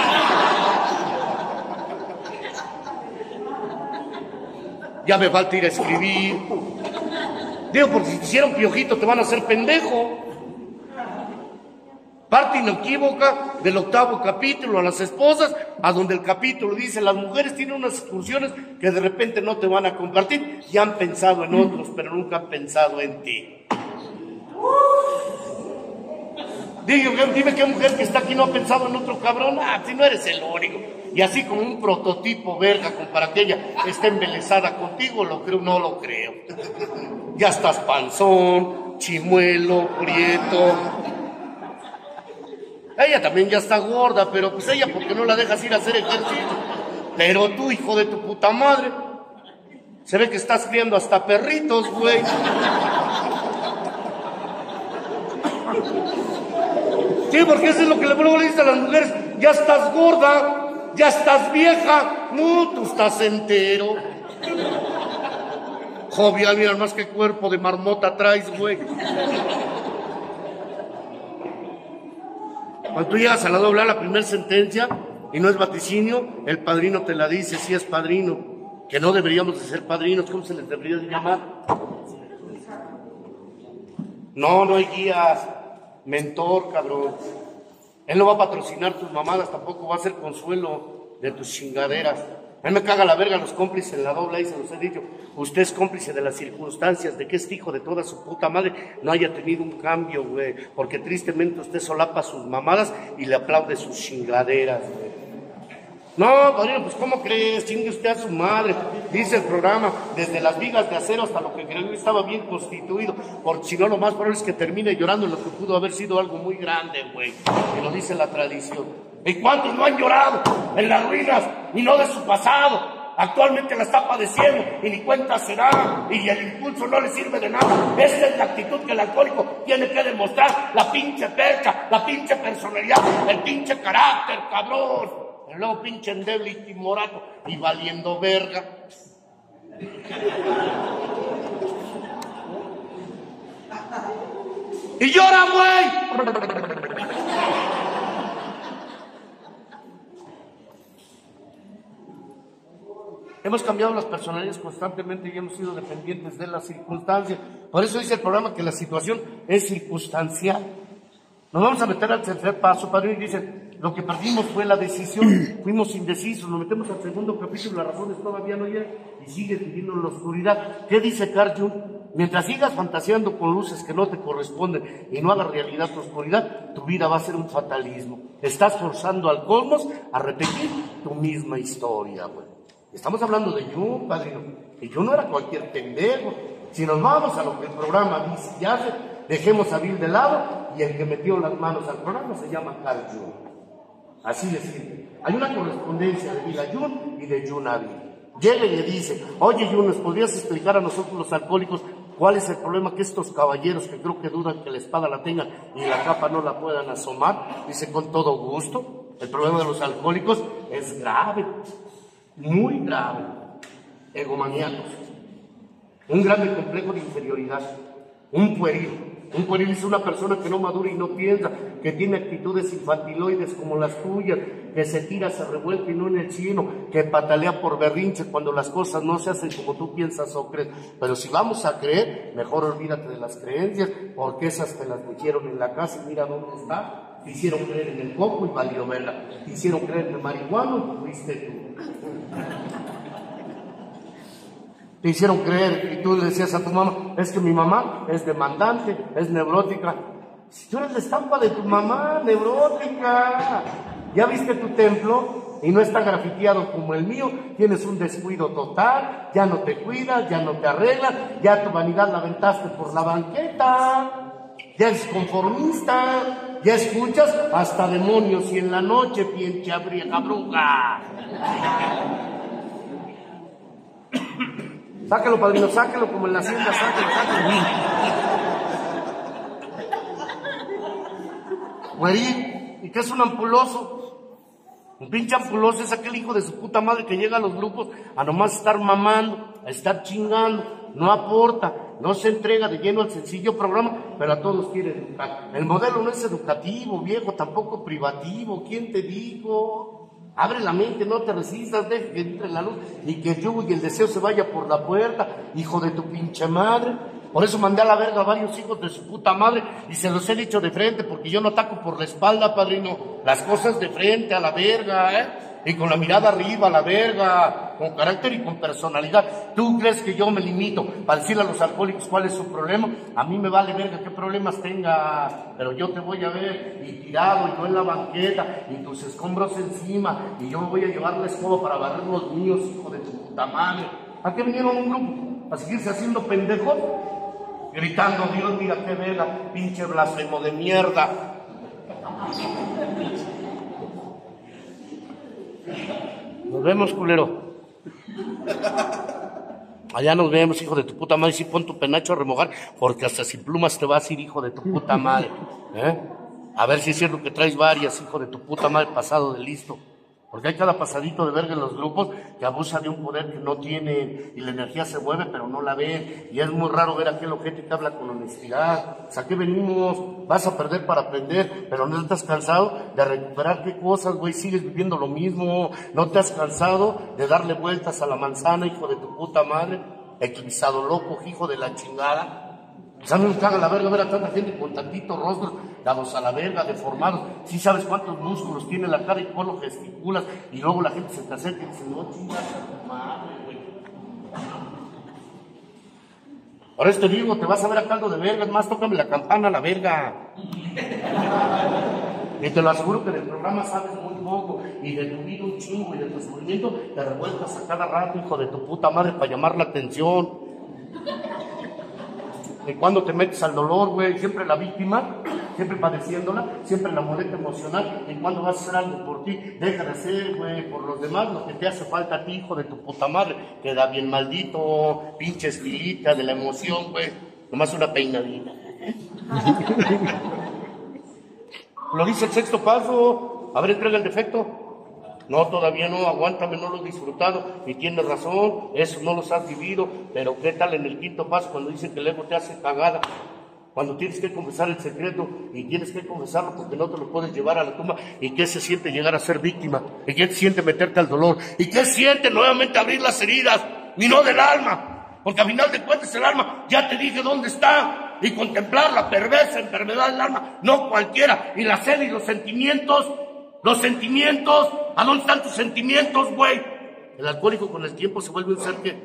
Ya me falta ir a escribir. Digo, porque si te hicieron piojito te van a hacer pendejo. Parte inequívoca del 8º capítulo a las esposas, a donde el capítulo dice, las mujeres tienen unas excursiones que de repente no te van a compartir, y han pensado en otros, pero nunca han pensado en ti. Dime qué mujer que está aquí no ha pensado en otro cabrón. Ah, si no eres el único. Y así como un prototipo verga, como para que ella esté embelesada contigo, lo creo, no lo creo. Ya estás panzón, chimuelo, prieto. Ella también ya está gorda, pero pues ella porque no la dejas ir a hacer ejercicio. Pero tú, hijo de tu puta madre, se ve que estás criando hasta perritos, güey. Sí, porque eso es lo que luego le dice a las mujeres, ya estás gorda, ya estás vieja, no, tú estás entero. Jovial, mira más que cuerpo de marmota traes, güey. Cuando tú llegas a la doble A, la primera sentencia, y no es vaticinio, el padrino te la dice, sí es padrino, que no deberíamos de ser padrinos, ¿cómo se les debería de llamar? No hay guías. Mentor, cabrón. Él no va a patrocinar tus mamadas, tampoco va a ser consuelo de tus chingaderas. A mí me caga la verga los cómplices en la doble A y se los he dicho. Usted es cómplice de las circunstancias, de que este hijo de toda su puta madre no haya tenido un cambio, güey. Porque tristemente usted solapa sus mamadas y le aplaude sus chingaderas, güey. No, padrino, pues ¿cómo crees? Chingue usted a su madre. Dice el programa, desde las vigas de acero hasta lo que creo estaba bien constituido. Porque si no, lo más probable es que termine llorando en lo que pudo haber sido algo muy grande, güey. Que lo dice la tradición. ¿Y cuántos no han llorado en las ruinas y no de su pasado? Actualmente la está padeciendo y ni cuenta se da y el impulso no le sirve de nada. Esa es la actitud que el alcohólico tiene que demostrar. La pinche percha, la pinche personalidad, el pinche carácter, cabrón. El luego pinche endeble y timorato y valiendo verga. ¡Y llora, güey! Hemos cambiado las personalidades constantemente y hemos sido dependientes de las circunstancias. Por eso dice el programa que la situación es circunstancial. Nos vamos a meter al tercer paso, padre, y dice, lo que perdimos fue la decisión, fuimos indecisos, nos metemos al segundo capítulo, las razones todavía no llegan y sigues viviendo en la oscuridad. ¿Qué dice Carl Jung? Mientras sigas fantaseando con luces que no te corresponden y no hagas realidad tu oscuridad, tu vida va a ser un fatalismo. Estás forzando al cosmos a repetir tu misma historia, güey. Estamos hablando de Jung, padrino, y Jung no era cualquier pendejo. Si nos vamos a lo que el programa dice y hace, dejemos a Bill de lado y el que metió las manos al programa se llama Carl Jung. Así de simple. Hay una correspondencia de Bill a Jung y de Jung a Bill. Llega y le dice, oye Jung, ¿nos podrías explicar a nosotros los alcohólicos cuál es el problema que estos caballeros que creo que dudan que la espada la tengan y la capa no la puedan asomar? Dice, con todo gusto. El problema de los alcohólicos es grave, muy grave. Egomaníacos. Un grande complejo de inferioridad. Un pueril. Un pueril es una persona que no madura y no piensa, que tiene actitudes infantiloides como las tuyas, que se tira, se revuelca y no en el cielo, que patalea por berrinche cuando las cosas no se hacen como tú piensas o crees. Pero si vamos a creer, mejor olvídate de las creencias, porque esas te las metieron en la casa y mira dónde está. Te hicieron creer en el coco y valió verla. Te hicieron creer en el marihuano y fuiste tú. Te hicieron creer y tú le decías a tu mamá, es que mi mamá es demandante, es neurótica. Si tú eres la estampa de tu mamá, neurótica. ¿Ya viste tu templo? Y no está grafiteado como el mío, tienes un descuido total, ya no te cuidas, ya no te arreglas, ya tu vanidad la aventaste por la banqueta, ya eres conformista, ya escuchas hasta demonios y en la noche, pinche vieja bruja. Sáquelo, padrino, sáquelo como en la hacienda, sáquelo. Güey, ¿y qué es un ampuloso? Un pinche ampuloso es aquel hijo de su puta madre que llega a los grupos a nomás estar mamando, a estar chingando, no aporta, no se entrega de lleno al sencillo programa, pero a todos quiere educar. El modelo no es educativo, viejo, tampoco privativo. ¿Quién te dijo? Abre la mente, no te resistas, deja que entre la luz y que el yugo y el deseo se vaya por la puerta, hijo de tu pinche madre. Por eso mandé a la verga a varios hijos de su puta madre y se los he dicho de frente, porque yo no ataco por la espalda, padrino. Las cosas de frente, a la verga, y con la mirada arriba, a la verga, con carácter y con personalidad. ¿Tú crees que yo me limito para decirle a los alcohólicos cuál es su problema? A mí me vale verga qué problemas tenga, pero yo te voy a ver y tirado, y yo en la banqueta, y tus escombros encima, y yo voy a llevar la escoba para barrer los míos, hijo de tu puta madre. ¿A qué vinieron un grupo? ¿A seguirse haciendo pendejos? Gritando, Dios, mira qué verga, pinche blasfemo de mierda. Nos vemos, culero. Allá nos vemos, hijo de tu puta madre. Sí, pon tu penacho a remojar, porque hasta sin plumas te vas a ir, hijo de tu puta madre. A ver si es cierto que traes varias, hijo de tu puta madre, pasado de listo. Porque hay cada pasadito de verga en los grupos que abusa de un poder que no tiene y la energía se mueve pero no la ve. Y es muy raro ver a aquel ojete que habla con honestidad. O sea, ¿a qué venimos? Vas a perder para aprender, pero no estás cansado de recuperar qué cosas, güey. Sigues viviendo lo mismo. No te has cansado de darle vueltas a la manzana, hijo de tu puta madre. Eclipsado loco, hijo de la chingada. O sea, no nos caga la verga ver a tanta gente con tantitos rostros dados a la verga, deformados. Sí sabes cuántos músculos tiene la cara y cómo lo gesticulas, y luego la gente se te acerca y dice, no, chingas a tu madre, güey. Ahora te digo, te vas a ver a caldo de verga, es más, tócame la campana a la verga. Y te lo aseguro que del programa sabes muy poco, y de tu vida un chingo, y de tu sufrimiento te revueltas a cada rato, hijo de tu puta madre, para llamar la atención. Y cuando te metes al dolor, güey, siempre la víctima, siempre padeciéndola, siempre la molestia emocional. Y cuando vas a hacer algo por ti, deja de hacer, güey, por los demás lo que te hace falta a ti, hijo de tu puta madre. Queda bien maldito, pinche estilita de la emoción, güey. Nomás una peinadita. Lo dice el sexto paso. A ver, entrega el defecto. No, todavía no, aguántame, no lo he disfrutado, y tienes razón, eso no los has vivido, pero ¿qué tal en el quinto paso cuando dicen que el ego te hace cagada? Cuando tienes que confesar el secreto, y tienes que confesarlo porque no te lo puedes llevar a la tumba, y qué se siente llegar a ser víctima, y qué se siente meterte al dolor, y qué siente nuevamente abrir las heridas, y no del alma, porque al final de cuentas el alma, ya te dije dónde está, y contemplar la perversa enfermedad del alma, no cualquiera, y la sed y los sentimientos, ¿a dónde están tus sentimientos, güey? El alcohólico con el tiempo se vuelve un ser que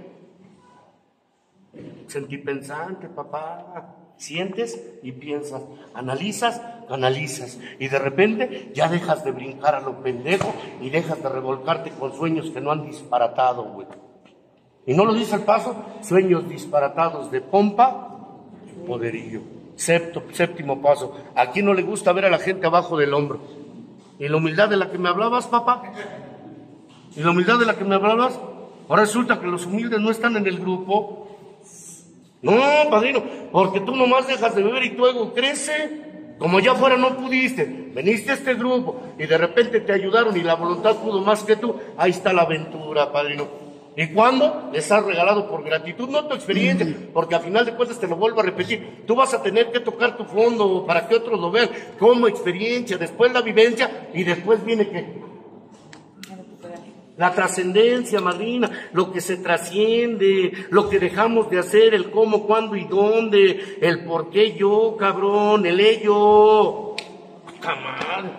sentipensante, papá. Sientes y piensas, analizas, y de repente ya dejas de brincar a lo pendejo y dejas de revolcarte con sueños que no han disparatado, güey. Y no lo dice el paso, sueños disparatados de pompa y poderío. Séptimo paso, ¿a quién no le gusta ver a la gente abajo del hombro? ¿Y la humildad de la que me hablabas, papá? ¿Y la humildad de la que me hablabas? Ahora resulta que los humildes no están en el grupo. No, padrino, porque tú nomás dejas de beber y tu ego crece. Como ya fuera no pudiste, veniste a este grupo y de repente te ayudaron y la voluntad pudo más que tú. Ahí está la aventura, padrino. ¿Y cuándo? Les has regalado por gratitud, no tu experiencia, porque al final de cuentas te lo vuelvo a repetir, tú vas a tener que tocar tu fondo para que otros lo vean como experiencia, después la vivencia y después viene ¿qué? La trascendencia, madrina, lo que se trasciende, lo que dejamos de hacer, el cómo, cuándo y dónde, el por qué yo, cabrón, el ello. Camarada.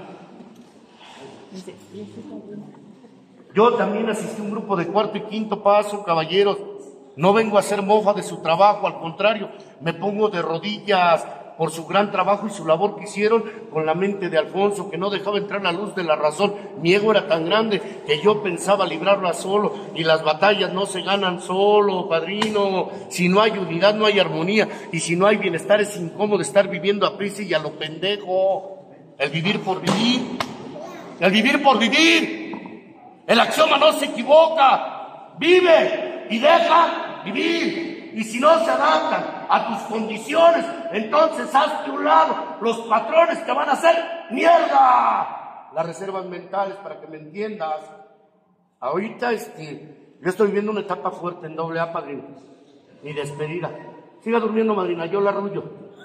Yo también asistí a un grupo de cuarto y quinto paso, caballeros. No vengo a hacer mofa de su trabajo, al contrario, me pongo de rodillas por su gran trabajo y su labor que hicieron con la mente de Alfonso, que no dejaba entrar la luz de la razón. Mi ego era tan grande que yo pensaba librarla solo, y las batallas no se ganan solo, padrino. Si no hay unidad, no hay armonía, y si no hay bienestar, es incómodo estar viviendo a prisa y a lo pendejo. El vivir por vivir, el vivir por vivir. El axioma no se equivoca, vive y deja vivir. Y si no se adaptan a tus condiciones, entonces hazte un lado. Los patrones te van a hacer mierda. Las reservas mentales, para que me entiendas. Ahorita yo estoy viviendo una etapa fuerte en AA, padrino. Mi despedida. Siga durmiendo, madrina, yo la arrullo.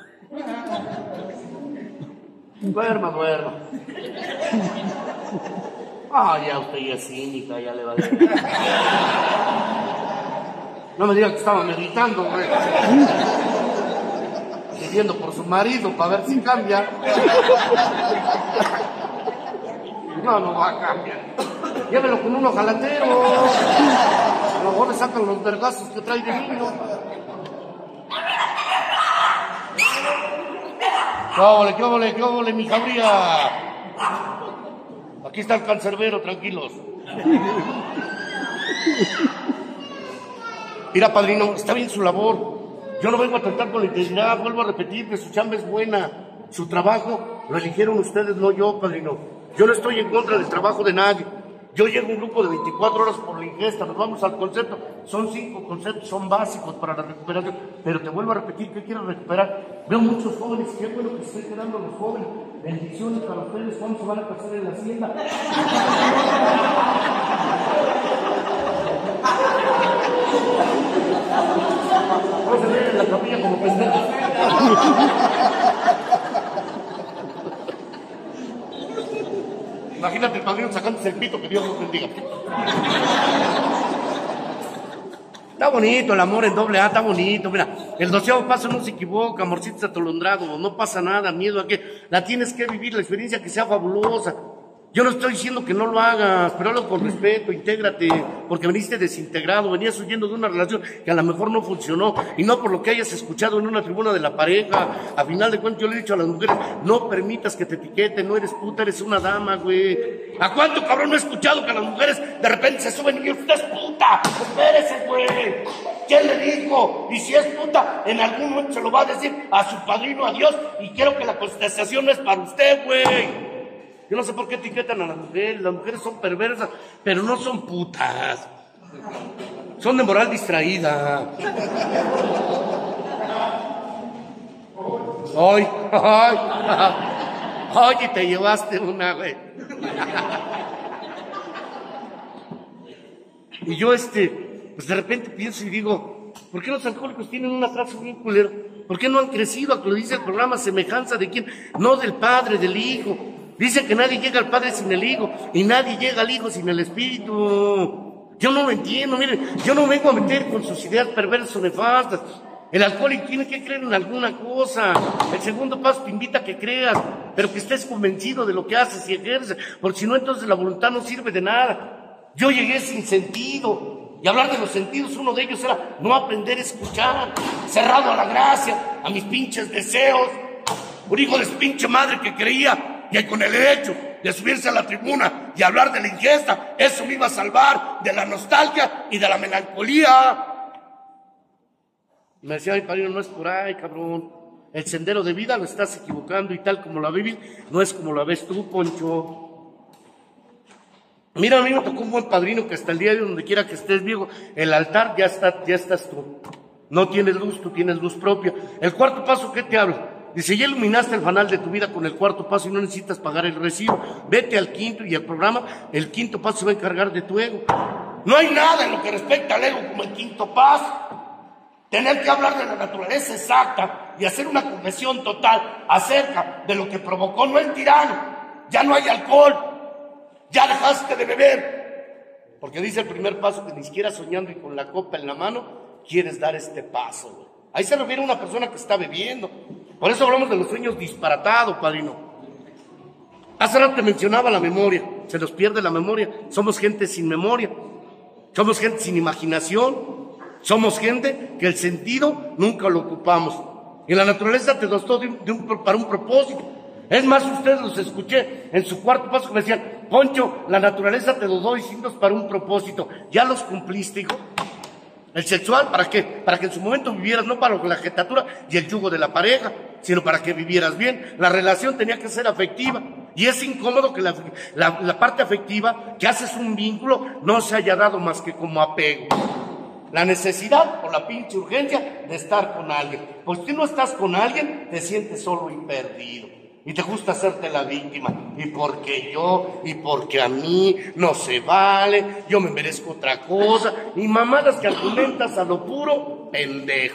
Duerma. Ya usted ya es cínica, ya le va a decir. No me diga que estaba meditando, güey. repitiendo por su marido para ver si cambia. No va a cambiar. Llévelo con un ojalatero. A lo mejor le sacan los vergazos que trae de niño. ¿Qué óvole, mi cabría? Aquí está el cancerbero, tranquilos. Mira, padrino, está bien su labor. Yo no vengo a tratar con la integridad, vuelvo a repetir que su chamba es buena. Su trabajo lo eligieron ustedes, no yo, padrino. Yo no estoy en contra del trabajo de nadie. Yo llego a un grupo de 24 horas por la ingesta, nos vamos al concepto. Son 5 conceptos, son básicos para la recuperación. Pero te vuelvo a repetir, ¿qué quiero recuperar? Veo muchos jóvenes, qué bueno que estoy quedando los jóvenes. Bendiciones para ustedes, ¿cuándo se van a casar en la hacienda? Vamos a ver en la capilla como pendejos. Imagínate el padrino sacándose el pito, que Dios los bendiga. Está bonito el amor en doble A, está bonito. Mira, el 12º paso no se equivoca, amorcito atolondrado, no pasa nada, miedo a que la tienes que vivir, la experiencia que sea fabulosa. Yo no estoy diciendo que no lo hagas, pero hazlo con respeto, intégrate, porque veniste desintegrado, venías huyendo de una relación que a lo mejor no funcionó, y no por lo que hayas escuchado en una tribuna de la pareja. A final de cuentas yo le he dicho a las mujeres, no permitas que te etiqueten, no eres puta, eres una dama, güey. ¿A cuánto cabrón no he escuchado que las mujeres de repente se suben y dicen, usted es puta? Espérese, güey. ¿Quién le dijo? Y si es puta, en algún momento se lo va a decir a su padrino, a Dios, y quiero que la contestación no es para usted, güey. Yo no sé por qué etiquetan a las mujeres son perversas, pero no son putas. Son de moral distraída. Oye, te llevaste una, güey. Y yo, pues de repente pienso y digo, ¿por qué los alcohólicos tienen un atraso bien culero? ¿Por qué no han crecido a que lo dice el programa semejanza de quién? No del Padre, del Hijo. Dicen que nadie llega al Padre sin el Hijo, y nadie llega al Hijo sin el Espíritu. Yo no lo entiendo, miren, yo no vengo a meter con sus ideas perversas o nefastas. El alcohólico tiene que creer en alguna cosa. El segundo paso te invita a que creas, pero que estés convencido de lo que haces y ejerces, porque si no, entonces la voluntad no sirve de nada. Yo llegué sin sentido, y hablar de los sentidos, uno de ellos era no aprender a escuchar, cerrado a la gracia, a mis pinches deseos. Un hijo de su pinche madre que creía que con el hecho de subirse a la tribuna y hablar de la ingesta, eso me iba a salvar de la nostalgia y de la melancolía. Me decía, ay, padrino, no es por ahí, cabrón. El sendero de vida lo estás equivocando y tal como la vives, no es como la ves tú, Poncho. Mira, a mí me tocó un buen padrino que hasta el día de hoy, donde quiera que estés, viejo, el altar ya estás tú. No tienes luz, tú tienes luz propia. El cuarto paso, ¿qué te habla? Dice, ya iluminaste el fanal de tu vida con el cuarto paso y no necesitas pagar el recibo. Vete al quinto y al programa, el quinto paso se va a encargar de tu ego. No hay nada en lo que respecta al ego como el quinto paso. Tener que hablar de la naturaleza exacta y hacer una confesión total acerca de lo que provocó no el tirano. Ya no hay alcohol, ya dejaste de beber. Porque dice el primer paso que ni siquiera soñando y con la copa en la mano quieres dar este paso, güey. Ahí se refiere a una persona que está bebiendo. Por eso hablamos de los sueños disparatados, padrino. Hace rato te mencionaba la memoria. Se nos pierde la memoria. Somos gente sin memoria. Somos gente sin imaginación. Somos gente que el sentido nunca lo ocupamos. Y la naturaleza te dotó para un propósito. Es más, ustedes los escuché en su cuarto paso que me decían, Poncho, la naturaleza te dotó distintos para un propósito. ¿Ya los cumpliste, hijo? El sexual, ¿para qué? Para que en su momento vivieras, no para la jetatura y el yugo de la pareja, sino para que vivieras bien. La relación tenía que ser afectiva. Y es incómodo que la parte afectiva, que haces un vínculo, no se haya dado más que como apego. La necesidad o la pinche urgencia de estar con alguien. Pues si no estás con alguien, te sientes solo y perdido. Y te gusta hacerte la víctima. Y porque yo, y porque a mí no se vale, yo me merezco otra cosa. Y mamadas que argumentas a lo puro pendejo.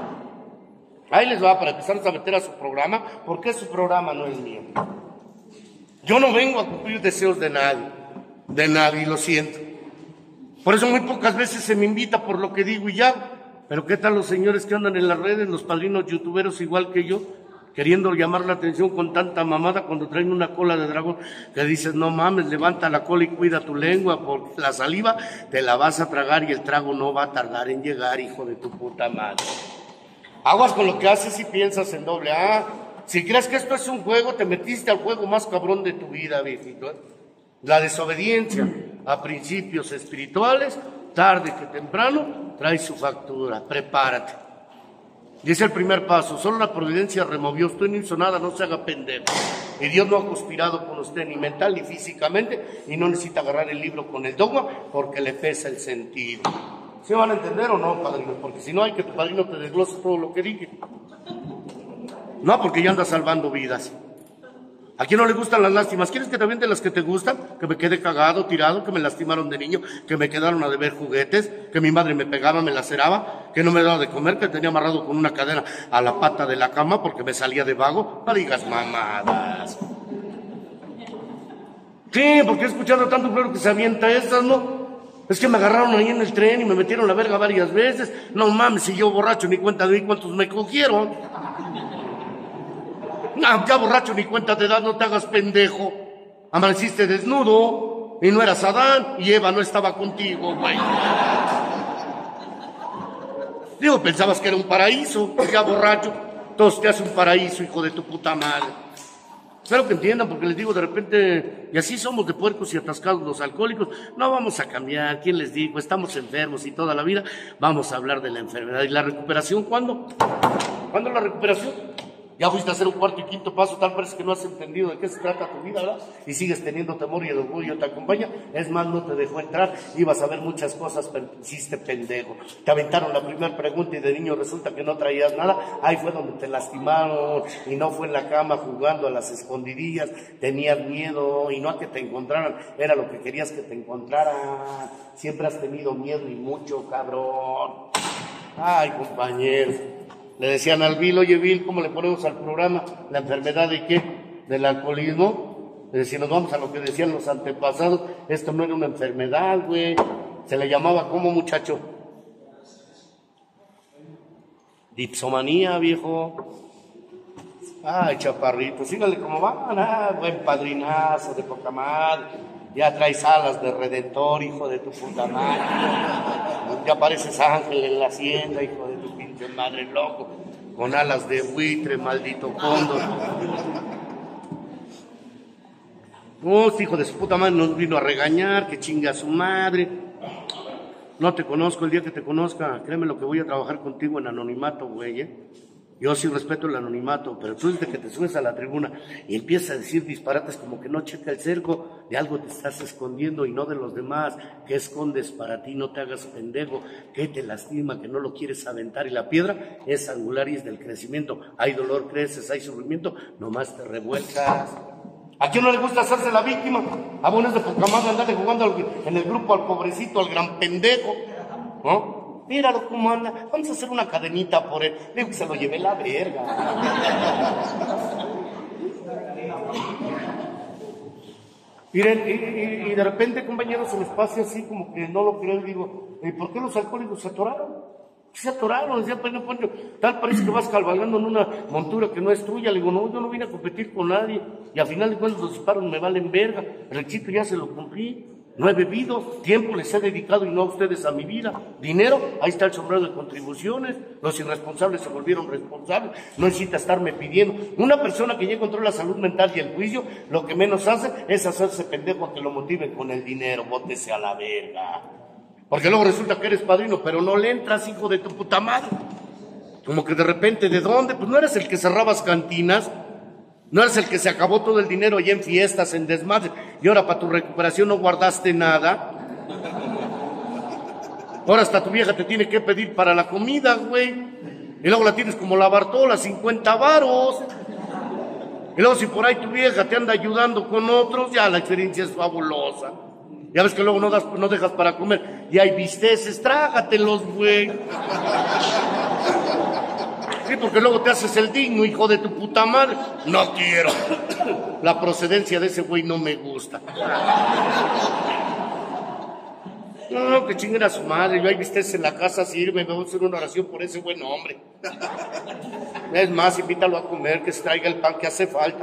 Ahí les va para empezar a meter a su programa, porque su programa no es mío. Yo no vengo a cumplir deseos de nadie, lo siento. Por eso muy pocas veces se me invita por lo que digo y ya. Pero ¿qué tal los señores que andan en las redes, los padrinos youtuberos igual que yo, queriendo llamar la atención con tanta mamada cuando traen una cola de dragón, que dices, no mames, levanta la cola y cuida tu lengua, porque la saliva te la vas a tragar y el trago no va a tardar en llegar, hijo de tu puta madre. Aguas con lo que haces y piensas en doble A. Si crees que esto es un juego, te metiste al juego más cabrón de tu vida, viejito. La desobediencia a principios espirituales, tarde que temprano, trae su factura. Prepárate. Y es el primer paso. Solo la providencia removió. Usted no hizo nada, no se haga pendejo. Y Dios no ha conspirado con usted ni mental ni físicamente, y no necesita agarrar el libro con el dogma porque le pesa el sentido. ¿Sí van a entender o no, padrino? Porque si no, hay que tu padrino te desglose todo lo que dije. No, porque ya anda salvando vidas. ¿A quién no le gustan las lástimas? ¿Quieres que te aviente las que te gustan? Que me quede cagado, tirado, que me lastimaron de niño, que me quedaron a deber juguetes, que mi madre me pegaba, me laceraba, que no me daba de comer, que tenía amarrado con una cadena a la pata de la cama porque me salía de vago. No digas mamadas. Sí, porque he escuchado tanto claro que se avienta esas, ¿no? Es que me agarraron ahí en el tren y me metieron la verga varias veces. No mames, si yo borracho ni cuenta de mí cuántos me cogieron. No, ya borracho ni cuenta de edad, no te hagas pendejo. Amaneciste desnudo y no eras Adán y Eva no estaba contigo, güey. Digo, pensabas que era un paraíso, ya borracho. Todos te hacen un paraíso, hijo de tu puta madre. Espero que entiendan, porque les digo de repente, y así somos de puercos y atascados los alcohólicos, no vamos a cambiar. ¿Quién les dijo? Estamos enfermos y toda la vida vamos a hablar de la enfermedad. ¿Y la recuperación cuándo? ¿Cuándo la recuperación? Ya fuiste a hacer un cuarto y quinto paso, tal parece que no has entendido de qué se trata tu vida, ¿verdad? Y sigues teniendo temor y el orgullo te acompaña. Es más, no te dejó entrar, ibas a ver muchas cosas, pero hiciste pendejo. Te aventaron la primera pregunta y de niño resulta que no traías nada. Ahí fue donde te lastimaron y no fue en la cama jugando a las escondidillas. Tenías miedo y no a que te encontraran, era lo que querías que te encontraran. Siempre has tenido miedo y mucho, cabrón. Ay, compañeros. Le decían al Bill, oye Bill, ¿cómo le ponemos al programa? ¿La enfermedad de qué? ¿Del alcoholismo? Le decían, nos vamos a lo que decían los antepasados, esto no era una enfermedad, güey. Se le llamaba, ¿cómo, muchacho? Dipsomanía, viejo. Ay, chaparrito, sígale como van, buen padrinazo de poca madre. Ya traes alas de redentor, hijo de tu puta madre. Ya pareces ángel en la hacienda, hijo de tu pinche madre loco. Con alas de buitre, maldito cóndor. Este hijo de su puta madre nos vino a regañar, que chinga a su madre. No te conozco, el día que te conozca, créeme lo que voy a trabajar contigo en anonimato, güey, Yo sí respeto el anonimato, pero tú desde que te subes a la tribuna y empiezas a decir disparates como que no checa el cerco, de algo te estás escondiendo y no de los demás. ¿Qué escondes para ti? No te hagas pendejo. ¿Qué te lastima? Que no lo quieres aventar. Y la piedra es angular y es del crecimiento. Hay dolor, creces, hay sufrimiento, nomás te revuelcas. ¿A quién no le gusta hacerse la víctima? A vos es de poca madre andarle jugando en el grupo al pobrecito, al gran pendejo, ¿no? Míralo cómo anda, vamos a hacer una cadenita por él. Digo que se lo llevé la verga. Miren, y de repente, compañeros, se les pasa así como que no lo creo. Digo, ¿por qué los alcohólicos se atoraron? Se atoraron, decía Pedro Poncho, tal parece que vas cabalgando en una montura que no es tuya. Le digo, no, yo no vine a competir con nadie. Y al final de cuentas los disparos me valen verga. El requisito ya se lo cumplí. No he bebido, tiempo les he dedicado y no a ustedes a mi vida. Dinero, ahí está el sombrero de contribuciones. Los irresponsables se volvieron responsables. No necesita estarme pidiendo. Una persona que ya encontró la salud mental y el juicio, lo que menos hace es hacerse pendejo a que lo motiven con el dinero. Bótese a la verga. Porque luego resulta que eres padrino, pero no le entras, hijo de tu puta madre. Como que de repente, ¿de dónde? Pues no eres el que cerrabas cantinas. No eres el que se acabó todo el dinero allá en fiestas, en desmadre, y ahora para tu recuperación no guardaste nada. Ahora hasta tu vieja te tiene que pedir para la comida, güey. Y luego la tienes como la Bartola, 50 varos. Y luego si por ahí tu vieja te anda ayudando con otros, ya la experiencia es fabulosa. Ya ves que luego no dejas para comer. Y hay bisteces, trágatelos, güey. Sí, porque luego te haces el digno, hijo de tu puta madre. No quiero. La procedencia de ese güey no me gusta. No, que chinguen a su madre. Yo ahí estés en la casa, sirve, me voy a hacer una oración por ese buen hombre. Es más, invítalo a comer, que se traiga el pan que hace falta.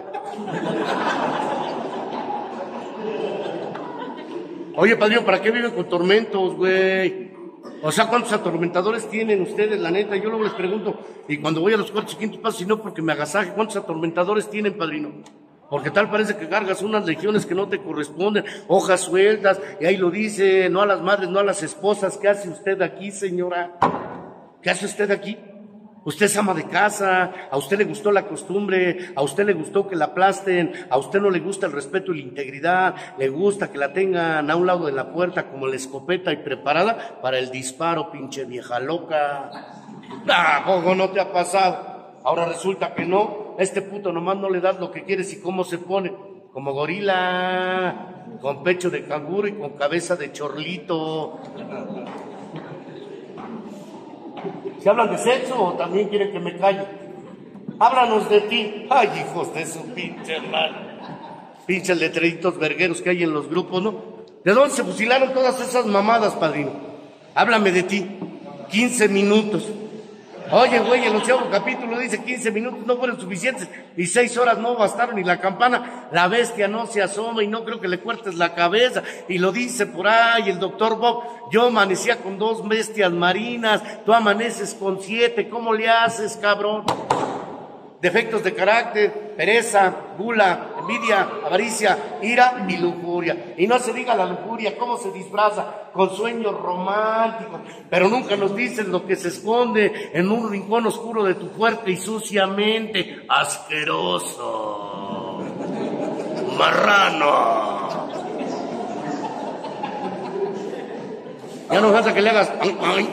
Oye, padrino, ¿para qué viven con tormentos, güey? O sea, ¿cuántos atormentadores tienen ustedes, la neta? Yo luego les pregunto, y cuando voy a los cuartos quintos pasos, si no porque me agasaje, ¿cuántos atormentadores tienen, padrino? Porque tal parece que cargas unas legiones que no te corresponden, hojas sueltas, y ahí lo dice, no a las madres, no a las esposas. ¿Qué hace usted aquí, señora? ¿Qué hace usted aquí? Usted es ama de casa, a usted le gustó la costumbre, a usted le gustó que la aplasten, a usted no le gusta el respeto y la integridad, le gusta que la tengan a un lado de la puerta como la escopeta y preparada para el disparo, pinche vieja loca. ¿Cómo no te ha pasado? Ahora resulta que no, a este puto nomás no le das lo que quieres y cómo se pone, como gorila, con pecho de canguro y con cabeza de chorlito. ¿Se hablan de sexo o también quieren que me calle? Háblanos de ti. Ay, hijos de su pinche hermano. Pinches letreritos vergueros que hay en los grupos, ¿no? ¿De dónde se fusilaron todas esas mamadas, padrino? Háblame de ti. 15 minutos. Oye, güey, el 11º capítulo dice 15 minutos no fueron suficientes y 6 horas no bastaron y la campana, la bestia no se asoma y no creo que le cortes la cabeza. Y lo dice por ahí el doctor Bob, yo amanecía con 2 bestias marinas, tú amaneces con 7, ¿cómo le haces, cabrón? Defectos de carácter, pereza, gula, envidia, avaricia, ira y lujuria. Y no se diga la lujuria, cómo se disfraza con sueños románticos, pero nunca nos dicen lo que se esconde en un rincón oscuro de tu fuerte y sucia mente. Asqueroso, marrano. Ya no falta que le hagas ay.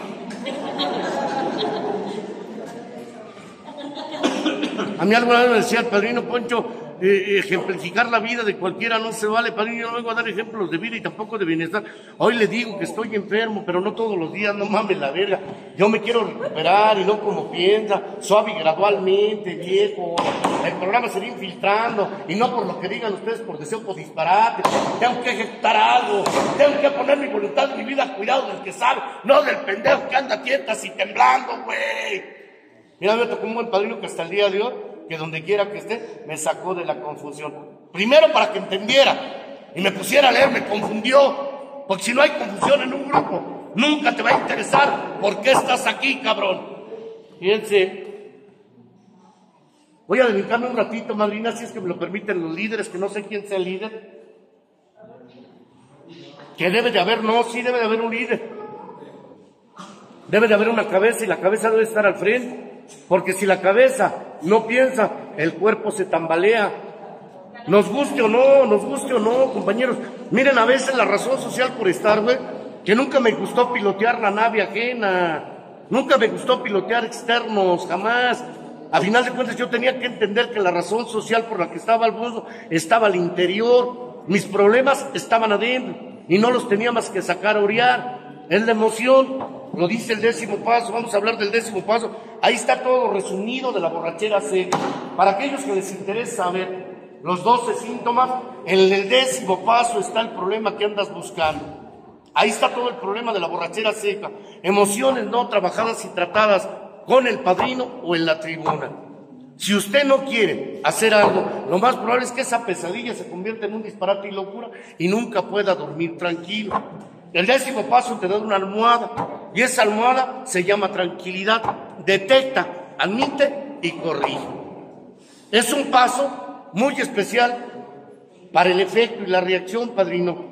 A mí alguna vez me decía el padrino Poncho, ejemplificar la vida de cualquiera no se vale, padrino. Yo no vengo a dar ejemplos de vida y tampoco de bienestar. Hoy le digo que estoy enfermo, pero no todos los días, no mames la verga. Yo me quiero recuperar y no como piensa, suave y gradualmente, viejo. El programa se irá infiltrando y no por lo que digan ustedes por deseo, por disparate. Tengo que ejecutar algo, tengo que poner mi voluntad y mi vida a cuidado del que sabe, no del pendejo que anda tientas y temblando, güey. Mira, me tocó un buen padrino que hasta el día de hoy, que donde quiera que esté, me sacó de la confusión. Primero para que entendiera y me pusiera a leer, me confundió. Porque si no hay confusión en un grupo, nunca te va a interesar por qué estás aquí, cabrón. Fíjense, voy a dedicarme un ratito, madrina, si es que me lo permiten los líderes, que no sé quién sea el líder. Que debe de haber, no, sí debe de haber un líder. Debe de haber una cabeza y la cabeza debe estar al frente. Porque si la cabeza no piensa, el cuerpo se tambalea. Nos guste o no, compañeros. Miren, a veces la razón social por estar, güey, que nunca me gustó pilotear la nave ajena. Nunca me gustó pilotear externos, jamás. A final de cuentas yo tenía que entender que la razón social por la que estaba al mundo estaba al interior. Mis problemas estaban adentro y no los tenía más que sacar a orear. Es la emoción. Lo dice el 10º paso, vamos a hablar del 10º paso. Ahí está todo resumido de la borrachera seca. Para aquellos que les interesa saber los 12 síntomas, en el 10º paso está el problema que andas buscando. Ahí está todo el problema de la borrachera seca. Emociones no trabajadas y tratadas con el padrino o en la tribuna. Si usted no quiere hacer algo, lo más probable es que esa pesadilla se convierta en un disparate y locura y nunca pueda dormir tranquilo. El 10º paso te da una almohada y esa almohada se llama tranquilidad. Detecta, admite y corrige. Es un paso muy especial para el efecto y la reacción, padrino.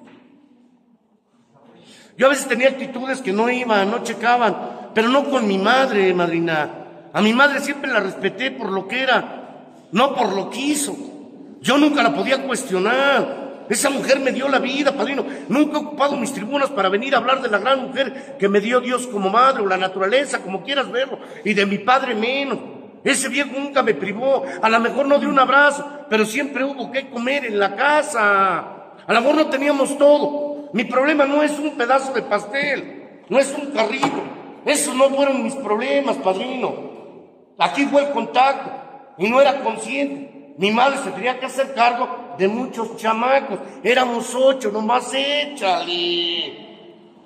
Yo a veces tenía actitudes que no iban, no checaban, pero no con mi madre, madrina. A mi madre siempre la respeté por lo que era, no por lo que hizo. Yo nunca la podía cuestionar. Esa mujer me dio la vida, padrino. Nunca he ocupado mis tribunas para venir a hablar de la gran mujer que me dio Dios como madre, o la naturaleza, como quieras verlo, y de mi padre menos. Ese viejo nunca me privó, a lo mejor no de un abrazo, pero siempre hubo que comer en la casa. A lo mejor no teníamos todo. Mi problema no es un pedazo de pastel, no es un carrito. Esos no fueron mis problemas, padrino. Aquí fue el contacto y no era consciente. Mi madre se tenía que hacer cargo de muchos chamacos. Éramos 8, nomás échale.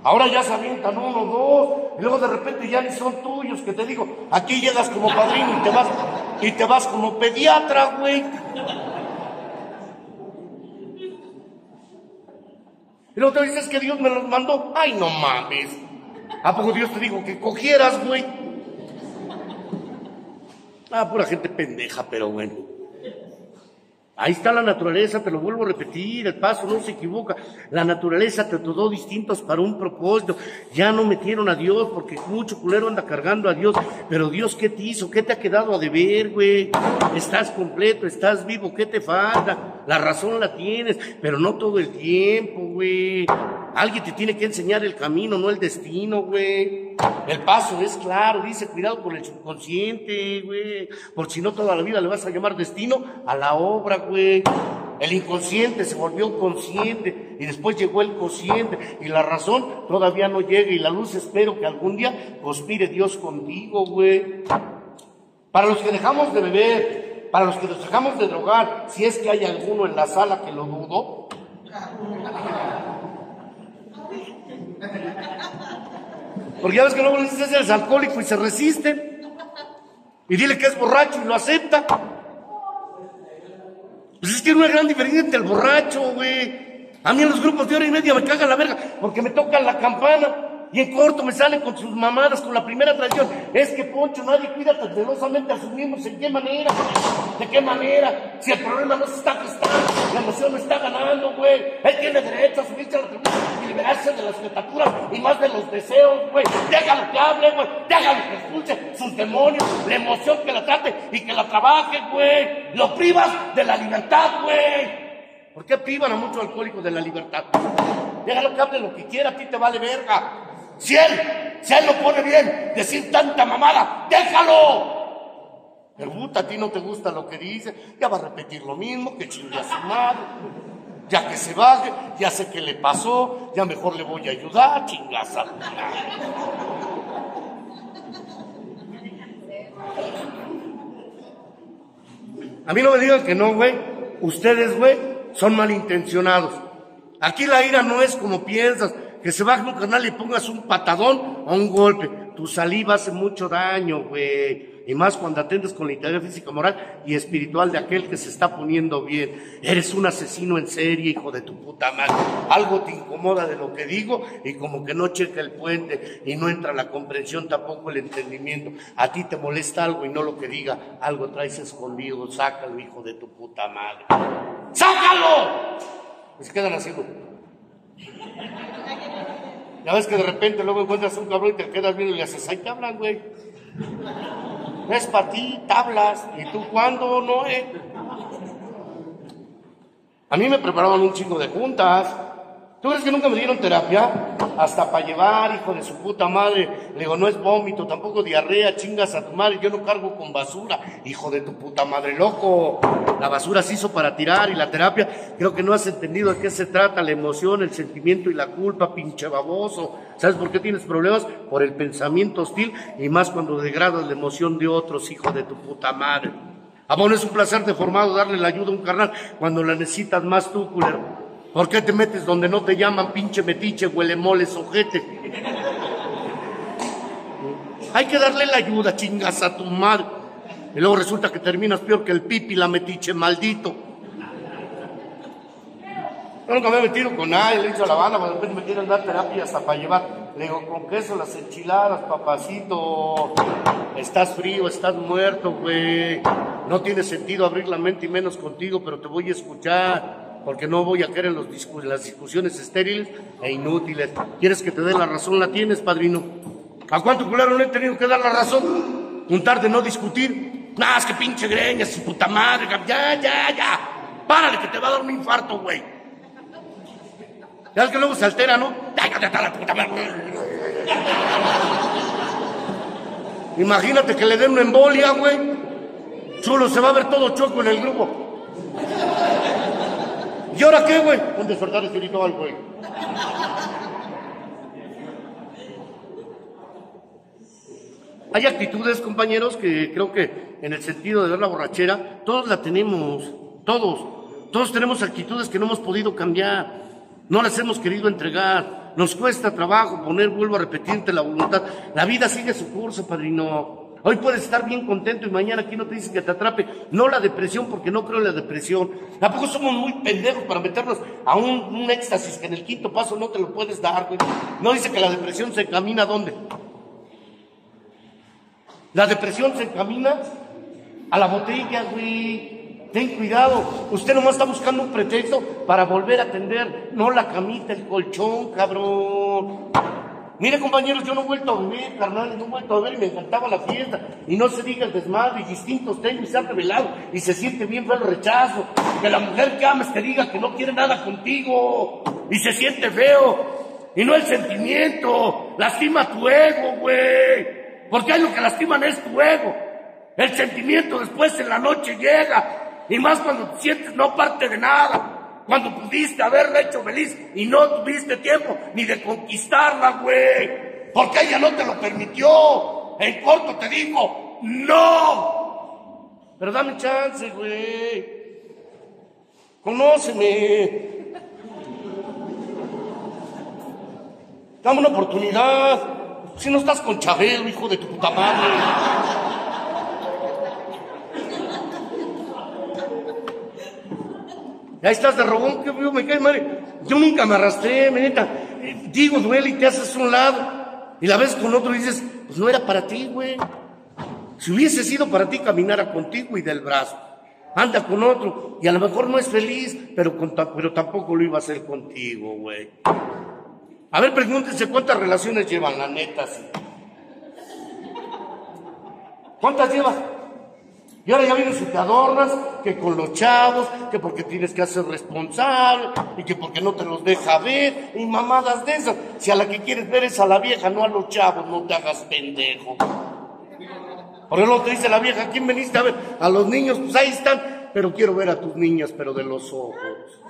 Ahora ya se avientan uno, dos, y luego de repente ya ni son tuyos, que te digo, aquí llegas como padrino y te vas como pediatra, güey. Y luego te dices que Dios me los mandó. Ay, no mames. ¿A poco Dios te dijo que cogieras, güey? Ah, pura gente pendeja, pero bueno. Ahí está la naturaleza, te lo vuelvo a repetir, el paso no se equivoca. La naturaleza te trató distintos para un propósito. Ya no metieron a Dios porque mucho culero anda cargando a Dios. Pero Dios, ¿qué te hizo? ¿Qué te ha quedado a deber, güey? Estás completo, estás vivo, ¿qué te falta? La razón la tienes, pero no todo el tiempo, güey. Alguien te tiene que enseñar el camino, no el destino, güey. El paso es claro, dice, cuidado con el subconsciente, güey. Por si no toda la vida le vas a llamar destino a la obra, güey. El inconsciente se volvió consciente y después llegó el consciente y la razón todavía no llega y la luz espero que algún día conspire Dios contigo, güey. Para los que dejamos de beber, para los que nos dejamos de drogar, si es que hay alguno en la sala que lo dudo. Porque ya ves que luego le dices eres alcohólico y se resisten. Y dile que es borracho y lo acepta. Pues es que hay una gran diferencia entre el borracho, güey. A mí en los grupos de hora y media me cagan la verga porque me tocan la campana. Y en corto me salen con sus mamadas, con la primera tradición. Es que, Poncho, nadie cuida tan celosamente a sus miembros. ¿En qué manera? ¿De qué manera? Si el problema no se está gestando, la emoción no está ganando, güey. Él tiene derecho a subirse a la tribuna y liberarse de las expectativas y más de los deseos, güey. Déjalo que hable, güey. Déjalo que expulse sus demonios, la emoción que la trate y que la trabaje, güey. Lo privas de la libertad, güey. ¿Por qué privan a muchos alcohólicos de la libertad? Déjalo que hable lo que quiera, a ti te vale verga. Si él lo pone bien, decir tanta mamada, déjalo. Pero puta, a ti no te gusta lo que dice, ya va a repetir lo mismo, que chingue a su madre. Ya que se baje, ya sé qué le pasó, ya mejor le voy a ayudar, chingas a su madre. A mí no me digan que no, güey. Ustedes, güey, son malintencionados. Aquí la ira no es como piensas. Que se baje un carnal y pongas un patadón o un golpe. Tu saliva hace mucho daño, güey. Y más cuando atendes con la integridad física, moral y espiritual de aquel que se está poniendo bien. Eres un asesino en serie, hijo de tu puta madre. Algo te incomoda de lo que digo y como que no checa el puente y no entra la comprensión, tampoco el entendimiento. A ti te molesta algo y no lo que diga. Algo traes escondido. Sácalo, hijo de tu puta madre. ¡Sácalo! Y se quedan así, güey. Ya ves que de repente luego encuentras un cabrón y te quedas viendo y le haces, ¡ay, te hablan, güey! Es para ti, tablas. ¿Y tú cuándo, no, A mí me preparaban un chingo de juntas. ¿Tú crees que nunca me dieron terapia? Hasta para llevar, hijo de su puta madre. Le digo, no es vómito, tampoco diarrea, chingas a tu madre. Yo no cargo con basura, hijo de tu puta madre, loco. La basura se hizo para tirar y la terapia, creo que no has entendido de qué se trata, la emoción, el sentimiento y la culpa, pinche baboso. ¿Sabes por qué tienes problemas? Por el pensamiento hostil y más cuando degradas la emoción de otros, hijo de tu puta madre. Bueno, es un placer deformado darle la ayuda a un carnal cuando la necesitas más tú, culero. ¿Por qué te metes donde no te llaman, pinche metiche, huele moles, ojete? Hay que darle la ayuda, chingas a tu madre. Y luego resulta que terminas peor que el pipi, la metiche, maldito. Yo nunca me he metido con nadie, le he dicho a la banda, de repente me quieren dar terapia hasta para llevar. Le digo, con queso las enchiladas, papacito. Estás frío, estás muerto, güey. No tiene sentido abrir la mente y menos contigo, pero te voy a escuchar. Porque no voy a caer en las discusiones estériles e inútiles. ¿Quieres que te dé la razón? La tienes, padrino. ¿A cuánto culero no he tenido que dar la razón? Juntar de no discutir. Nah, es que pinche greña, su puta madre. Ya. Párale, que te va a dar un infarto, güey. Ya es que luego se altera, ¿no? Ya, la puta madre. Imagínate que le den una embolia, güey. Chulo, se va a ver todo choco en el grupo. ¿Y ahora qué, güey? Un despertar espiritual, güey. Hay actitudes, compañeros, que creo que en el sentido de ver la borrachera, todos la tenemos, todos tenemos actitudes que no hemos podido cambiar, no las hemos querido entregar. nos cuesta trabajo poner, vuelvo a repetirte, la voluntad. La vida sigue su curso, padrino. Hoy puedes estar bien contento y mañana aquí no te dicen que te atrape. No la depresión, porque no creo en la depresión. Tampoco somos muy pendejos para meternos a un éxtasis que en el quinto paso no te lo puedes dar, güey. No dice que la depresión se encamina ¿a dónde? La depresión se encamina a la botella, güey. Ten cuidado. Usted nomás está buscando un pretexto para volver a atender. No la camita, el colchón, cabrón. Mire, compañeros, yo no he vuelto a beber, carnales, no he vuelto a beber y me encantaba la fiesta. Y no se diga el desmadre, y distintos tengo y se han revelado. Y se siente bien feo el rechazo. Que la mujer que ames te diga que no quiere nada contigo. Y se siente feo. Y no el sentimiento. Lastima tu ego, güey. Porque ahí lo que lastiman es tu ego. El sentimiento después en la noche llega. Y más cuando te sientes no parte de nada. Cuando pudiste haberla hecho feliz y no tuviste tiempo ni de conquistarla, güey. Porque ella no te lo permitió. En corto te dijo, ¡no! Pero dame chance, güey. Conóceme. Dame una oportunidad. Si no estás con Chabelo, hijo de tu puta madre. Ahí estás de rogón, que me cae madre. Yo nunca me arrastré, neta. Digo, duele y te haces a un lado. Y la ves con otro y dices, pues no era para ti, güey. Si hubiese sido para ti, caminara contigo y del brazo. Anda con otro. Y a lo mejor no es feliz, pero tampoco lo iba a hacer contigo, güey. A ver, pregúntense cuántas relaciones llevan, la neta, sí. ¿Cuántas llevas? Y ahora ya vienes y te adornas, que con los chavos, que porque tienes que hacer responsable, y que porque no te los deja ver, y mamadas de esas. Si a la que quieres ver es a la vieja, no a los chavos, no te hagas pendejo. Por eso te dice la vieja, ¿a quién veniste a ver? A los niños, pues ahí están, pero quiero ver a tus niñas, pero de los ojos.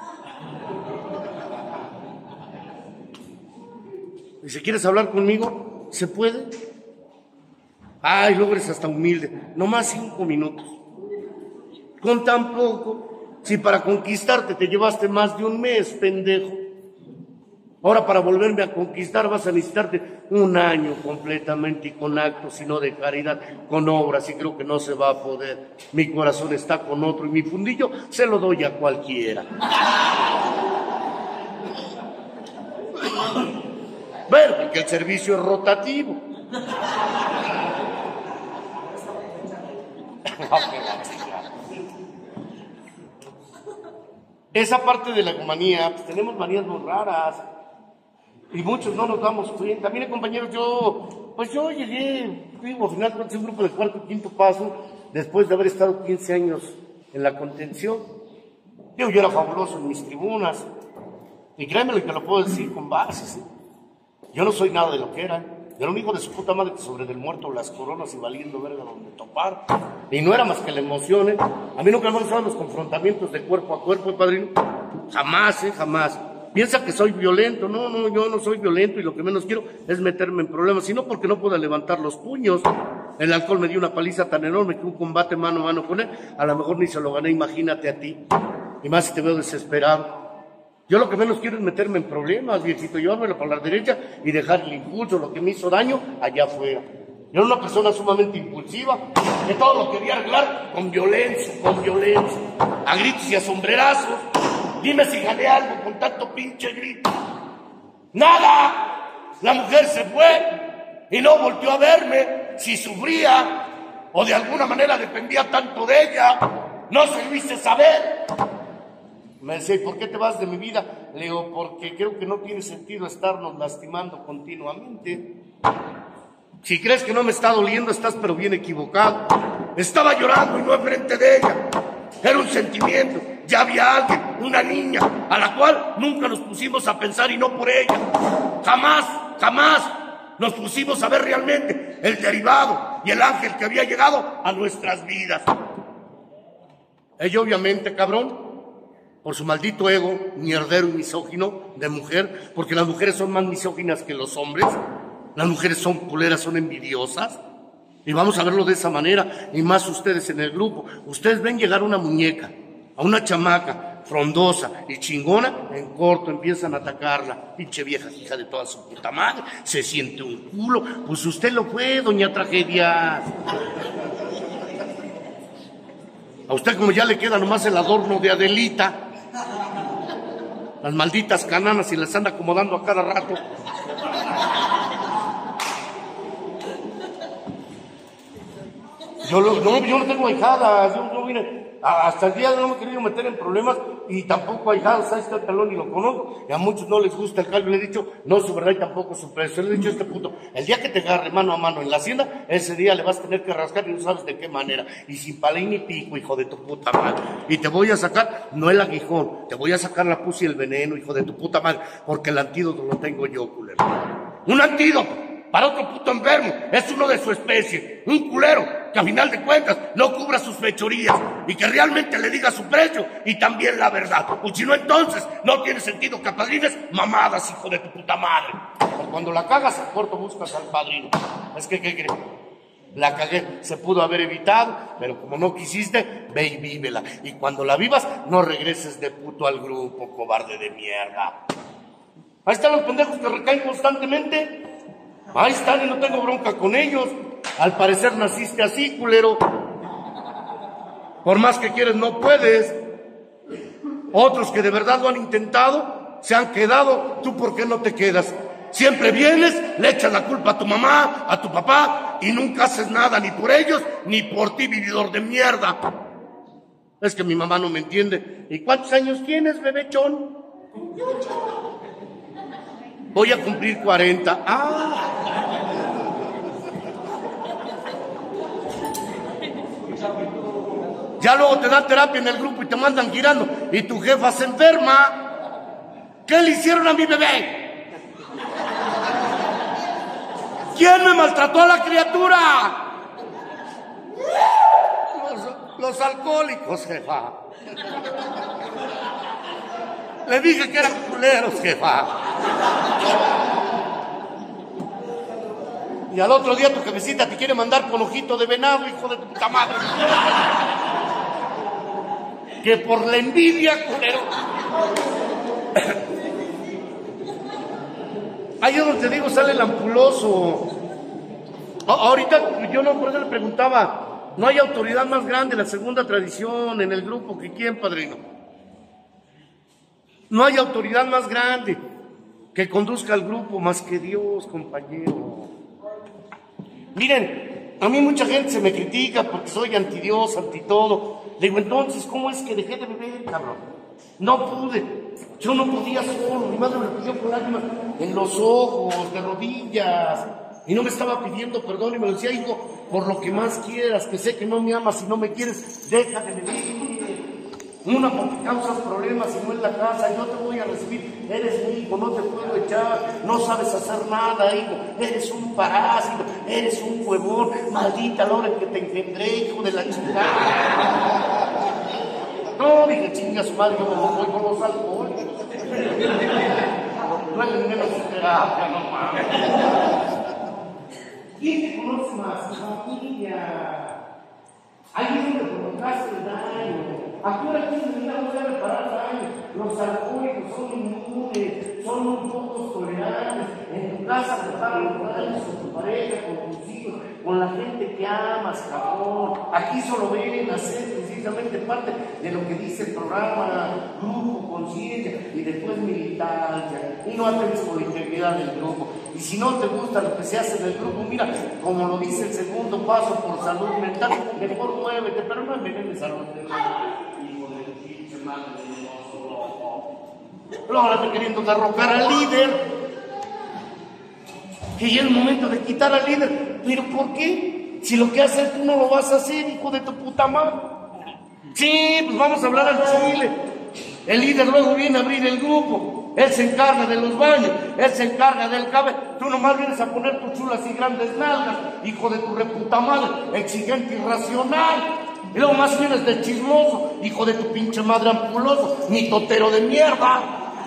Y si quieres hablar conmigo, ¿se puede? Ay, luego eres hasta humilde. Nomás 5 minutos. Con tan poco, si para conquistarte te llevaste más de un mes, pendejo. Ahora para volverme a conquistar vas a necesitarte 1 año completamente y con actos y no de caridad, con obras, y creo que no se va a poder. Mi corazón está con otro y mi fundillo se lo doy a cualquiera. Bueno, porque el servicio es rotativo. Esa parte de la manía, pues tenemos manías muy raras y muchos no nos damos cuenta. Mire, compañeros, yo llegué, digo, al final de un grupo de 4º y 5º paso, después de haber estado 15 años en la contención. Yo era fabuloso en mis tribunas, y créanme lo que lo puedo decir con bases. Yo no soy nada de lo que era. Yo era un hijo de su puta madre que sobre del muerto las coronas y valiendo verga donde topar. Y no era más que la emoción, ¿eh? A mí nunca me han gustado los confrontamientos de cuerpo a cuerpo, padrino. Jamás, jamás. Piensa que soy violento. No, yo no soy violento y lo que menos quiero es meterme en problemas. Sino porque no puedo levantar los puños. El alcohol me dio una paliza tan enorme que un combate mano a mano con él, a lo mejor ni se lo gané, imagínate a ti. Y más si te veo desesperado. Yo lo que menos quiero es meterme en problemas, viejito, llevármelo por la derecha y dejar el impulso, lo que me hizo daño, allá afuera. Yo era una persona sumamente impulsiva, que todo lo quería arreglar con violencia, a gritos y a sombrerazos. Dime si gané algo con tanto pinche grito. ¡Nada! La mujer se fue y no volvió a verme. Si sufría o de alguna manera dependía tanto de ella, no se lo hice saber. Me decía, ¿y por qué te vas de mi vida? Le digo, porque creo que no tiene sentido estarnos lastimando continuamente. Si crees que no me está doliendo, estás pero bien equivocado. Estaba llorando y no enfrente de ella. Era un sentimiento. Ya había alguien, una niña, a la cual nunca nos pusimos a pensar y no por ella. Jamás nos pusimos a ver realmente el derivado y el ángel que había llegado a nuestras vidas. Ella obviamente, cabrón, por su maldito ego, mierdero y misógino de mujer, porque las mujeres son más misóginas que los hombres, las mujeres son culeras, son envidiosas, y vamos a verlo de esa manera, y más ustedes en el grupo. Ustedes ven llegar a una muñeca, a una chamaca, frondosa y chingona, en corto empiezan a atacarla. Pinche vieja hija de toda su puta madre, se siente un culo. Pues usted lo fue, doña Tragedia. A usted como ya le queda nomás el adorno de Adelita, las malditas cananas y las anda acomodando a cada rato. Yo no tengo ahijadas, yo vine, hasta el día de hoy no me he querido meter en problemas y tampoco ahijadas, ¿sabes qué pelón? Ni lo conozco, y a muchos no les gusta el caldo, le he dicho, no su verdad y tampoco su precio, le he dicho a este puto, el día que te agarre mano a mano en la hacienda, ese día le vas a tener que rascar y no sabes de qué manera, y sin palín ni pico, hijo de tu puta madre, y te voy a sacar, no el aguijón, te voy a sacar la pus y el veneno, hijo de tu puta madre, porque el antídoto lo tengo yo, culero. Un antídoto para otro puto enfermo, es uno de su especie, un culero que a final de cuentas no cubra sus fechorías y que realmente le diga su precio y también la verdad. O si no, entonces no tiene sentido que apadrines mamadas, hijo de tu puta madre. Porque cuando la cagas, a corto buscas al padrino. Es que, ¿qué crees? La cagué, se pudo haber evitado, pero como no quisiste, ve y vívela. Y cuando la vivas, no regreses de puto al grupo, cobarde de mierda. Ahí están los pendejos que recaen constantemente. Ahí están y no tengo bronca con ellos. Al parecer naciste así, culero. Por más que quieres, no puedes. Otros que de verdad lo han intentado, se han quedado. ¿Tú por qué no te quedas? Siempre vienes, le echas la culpa a tu mamá, a tu papá, y nunca haces nada, ni por ellos, ni por ti, vividor de mierda. Es que mi mamá no me entiende. ¿Y cuántos años tienes, bebechón? Voy a cumplir 40. Ya luego te dan terapia en el grupo y te mandan girando. Y tu jefa se enferma. ¿Qué le hicieron a mi bebé? ¿Quién me maltrató a la criatura? Los alcohólicos, jefa. Le dije que eran culeros, jefa. Y al otro día tu jefecita te quiere mandar con ojito de venado, hijo de tu puta madre. Que por la envidia, culero. Ahí es donde te digo, sale el ampuloso. Ahorita yo no, por eso le preguntaba, ¿no hay autoridad más grande, la segunda tradición en el grupo que quién, padrino? No hay autoridad más grande que conduzca al grupo más que Dios, compañero. Miren, a mí mucha gente se me critica porque soy anti Dios, anti todo. Le digo, entonces, ¿cómo es que dejé de beber, cabrón? No pude. Yo no podía solo. Mi madre me pidió con lágrimas en los ojos, de rodillas. Y no me estaba pidiendo perdón y me decía, hijo, por lo que más quieras, que sé que no me amas y no me quieres, deja de beber. Una, porque causas problemas y no en la casa, yo te voy a recibir, eres mi hijo, no te puedo echar, no sabes hacer nada, hijo, eres un parásito, eres un huevón, maldita la hora en que te engendré, hijo de la chingada. No, dije, chinga su madre, yo me voy con los alcohólicos. No hay menos terapia, no mames. ¿Quién te conoce más? Tu familia. Ahí es donde provocaste el daño. Ahora aquí se no debe reparar daño. Los alcohólicos son inmunes, son muy pocos tolerantes. En tu casa reparan los daños con tu pareja, con tus hijos, con la gente que amas, cabrón. Aquí solo ven hacer precisamente parte de lo que dice el programa, grupo, conciencia y después militancia. Y no atendes con la integridad del grupo. Y si no te gusta lo que se hace del grupo, mira, como lo dice el segundo paso por salud mental, mejor muévete, pero no envenenes a los demás. Hijo de pinche madre de Pero ahora estoy queriendo derrocar al líder. Que ya es el momento de quitar al líder. ¿Pero por qué? Si lo que haces tú no lo vas a hacer, hijo de tu puta madre. Sí, pues vamos a hablar al chile. El líder luego viene a abrir el grupo. Él se encarga de los baños. Él se encarga del cabello. Tú nomás vienes a poner tus chulas y grandes nalgas. Hijo de tu reputa madre. Exigente y racional. Y luego más vienes de chismoso. Hijo de tu pinche madre ampuloso. Ni totero de mierda.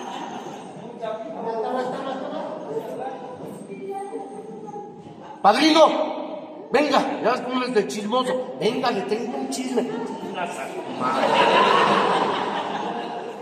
Padrino, venga, ya ves cómo eres de chismoso. Venga, le tengo un chisme.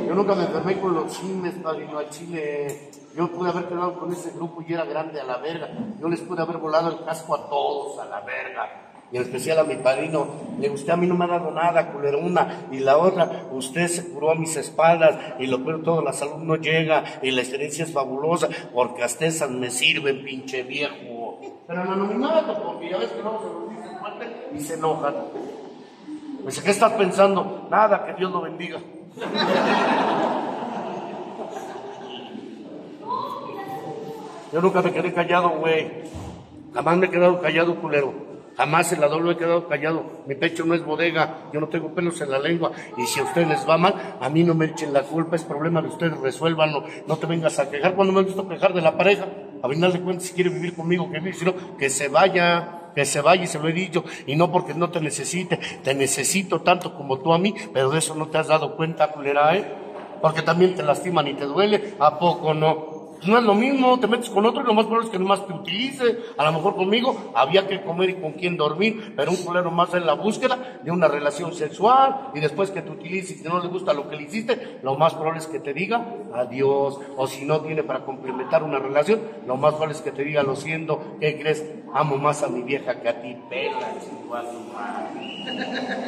Yo nunca me enfermé con los chiles, padrino, al chile. Yo pude haber quedado con ese grupo y era grande a la verga. Yo les pude haber volado el casco a todos a la verga. Y en especial a mi padrino, le usted a mí no me ha dado nada, culero, una. Y la otra, usted se curó a mis espaldas. Y lo peor de todo, la salud no llega. Y la experiencia es fabulosa, porque hasta esas me sirven, pinche viejo. Pero no me mata, porque ya ves que no se lo dice fuerte y se enojan. Pues, ¿qué estás pensando? Nada, que Dios lo bendiga. Yo nunca me quedé callado, güey. Jamás me he quedado callado, culero. Jamás en la doble he quedado callado. Mi pecho no es bodega. Yo no tengo pelos en la lengua. Y si a ustedes les va mal, a mí no me echen la culpa. Es problema de ustedes, resuélvanlo. No te vengas a quejar. Cuando me han visto quejar de la pareja, a final de cuentas, si quiere vivir conmigo, que vive, sino que se vaya. Que se vaya, y se lo he dicho, y no porque no te necesite, te necesito tanto como tú a mí, pero de eso no te has dado cuenta, culera, porque también te lastiman y te duele, ¿a poco no? No es lo mismo, te metes con otro y lo más probable es que nomás te utilice. A lo mejor conmigo había que comer y con quién dormir, pero un culero más en la búsqueda de una relación sexual, y después que te utilice y que no le gusta lo que le hiciste, lo más probable es que te diga adiós, o si no tiene para complementar una relación, lo más probable es que te diga lo siento, ¿qué crees? Amo más a mi vieja que a ti, pela, chingua su madre.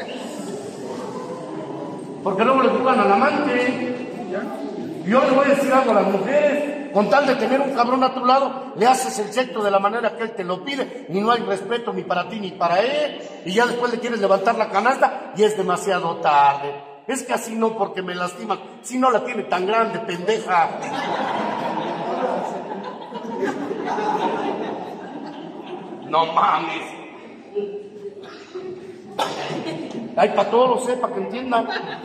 Porque luego le jugan al amante. Yo le voy a decir algo a las mujeres. Con tal de tener un cabrón a tu lado, le haces el sexo de la manera que él te lo pide, y no hay respeto ni para ti ni para él, y ya después le quieres levantar la canasta y es demasiado tarde. Es que así no, porque me lastiman. Si no la tiene tan grande, pendeja. No mames. Ay, para todos, para que entiendan.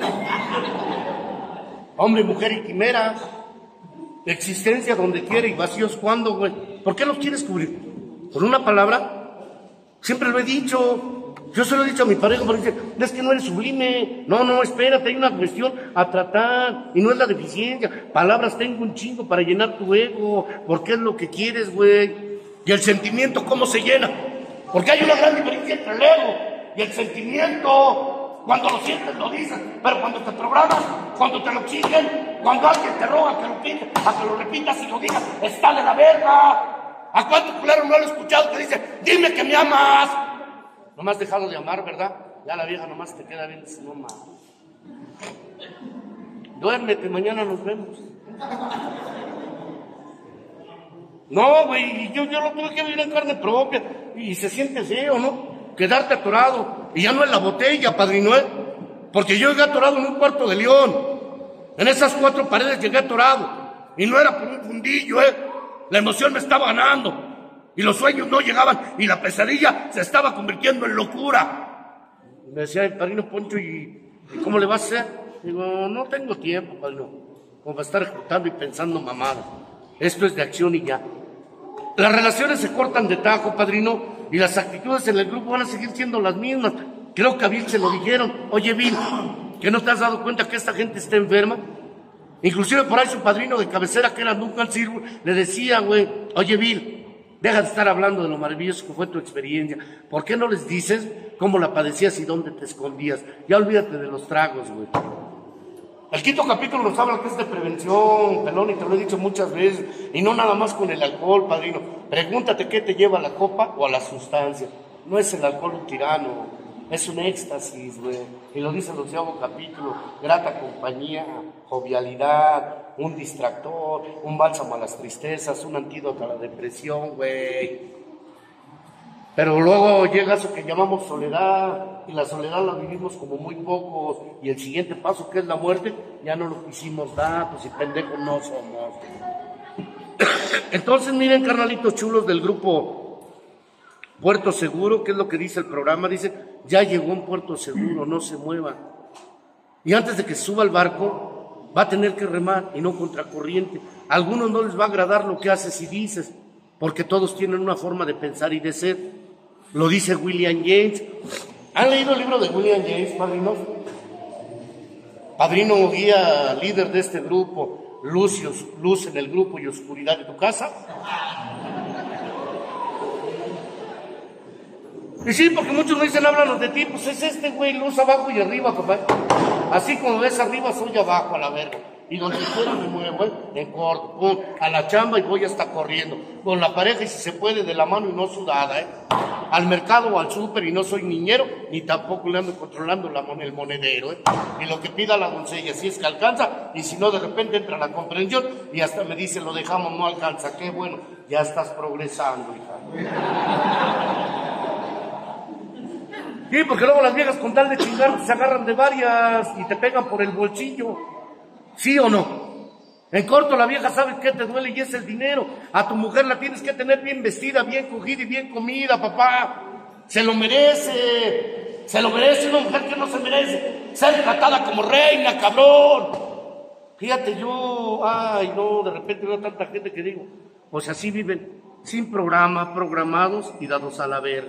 Hombre, mujer y quimera. Existencia donde quiere y vacíos cuando, güey. ¿Por qué los quieres cubrir? ¿Con una palabra? Siempre lo he dicho. Yo se lo he dicho a mi pareja, porque dice, es que no eres sublime. No, espérate, hay una cuestión a tratar. Y no es la deficiencia. Palabras tengo un chingo para llenar tu ego. Porque es lo que quieres, güey. Y el sentimiento, ¿cómo se llena? Porque hay una gran diferencia entre el ego y el sentimiento. Cuando lo sientes, lo dices, pero cuando te programas, cuando te lo exigen, cuando alguien te roga que lo pides, a que lo repitas y lo digas, está de la verga. ¿A cuánto culero no lo he escuchado que dice, dime que me amas? No me has dejado de amar, ¿verdad? Ya la vieja nomás te queda bien, dice, no mames. Duérmete, mañana nos vemos. No, güey, yo lo tuve que vivir en carne propia, y se siente feo, ¿no? Quedarte atorado, y ya no en la botella, padrino, porque yo llegué atorado en un cuarto de León, en esas 4 paredes llegué atorado, y no era por un fundillo, la emoción me estaba ganando, y los sueños no llegaban, y la pesadilla se estaba convirtiendo en locura. Y me decía el padrino Poncho, ¿y cómo le vas a hacer? Digo, no tengo tiempo, padrino, como para estar ejecutando y pensando mamadas, esto es de acción y ya. Las relaciones se cortan de tajo, padrino, y las actitudes en el grupo van a seguir siendo las mismas. Creo que a Bill se lo dijeron. Oye, Bill, ¿que no te has dado cuenta que esta gente está enferma? Inclusive por ahí su padrino de cabecera, que era Duncan Silver, le decía, güey, oye, Bill, deja de estar hablando de lo maravilloso que fue tu experiencia. ¿Por qué no les dices cómo la padecías y dónde te escondías? Ya olvídate de los tragos, güey. El 5º capítulo nos habla que es de prevención, pelón, y te lo he dicho muchas veces, y no nada más con el alcohol, padrino. Pregúntate qué te lleva a la copa o a la sustancia. No es el alcohol un tirano, es un éxtasis, güey. Y lo dice el 12º capítulo, grata compañía, jovialidad, un distractor, un bálsamo a las tristezas, un antídoto a la depresión, güey. Pero luego llega eso que llamamos soledad, y la soledad la vivimos como muy pocos, y el siguiente paso, que es la muerte, ya no lo quisimos dar, pues y pendejos no somos. Entonces miren, carnalitos chulos del grupo Puerto Seguro, ¿qué es lo que dice el programa? Dice, ya llegó un puerto seguro, no se mueva. Y antes de que suba al barco, va a tener que remar y no contracorriente. A algunos no les va a agradar lo que haces y dices, porque todos tienen una forma de pensar y de ser. Lo dice William James. ¿Han leído el libro de William James, padrino? Padrino, guía, líder de este grupo, luz en el grupo y oscuridad de tu casa. Y sí, porque muchos me dicen, háblanos de ti, pues es este güey, luz abajo y arriba, papá. Así como ves arriba, soy abajo a la verga. Y donde quiera me muevo, en corto, pum, a la chamba y voy hasta corriendo. Con la pareja y si se puede de la mano y no sudada, Al mercado o al súper y no soy niñero, ni tampoco le ando controlando el monedero, Y lo que pida la doncella, si es que alcanza, y si no, de repente entra la comprensión y hasta me dice, lo dejamos, no alcanza. Qué bueno, ya estás progresando, hija. Sí, porque luego las viejas con tal de chingar se agarran de varias y te pegan por el bolsillo. ¿Sí o no? En corto, la vieja sabe que te duele y es el dinero. A tu mujer la tienes que tener bien vestida, bien cogida y bien comida, papá. Se lo merece. Se lo merece una mujer que no se merece ser tratada como reina, cabrón. Fíjate, yo, de repente veo tanta gente que digo, pues así viven, sin programa, programados y dados a la verga.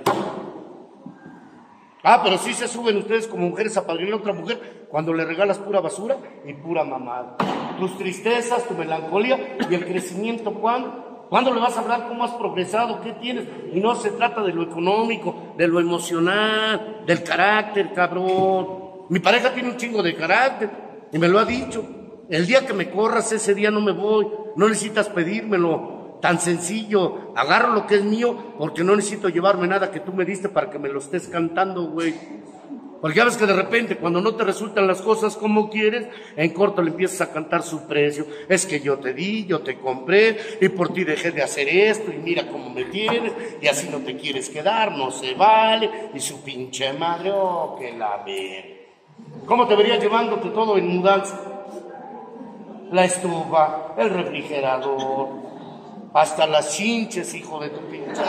Pero sí se suben ustedes como mujeres a padrinar a otra mujer cuando le regalas pura basura y pura mamada. Tus tristezas, tu melancolía y el crecimiento, ¿cuándo? ¿Cuándo le vas a hablar cómo has progresado? ¿Qué tienes? Y no se trata de lo económico, de lo emocional, del carácter, cabrón. Mi pareja tiene un chingo de carácter y me lo ha dicho. El día que me corras, ese día no me voy. No necesitas pedírmelo. Tan sencillo, agarro lo que es mío porque no necesito llevarme nada que tú me diste para que me lo estés cantando, güey. Porque ya ves que de repente cuando no te resultan las cosas como quieres, en corto le empiezas a cantar su precio. Es que yo te di, yo te compré y por ti dejé de hacer esto y mira cómo me tienes y así no te quieres quedar, no se vale. Y su pinche madre, que la ve. ¿Cómo te vería llevándote todo en mudanza? La estufa, el refrigerador, hasta las chinches, hijo de tu pinche.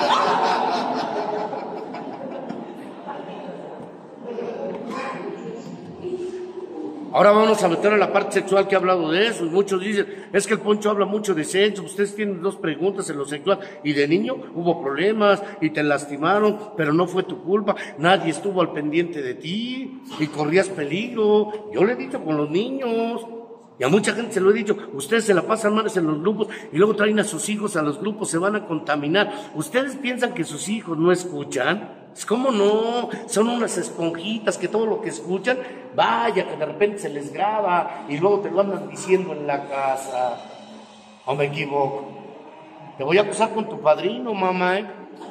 Ahora vamos a meter a la parte sexual que ha hablado de eso. Y muchos dicen, es que el Poncho habla mucho de sexo. Ustedes tienen 2 preguntas en lo sexual. Y de niño hubo problemas y te lastimaron, pero no fue tu culpa. Nadie estuvo al pendiente de ti y corrías peligro. Yo le he dicho con los niños. Y a mucha gente se lo he dicho, ustedes se la pasan mal en los grupos y luego traen a sus hijos a los grupos, se van a contaminar. ¿Ustedes piensan que sus hijos no escuchan? ¿Cómo no? Son unas esponjitas que todo lo que escuchan, vaya, que de repente se les graba y luego te lo andan diciendo en la casa. ¿O me equivoco? Te voy a acusar con tu padrino, mamá,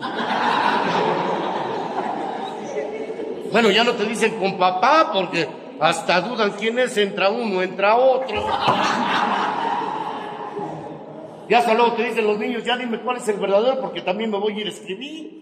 Bueno, ya no te dicen con papá porque hasta dudan quién es, entra uno, entra otro. Y hasta luego te dicen los niños, ya dime cuál es el verdadero porque también me voy a ir a escribir.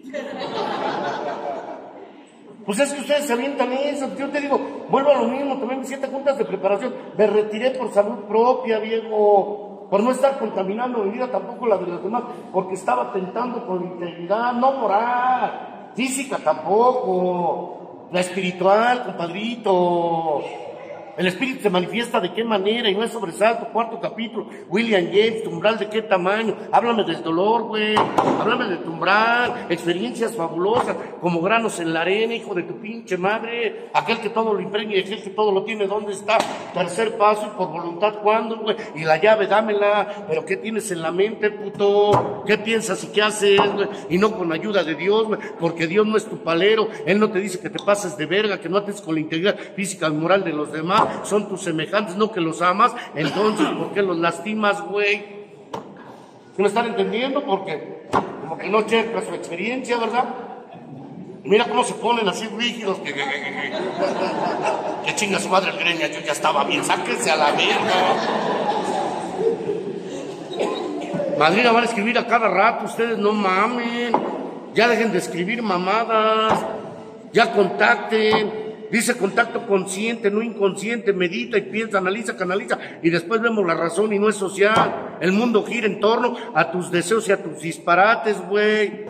Pues es que ustedes se avientan eso. Yo te digo, vuelvo a lo mismo, también me 7 juntas de preparación. Me retiré por salud propia, viejo. Por no estar contaminando mi vida, tampoco la de los demás, porque estaba atentando con integridad, no moral, física tampoco. La espiritual, compadrito. El espíritu se manifiesta de qué manera y no es sobresalto. 4º capítulo, William James, tu umbral de qué tamaño. Háblame del dolor, güey. Háblame de tu umbral. Experiencias fabulosas, como granos en la arena, hijo de tu pinche madre. Aquel que todo lo impregna y aquel que todo lo tiene, ¿dónde está? 3er paso, y por voluntad, ¿cuándo, güey? Y la llave, dámela. Pero ¿qué tienes en la mente, puto? ¿Qué piensas y qué haces, güey? Y no con ayuda de Dios, güey. Porque Dios no es tu palero. Él no te dice que te pases de verga, que no ates con la integridad física y moral de los demás. Son tus semejantes, no que los amas. Entonces, ¿por qué los lastimas, güey? ¿Sí me están entendiendo? Porque como que no checa su experiencia, ¿verdad? Mira cómo se ponen así rígidos. Que chinga su madre el greña, yo ya estaba bien. Sáquense a la verga. Madrina van a escribir a cada rato, ustedes no mamen. Ya dejen de escribir mamadas. Ya contacten. Dice contacto consciente, no inconsciente, medita y piensa, analiza, canaliza y después vemos la razón y no es social. El mundo gira en torno a tus deseos y a tus disparates, güey.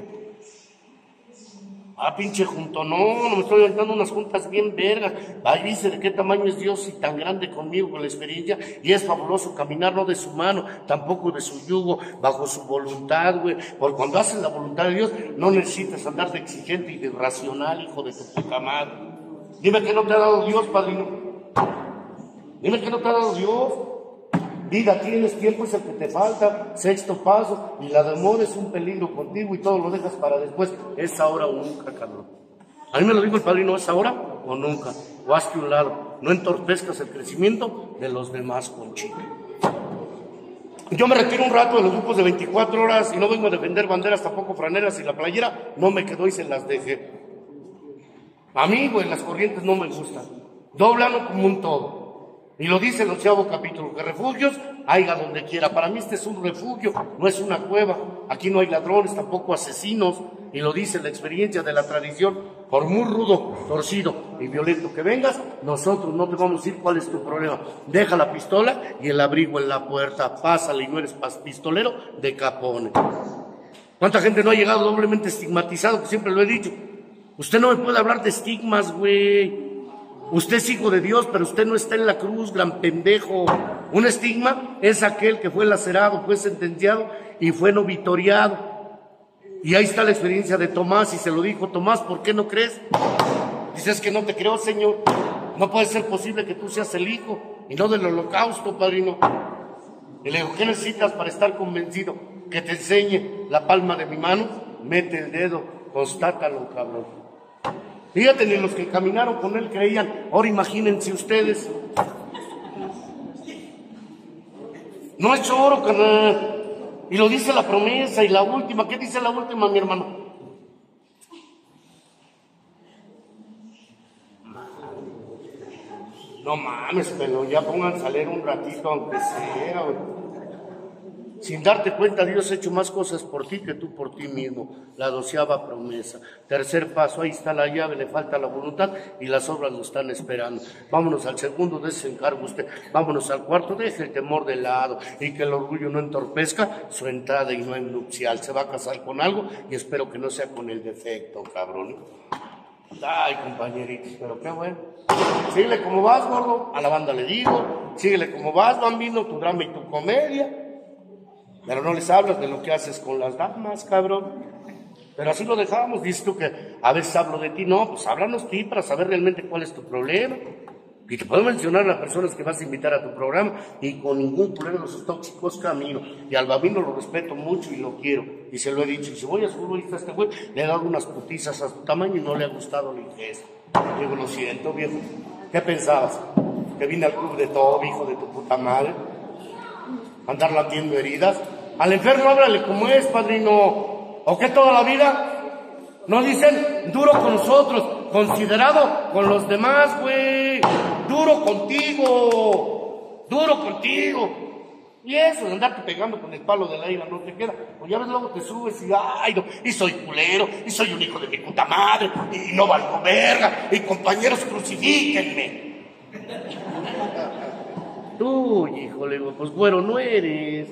Pinche junto, no me estoy aventando unas juntas bien vergas. Ahí dice de qué tamaño es Dios y tan grande conmigo con la experiencia y es fabuloso caminar no de su mano, tampoco de su yugo, bajo su voluntad, güey. Porque cuando haces la voluntad de Dios no necesitas andar de exigente y de irracional, hijo de tu puta madre. Dime que no te ha dado Dios, padrino. Dime que no te ha dado Dios. Vida tienes, tiempo es el que te falta. 6º paso, y la demora es un peligro contigo y todo lo dejas para después. Es ahora o nunca, cabrón. A mí me lo dijo el padrino, ¿es ahora o nunca? o hazte un lado. No entorpezcas el crecimiento de los demás, Conchita. Yo me retiro un rato de los grupos de 24 horas y no vengo a defender banderas, tampoco franeras, y la playera no me quedó y se las dejé. A mí, güey, las corrientes no me gustan. Dóblalo como un todo. Y lo dice el 8º capítulo, que refugios haya donde quiera. Para mí este es un refugio, no es una cueva. Aquí no hay ladrones, tampoco asesinos. Y lo dice la experiencia de la tradición. Por muy rudo, torcido y violento que vengas, nosotros no te vamos a decir cuál es tu problema. Deja la pistola y el abrigo en la puerta. Pásale y no eres pistolero de Capone. ¿Cuánta gente no ha llegado doblemente estigmatizado? Que siempre lo he dicho. Usted no me puede hablar de estigmas, güey. Usted es hijo de Dios, pero usted no está en la cruz, gran pendejo. Un estigma es aquel que fue lacerado, fue sentenciado y fue no vitoriado. Y ahí está la experiencia de Tomás, y se lo dijo Tomás, ¿por qué no crees? Dices que no te creo, Señor. No puede ser posible que tú seas el hijo y no del holocausto, padrino. Y le digo, ¿qué necesitas para estar convencido? Que te enseñe la palma de mi mano. Mete el dedo, constátalo, cabrón. Fíjate, ni los que caminaron con él creían. Ahora imagínense ustedes. No es oro, carnal. Y lo dice la promesa. Y la última, ¿qué dice la última, mi hermano? No mames, pero ya pónganse a leer un ratito, aunque sea, güey. Sin darte cuenta, Dios ha hecho más cosas por ti que tú por ti mismo. La 12ª promesa. Tercer paso, ahí está la llave, le falta la voluntad y las obras lo están esperando. Vámonos al segundo, de ese encargo usted. Vámonos al cuarto, deje el temor de lado y que el orgullo no entorpezca su entrada y no en nupcial. Se va a casar con algo y espero que no sea con el defecto, cabrón. Ay, compañeritos, pero qué bueno. Síguele como vas, gordo. A la banda le digo. Síguele como vas, bambino, tu drama y tu comedia. Pero no les hablas de lo que haces con las damas, cabrón. Pero así lo dejamos. Dices tú que a veces hablo de ti. No, pues háblanos ti para saber realmente cuál es tu problema. Y te puedo mencionar a las personas que vas a invitar a tu programa y con ningún problema los tóxicos camino. Y al bambino lo respeto mucho y lo quiero. Y se lo he dicho. Y si voy a su futbolista a este güey, le he dado unas putizas a su tamaño y no le ha gustado ni eso. Digo, lo siento, viejo. ¿Qué pensabas? ¿Que vine al club de todo, hijo de tu puta madre? ¿Andar latiendo heridas? Al enfermo háblale como es, padrino. ¿O qué toda la vida? No dicen duro con nosotros, considerado con los demás, güey. Duro contigo. Duro contigo. Y eso de andarte pegando con el palo de la ira no te queda. Pues ya ves, luego te subes y ay, no, y soy culero, y soy un hijo de mi puta madre, y no valgo verga, y compañeros, crucifíquenme. Tú, híjole, pues güero no eres.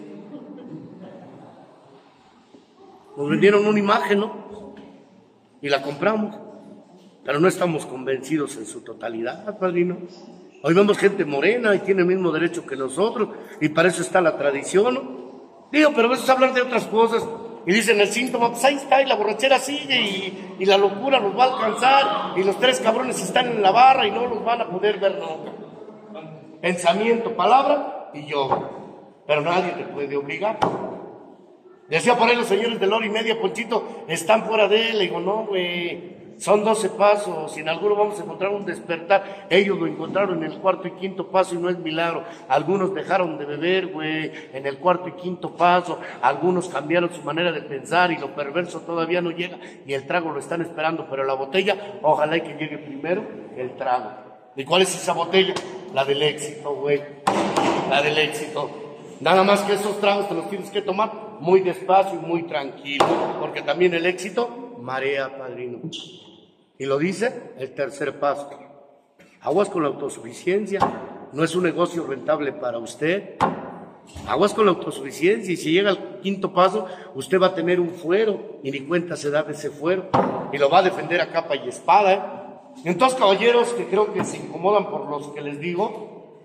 Nos vendieron una imagen, ¿no? Y la compramos. Pero no estamos convencidos en su totalidad, padrino. Hoy vemos gente morena y tiene el mismo derecho que nosotros, y para eso está la tradición, ¿no? Digo, pero a veces hablar de otras cosas. Y dicen el síntoma, pues ahí está, y la borrachera sigue, y la locura los va a alcanzar, y los tres cabrones están en la barra y no los van a poder ver nunca. Pensamiento, palabra y yoga. Pero nadie te puede obligar. Decía por ahí los señores de la hora y media, Ponchito, están fuera de él. Le digo, no, güey, son 12 pasos, y en algunos vamos a encontrar un despertar. Ellos lo encontraron en el 4º y 5º paso y no es milagro. Algunos dejaron de beber, güey, en el 4º y 5º paso. Algunos cambiaron su manera de pensar y lo perverso todavía no llega y el trago lo están esperando, pero la botella, ojalá y que llegue primero el trago. ¿Y cuál es esa botella? La del éxito, güey. La del éxito. Nada más que esos tragos te los tienes que tomar muy despacio y muy tranquilo, porque también el éxito marea, padrino. Y lo dice el tercer paso. Aguas con la autosuficiencia. No es un negocio rentable para usted. Aguas con la autosuficiencia, y si llega al 5º paso, usted va a tener un fuero y ni cuenta se da de ese fuero y lo va a defender a capa y espada, ¿eh? Entonces, caballeros, que creo que se incomodan por los que les digo,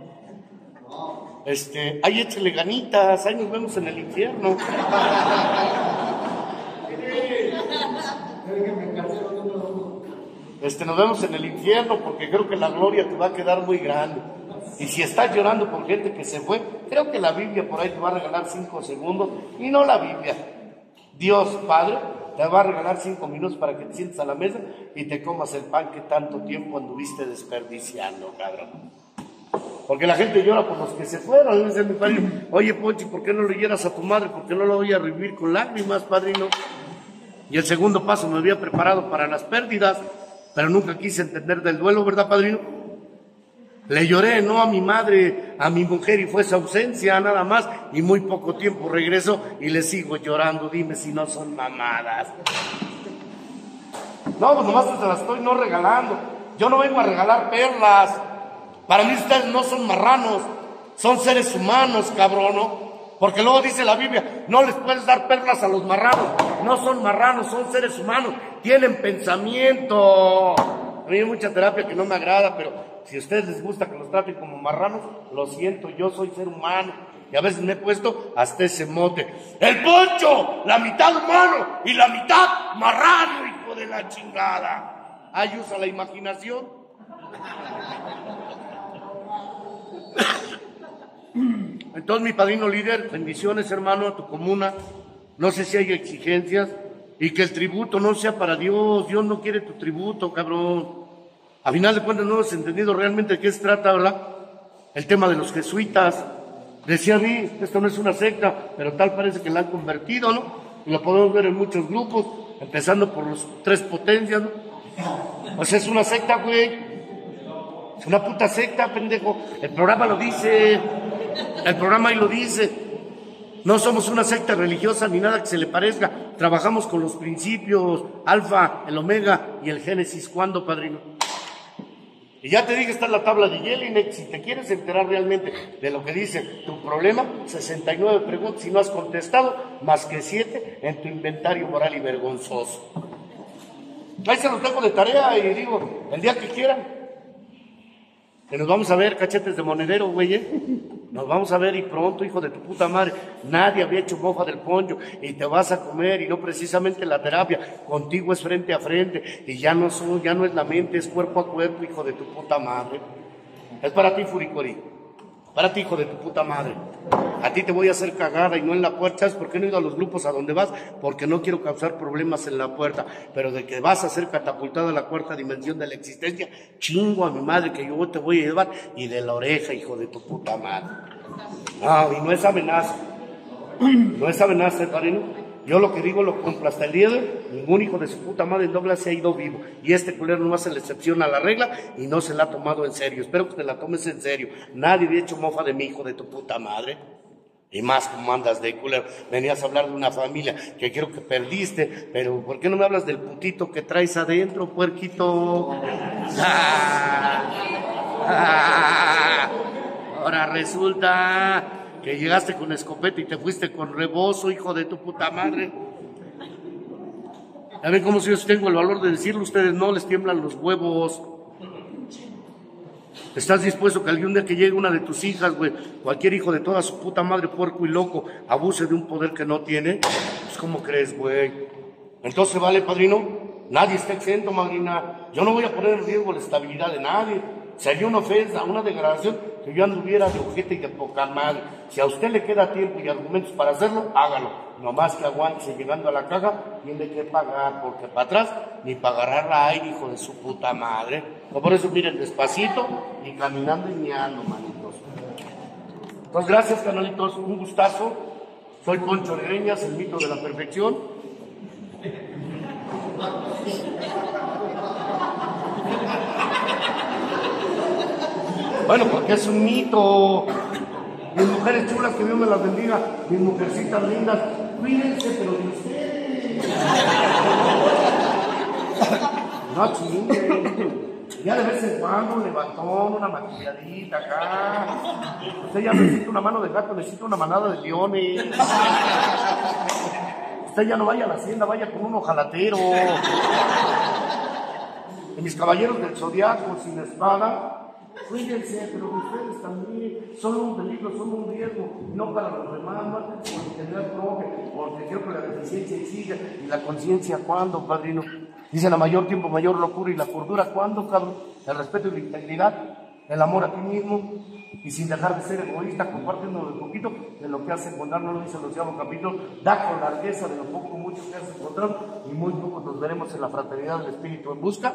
ahí échele ganitas, ahí nos vemos en el infierno. Nos vemos en el infierno, porque creo que la gloria te va a quedar muy grande. Y si estás llorando por gente que se fue, creo que la Biblia por ahí te va a regalar 5 segundos, y no la Biblia. Dios Padre te va a regalar 5 minutos para que te sientes a la mesa y te comas el pan que tanto tiempo anduviste desperdiciando, cabrón. Porque la gente llora por los que se fueron. Dice mi padrino, oye Ponchi, ¿por qué no le lloras a tu madre? ¿Por qué no lo voy a revivir con lágrimas, padrino? Y el segundo paso me había preparado para las pérdidas, pero nunca quise entender del duelo, ¿verdad, padrino? Le lloré, no a mi madre, a mi mujer, y fue esa ausencia nada más, y muy poco tiempo regresó y le sigo llorando. Dime si no son mamadas. No, pues nomás te las estoy no regalando. Yo no vengo a regalar perlas. Para mí ustedes no son marranos, son seres humanos, cabrón, ¿no? Porque luego dice la Biblia, no les puedes dar perlas a los marranos. No son marranos, son seres humanos, tienen pensamiento. A mí hay mucha terapia que no me agrada, pero si a ustedes les gusta que los traten como marranos, lo siento, yo soy ser humano. Y a veces me he puesto hasta ese mote. ¡El Poncho! La mitad humano y la mitad marrano, hijo de la chingada. Ahí usa la imaginación. Entonces, mi padrino líder, bendiciones, hermano, a tu comuna. No sé si hay exigencias y que el tributo no sea para Dios. Dios no quiere tu tributo, cabrón. A final de cuentas no has entendido realmente de qué se trata, ¿verdad? El tema de los jesuitas. Decía a mí, esto no es una secta, pero tal parece que la han convertido, ¿no? Y lo podemos ver en muchos grupos, empezando por los 3 potencias, ¿no? Pues es una secta, güey. Es una puta secta, pendejo. El programa lo dice. El programa ahí lo dice. No somos una secta religiosa ni nada que se le parezca. Trabajamos con los principios, Alfa, el Omega y el Génesis. ¿Cuándo, padrino? Y ya te dije, está en la tabla de Jelinek. Si te quieres enterar realmente de lo que dice tu problema, 69 preguntas y no has contestado más que 7 en tu inventario moral y vergonzoso. Ahí se los dejo de tarea y digo, el día que quieran. Que nos vamos a ver, cachetes de monedero, güey, Nos vamos a ver y pronto, hijo de tu puta madre. Nadie había hecho mofa del Poncho y te vas a comer y no precisamente la terapia. Contigo es frente a frente y ya no es la mente, es cuerpo a cuerpo, hijo de tu puta madre. Es para ti, Furicori. Para ti, hijo de tu puta madre. A ti te voy a hacer cagada y no en la puerta. ¿Sabes por qué no he ido a los grupos a donde vas? Porque no quiero causar problemas en la puerta. Pero de que vas a ser catapultado a la 4ª dimensión de la existencia, chingo a mi madre que yo te voy a llevar. Y de la oreja, hijo de tu puta madre. No, y no es amenaza. No es amenaza, padrino. Yo lo que digo lo cumplo. Hasta el día de hoy, ningún hijo de su puta madre en Douglas se ha ido vivo. Y este culero no hace la excepción a la regla y no se la ha tomado en serio. Espero que te la tomes en serio. Nadie había hecho mofa de mi hijo de tu puta madre. Y más como andas de culero. Venías a hablar de una familia que creo que perdiste, pero ¿por qué no me hablas del putito que traes adentro, puerquito? Ahora resulta que llegaste con escopeta y te fuiste con rebozo, hijo de tu puta madre. A ver cómo si yo tengo el valor de decirlo, ustedes no, les tiemblan los huevos. ¿Estás dispuesto que algún día que llegue una de tus hijas, güey, cualquier hijo de toda su puta madre, puerco y loco, abuse de un poder que no tiene? Pues ¿cómo crees, güey? Entonces, ¿vale, padrino? Nadie está exento, madrina. Yo no voy a poner en riesgo la estabilidad de nadie. Sería una ofensa, una degradación que yo anduviera de ojete y de poca madre. Si a usted le queda tiempo y argumentos para hacerlo, hágalo. Nomás que aguántese llegando a la caja, tiene que pagar, porque para atrás ni para agarrar aire, hijo de su puta madre. Por eso miren, despacito y caminando y meando, manitos. Pues gracias, canalitos, un gustazo. Soy Poncho Greñas, el mito de la perfección. Bueno, porque es un mito. Mis mujeres chulas, que Dios me las bendiga. Mis mujercitas lindas, cuídense, pero de ustedes. No chinguen. Ya de vez en cuando un levantón, una maquilladita acá. Usted ya necesita una mano de gato, necesita una manada de leones. Usted ya no vaya a la hacienda, vaya con un ojalatero. Y mis caballeros del zodiaco sin espada, cuídense, pero ustedes también son un peligro, son un riesgo, no para los demás, no por tener profe, porque creo que la deficiencia exige. ¿Y la conciencia cuándo, padrino? Dicen a mayor tiempo, mayor locura, y la cordura ¿cuándo, cabrón? El respeto y la integridad. el amor a ti mismo, y sin dejar de ser egoísta, compartiendo un poquito de lo que has encontrado, no lo dice el 11º capítulo, da con largueza de lo poco mucho que has encontrado, y muy poco nos veremos en la fraternidad del Espíritu en busca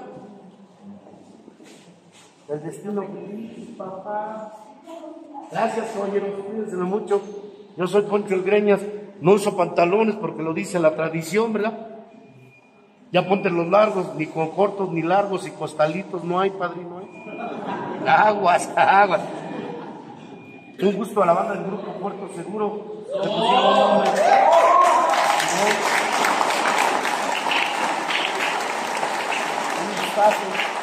del destino feliz, papá. Gracias, caballeros, cuídense mucho. Yo soy Poncho el Greñas, no uso pantalones porque lo dice la tradición, ¿verdad? Ya ponte los largos, ni con cortos ni largos, y costalitos no hay, padrino, ¿eh? Aguas, aguas. Un gusto a la banda del grupo Puerto Seguro. Te pusieron nombre. Un gustazo.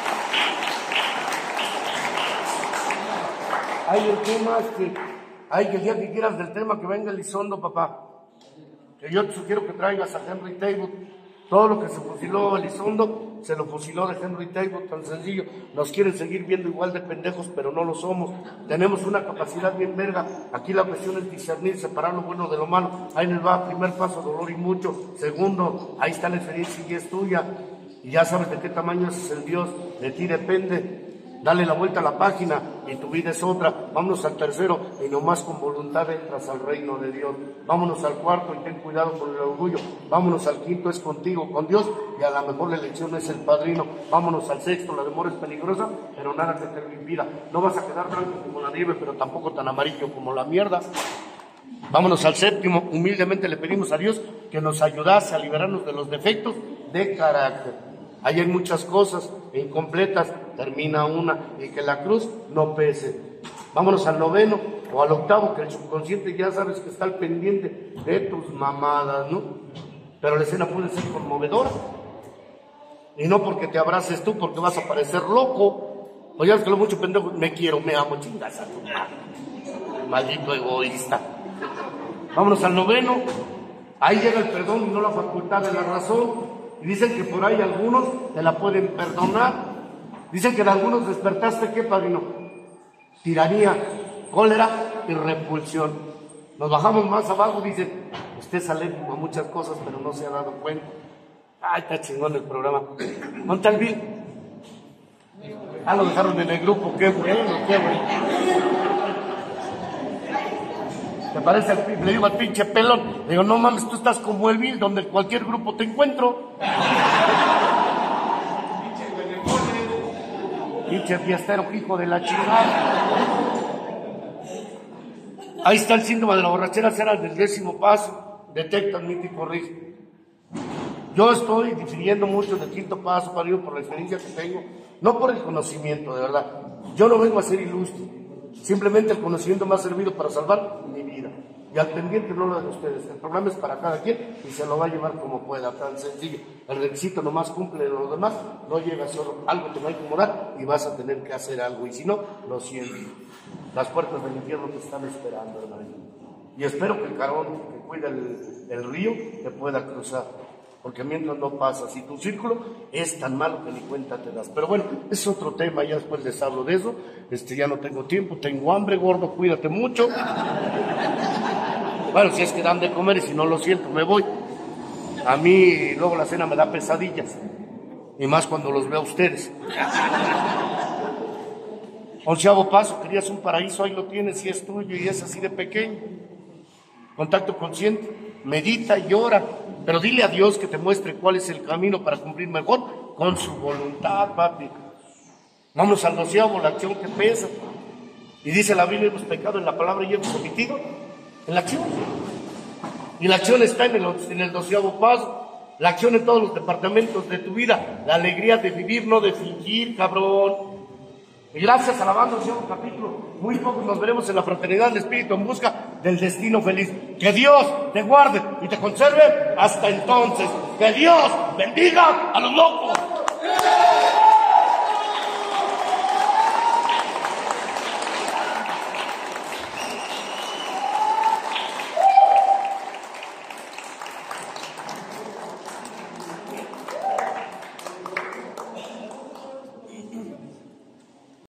Hay el tema, hay que el día que quieras del tema que venga Elizondo, papá. Que yo te sugiero que traigas a Henry Taylor. Todo lo que se fusiló Elizondo, se lo fusiló de Henry Taylor, tan sencillo. Nos quieren seguir viendo igual de pendejos, pero no lo somos. Tenemos una capacidad bien verga. Aquí la cuestión es discernir, separar lo bueno de lo malo. Ahí les va, primer paso, dolor y mucho. Segundo, ahí está la experiencia y es tuya. Y ya sabes de qué tamaño es el Dios, de ti depende. Dale la vuelta a la página y tu vida es otra. Vámonos al tercero y nomás con voluntad entras al reino de Dios. Vámonos al cuarto y ten cuidado con el orgullo. Vámonos al quinto, es contigo, con Dios, y a lo mejor la elección es el padrino. Vámonos al sexto, la demora es peligrosa, pero nada que te lo impida. No vas a quedar blanco como la nieve, pero tampoco tan amarillo como la mierda. Vámonos al séptimo, humildemente le pedimos a Dios que nos ayudase a liberarnos de los defectos de carácter. Ahí hay muchas cosas incompletas, termina una, y que la cruz no pese. Vámonos al noveno o al octavo, que el subconsciente ya sabes que está al pendiente de tus mamadas, ¿no? Pero la escena puede ser conmovedora. Y no porque te abraces tú, porque vas a parecer loco. O ya ves que lo mucho pendejo, me quiero, me amo, chingas a tu madre. Maldito egoísta. Vámonos al noveno. Ahí llega el perdón y no la facultad de la razón. Y dicen que por ahí algunos te la pueden perdonar. Dicen que de algunos despertaste, ¿qué, padrino? Tiranía, cólera y repulsión. Nos bajamos más abajo, dicen, usted es alérgico a muchas cosas, pero no se ha dado cuenta. Ay, está chingón el programa. ¿Dónde está el Bill? Ah, lo dejaron en el grupo, qué bueno, qué bueno. ¿Te parece al le digo al pinche pelón? Le digo, no mames, tú estás como el Bill, donde cualquier grupo te encuentro. Pinche fiestero, hijo de la chingada. Ahí está el síndrome de la borrachera, será del 10º paso. Detecta, admite y corrige. Yo estoy difiriendo mucho del 5º paso, padrino, por la experiencia que tengo, no por el conocimiento, de verdad. Yo no vengo a ser ilustre. Simplemente el conocimiento me ha servido para salvar mi vida. Y al pendiente no lo de ustedes. El programa es para cada quien y se lo va a llevar como pueda, tan sencillo. El requisito nomás cumple lo demás, no llega solo algo te va a incomodar y vas a tener que hacer algo. Y si no, lo siento. Las puertas del infierno te están esperando, hermano. Y espero que el carón que cuida el río te pueda cruzar. Porque mientras no pasa, si tu círculo es tan malo que ni cuenta te das. Pero bueno, es otro tema, ya después les hablo de eso. Ya no tengo tiempo, tengo hambre, gordo, cuídate mucho. Bueno, si es que dan de comer y si no lo siento, me voy. A mí luego la cena me da pesadillas. Y más cuando los veo a ustedes. 11º paso, querías un paraíso, ahí lo tienes y es tuyo y es así de pequeño. Contacto consciente, medita y ora. Pero dile a Dios que te muestre cuál es el camino para cumplir mejor con su voluntad, papi. Vámonos al 12º, la acción que pesa. Y dice la Biblia, hemos pecado en la palabra y hemos omitido en la acción. Y la acción está en el 12º paso. La acción en todos los departamentos de tu vida. La alegría de vivir, no de fingir, cabrón. Y gracias a la banda, 11º capítulo. Muy pocos nos veremos en la fraternidad del Espíritu en busca del destino feliz. Que Dios te guarde y te conserve hasta entonces. Que Dios bendiga a los locos.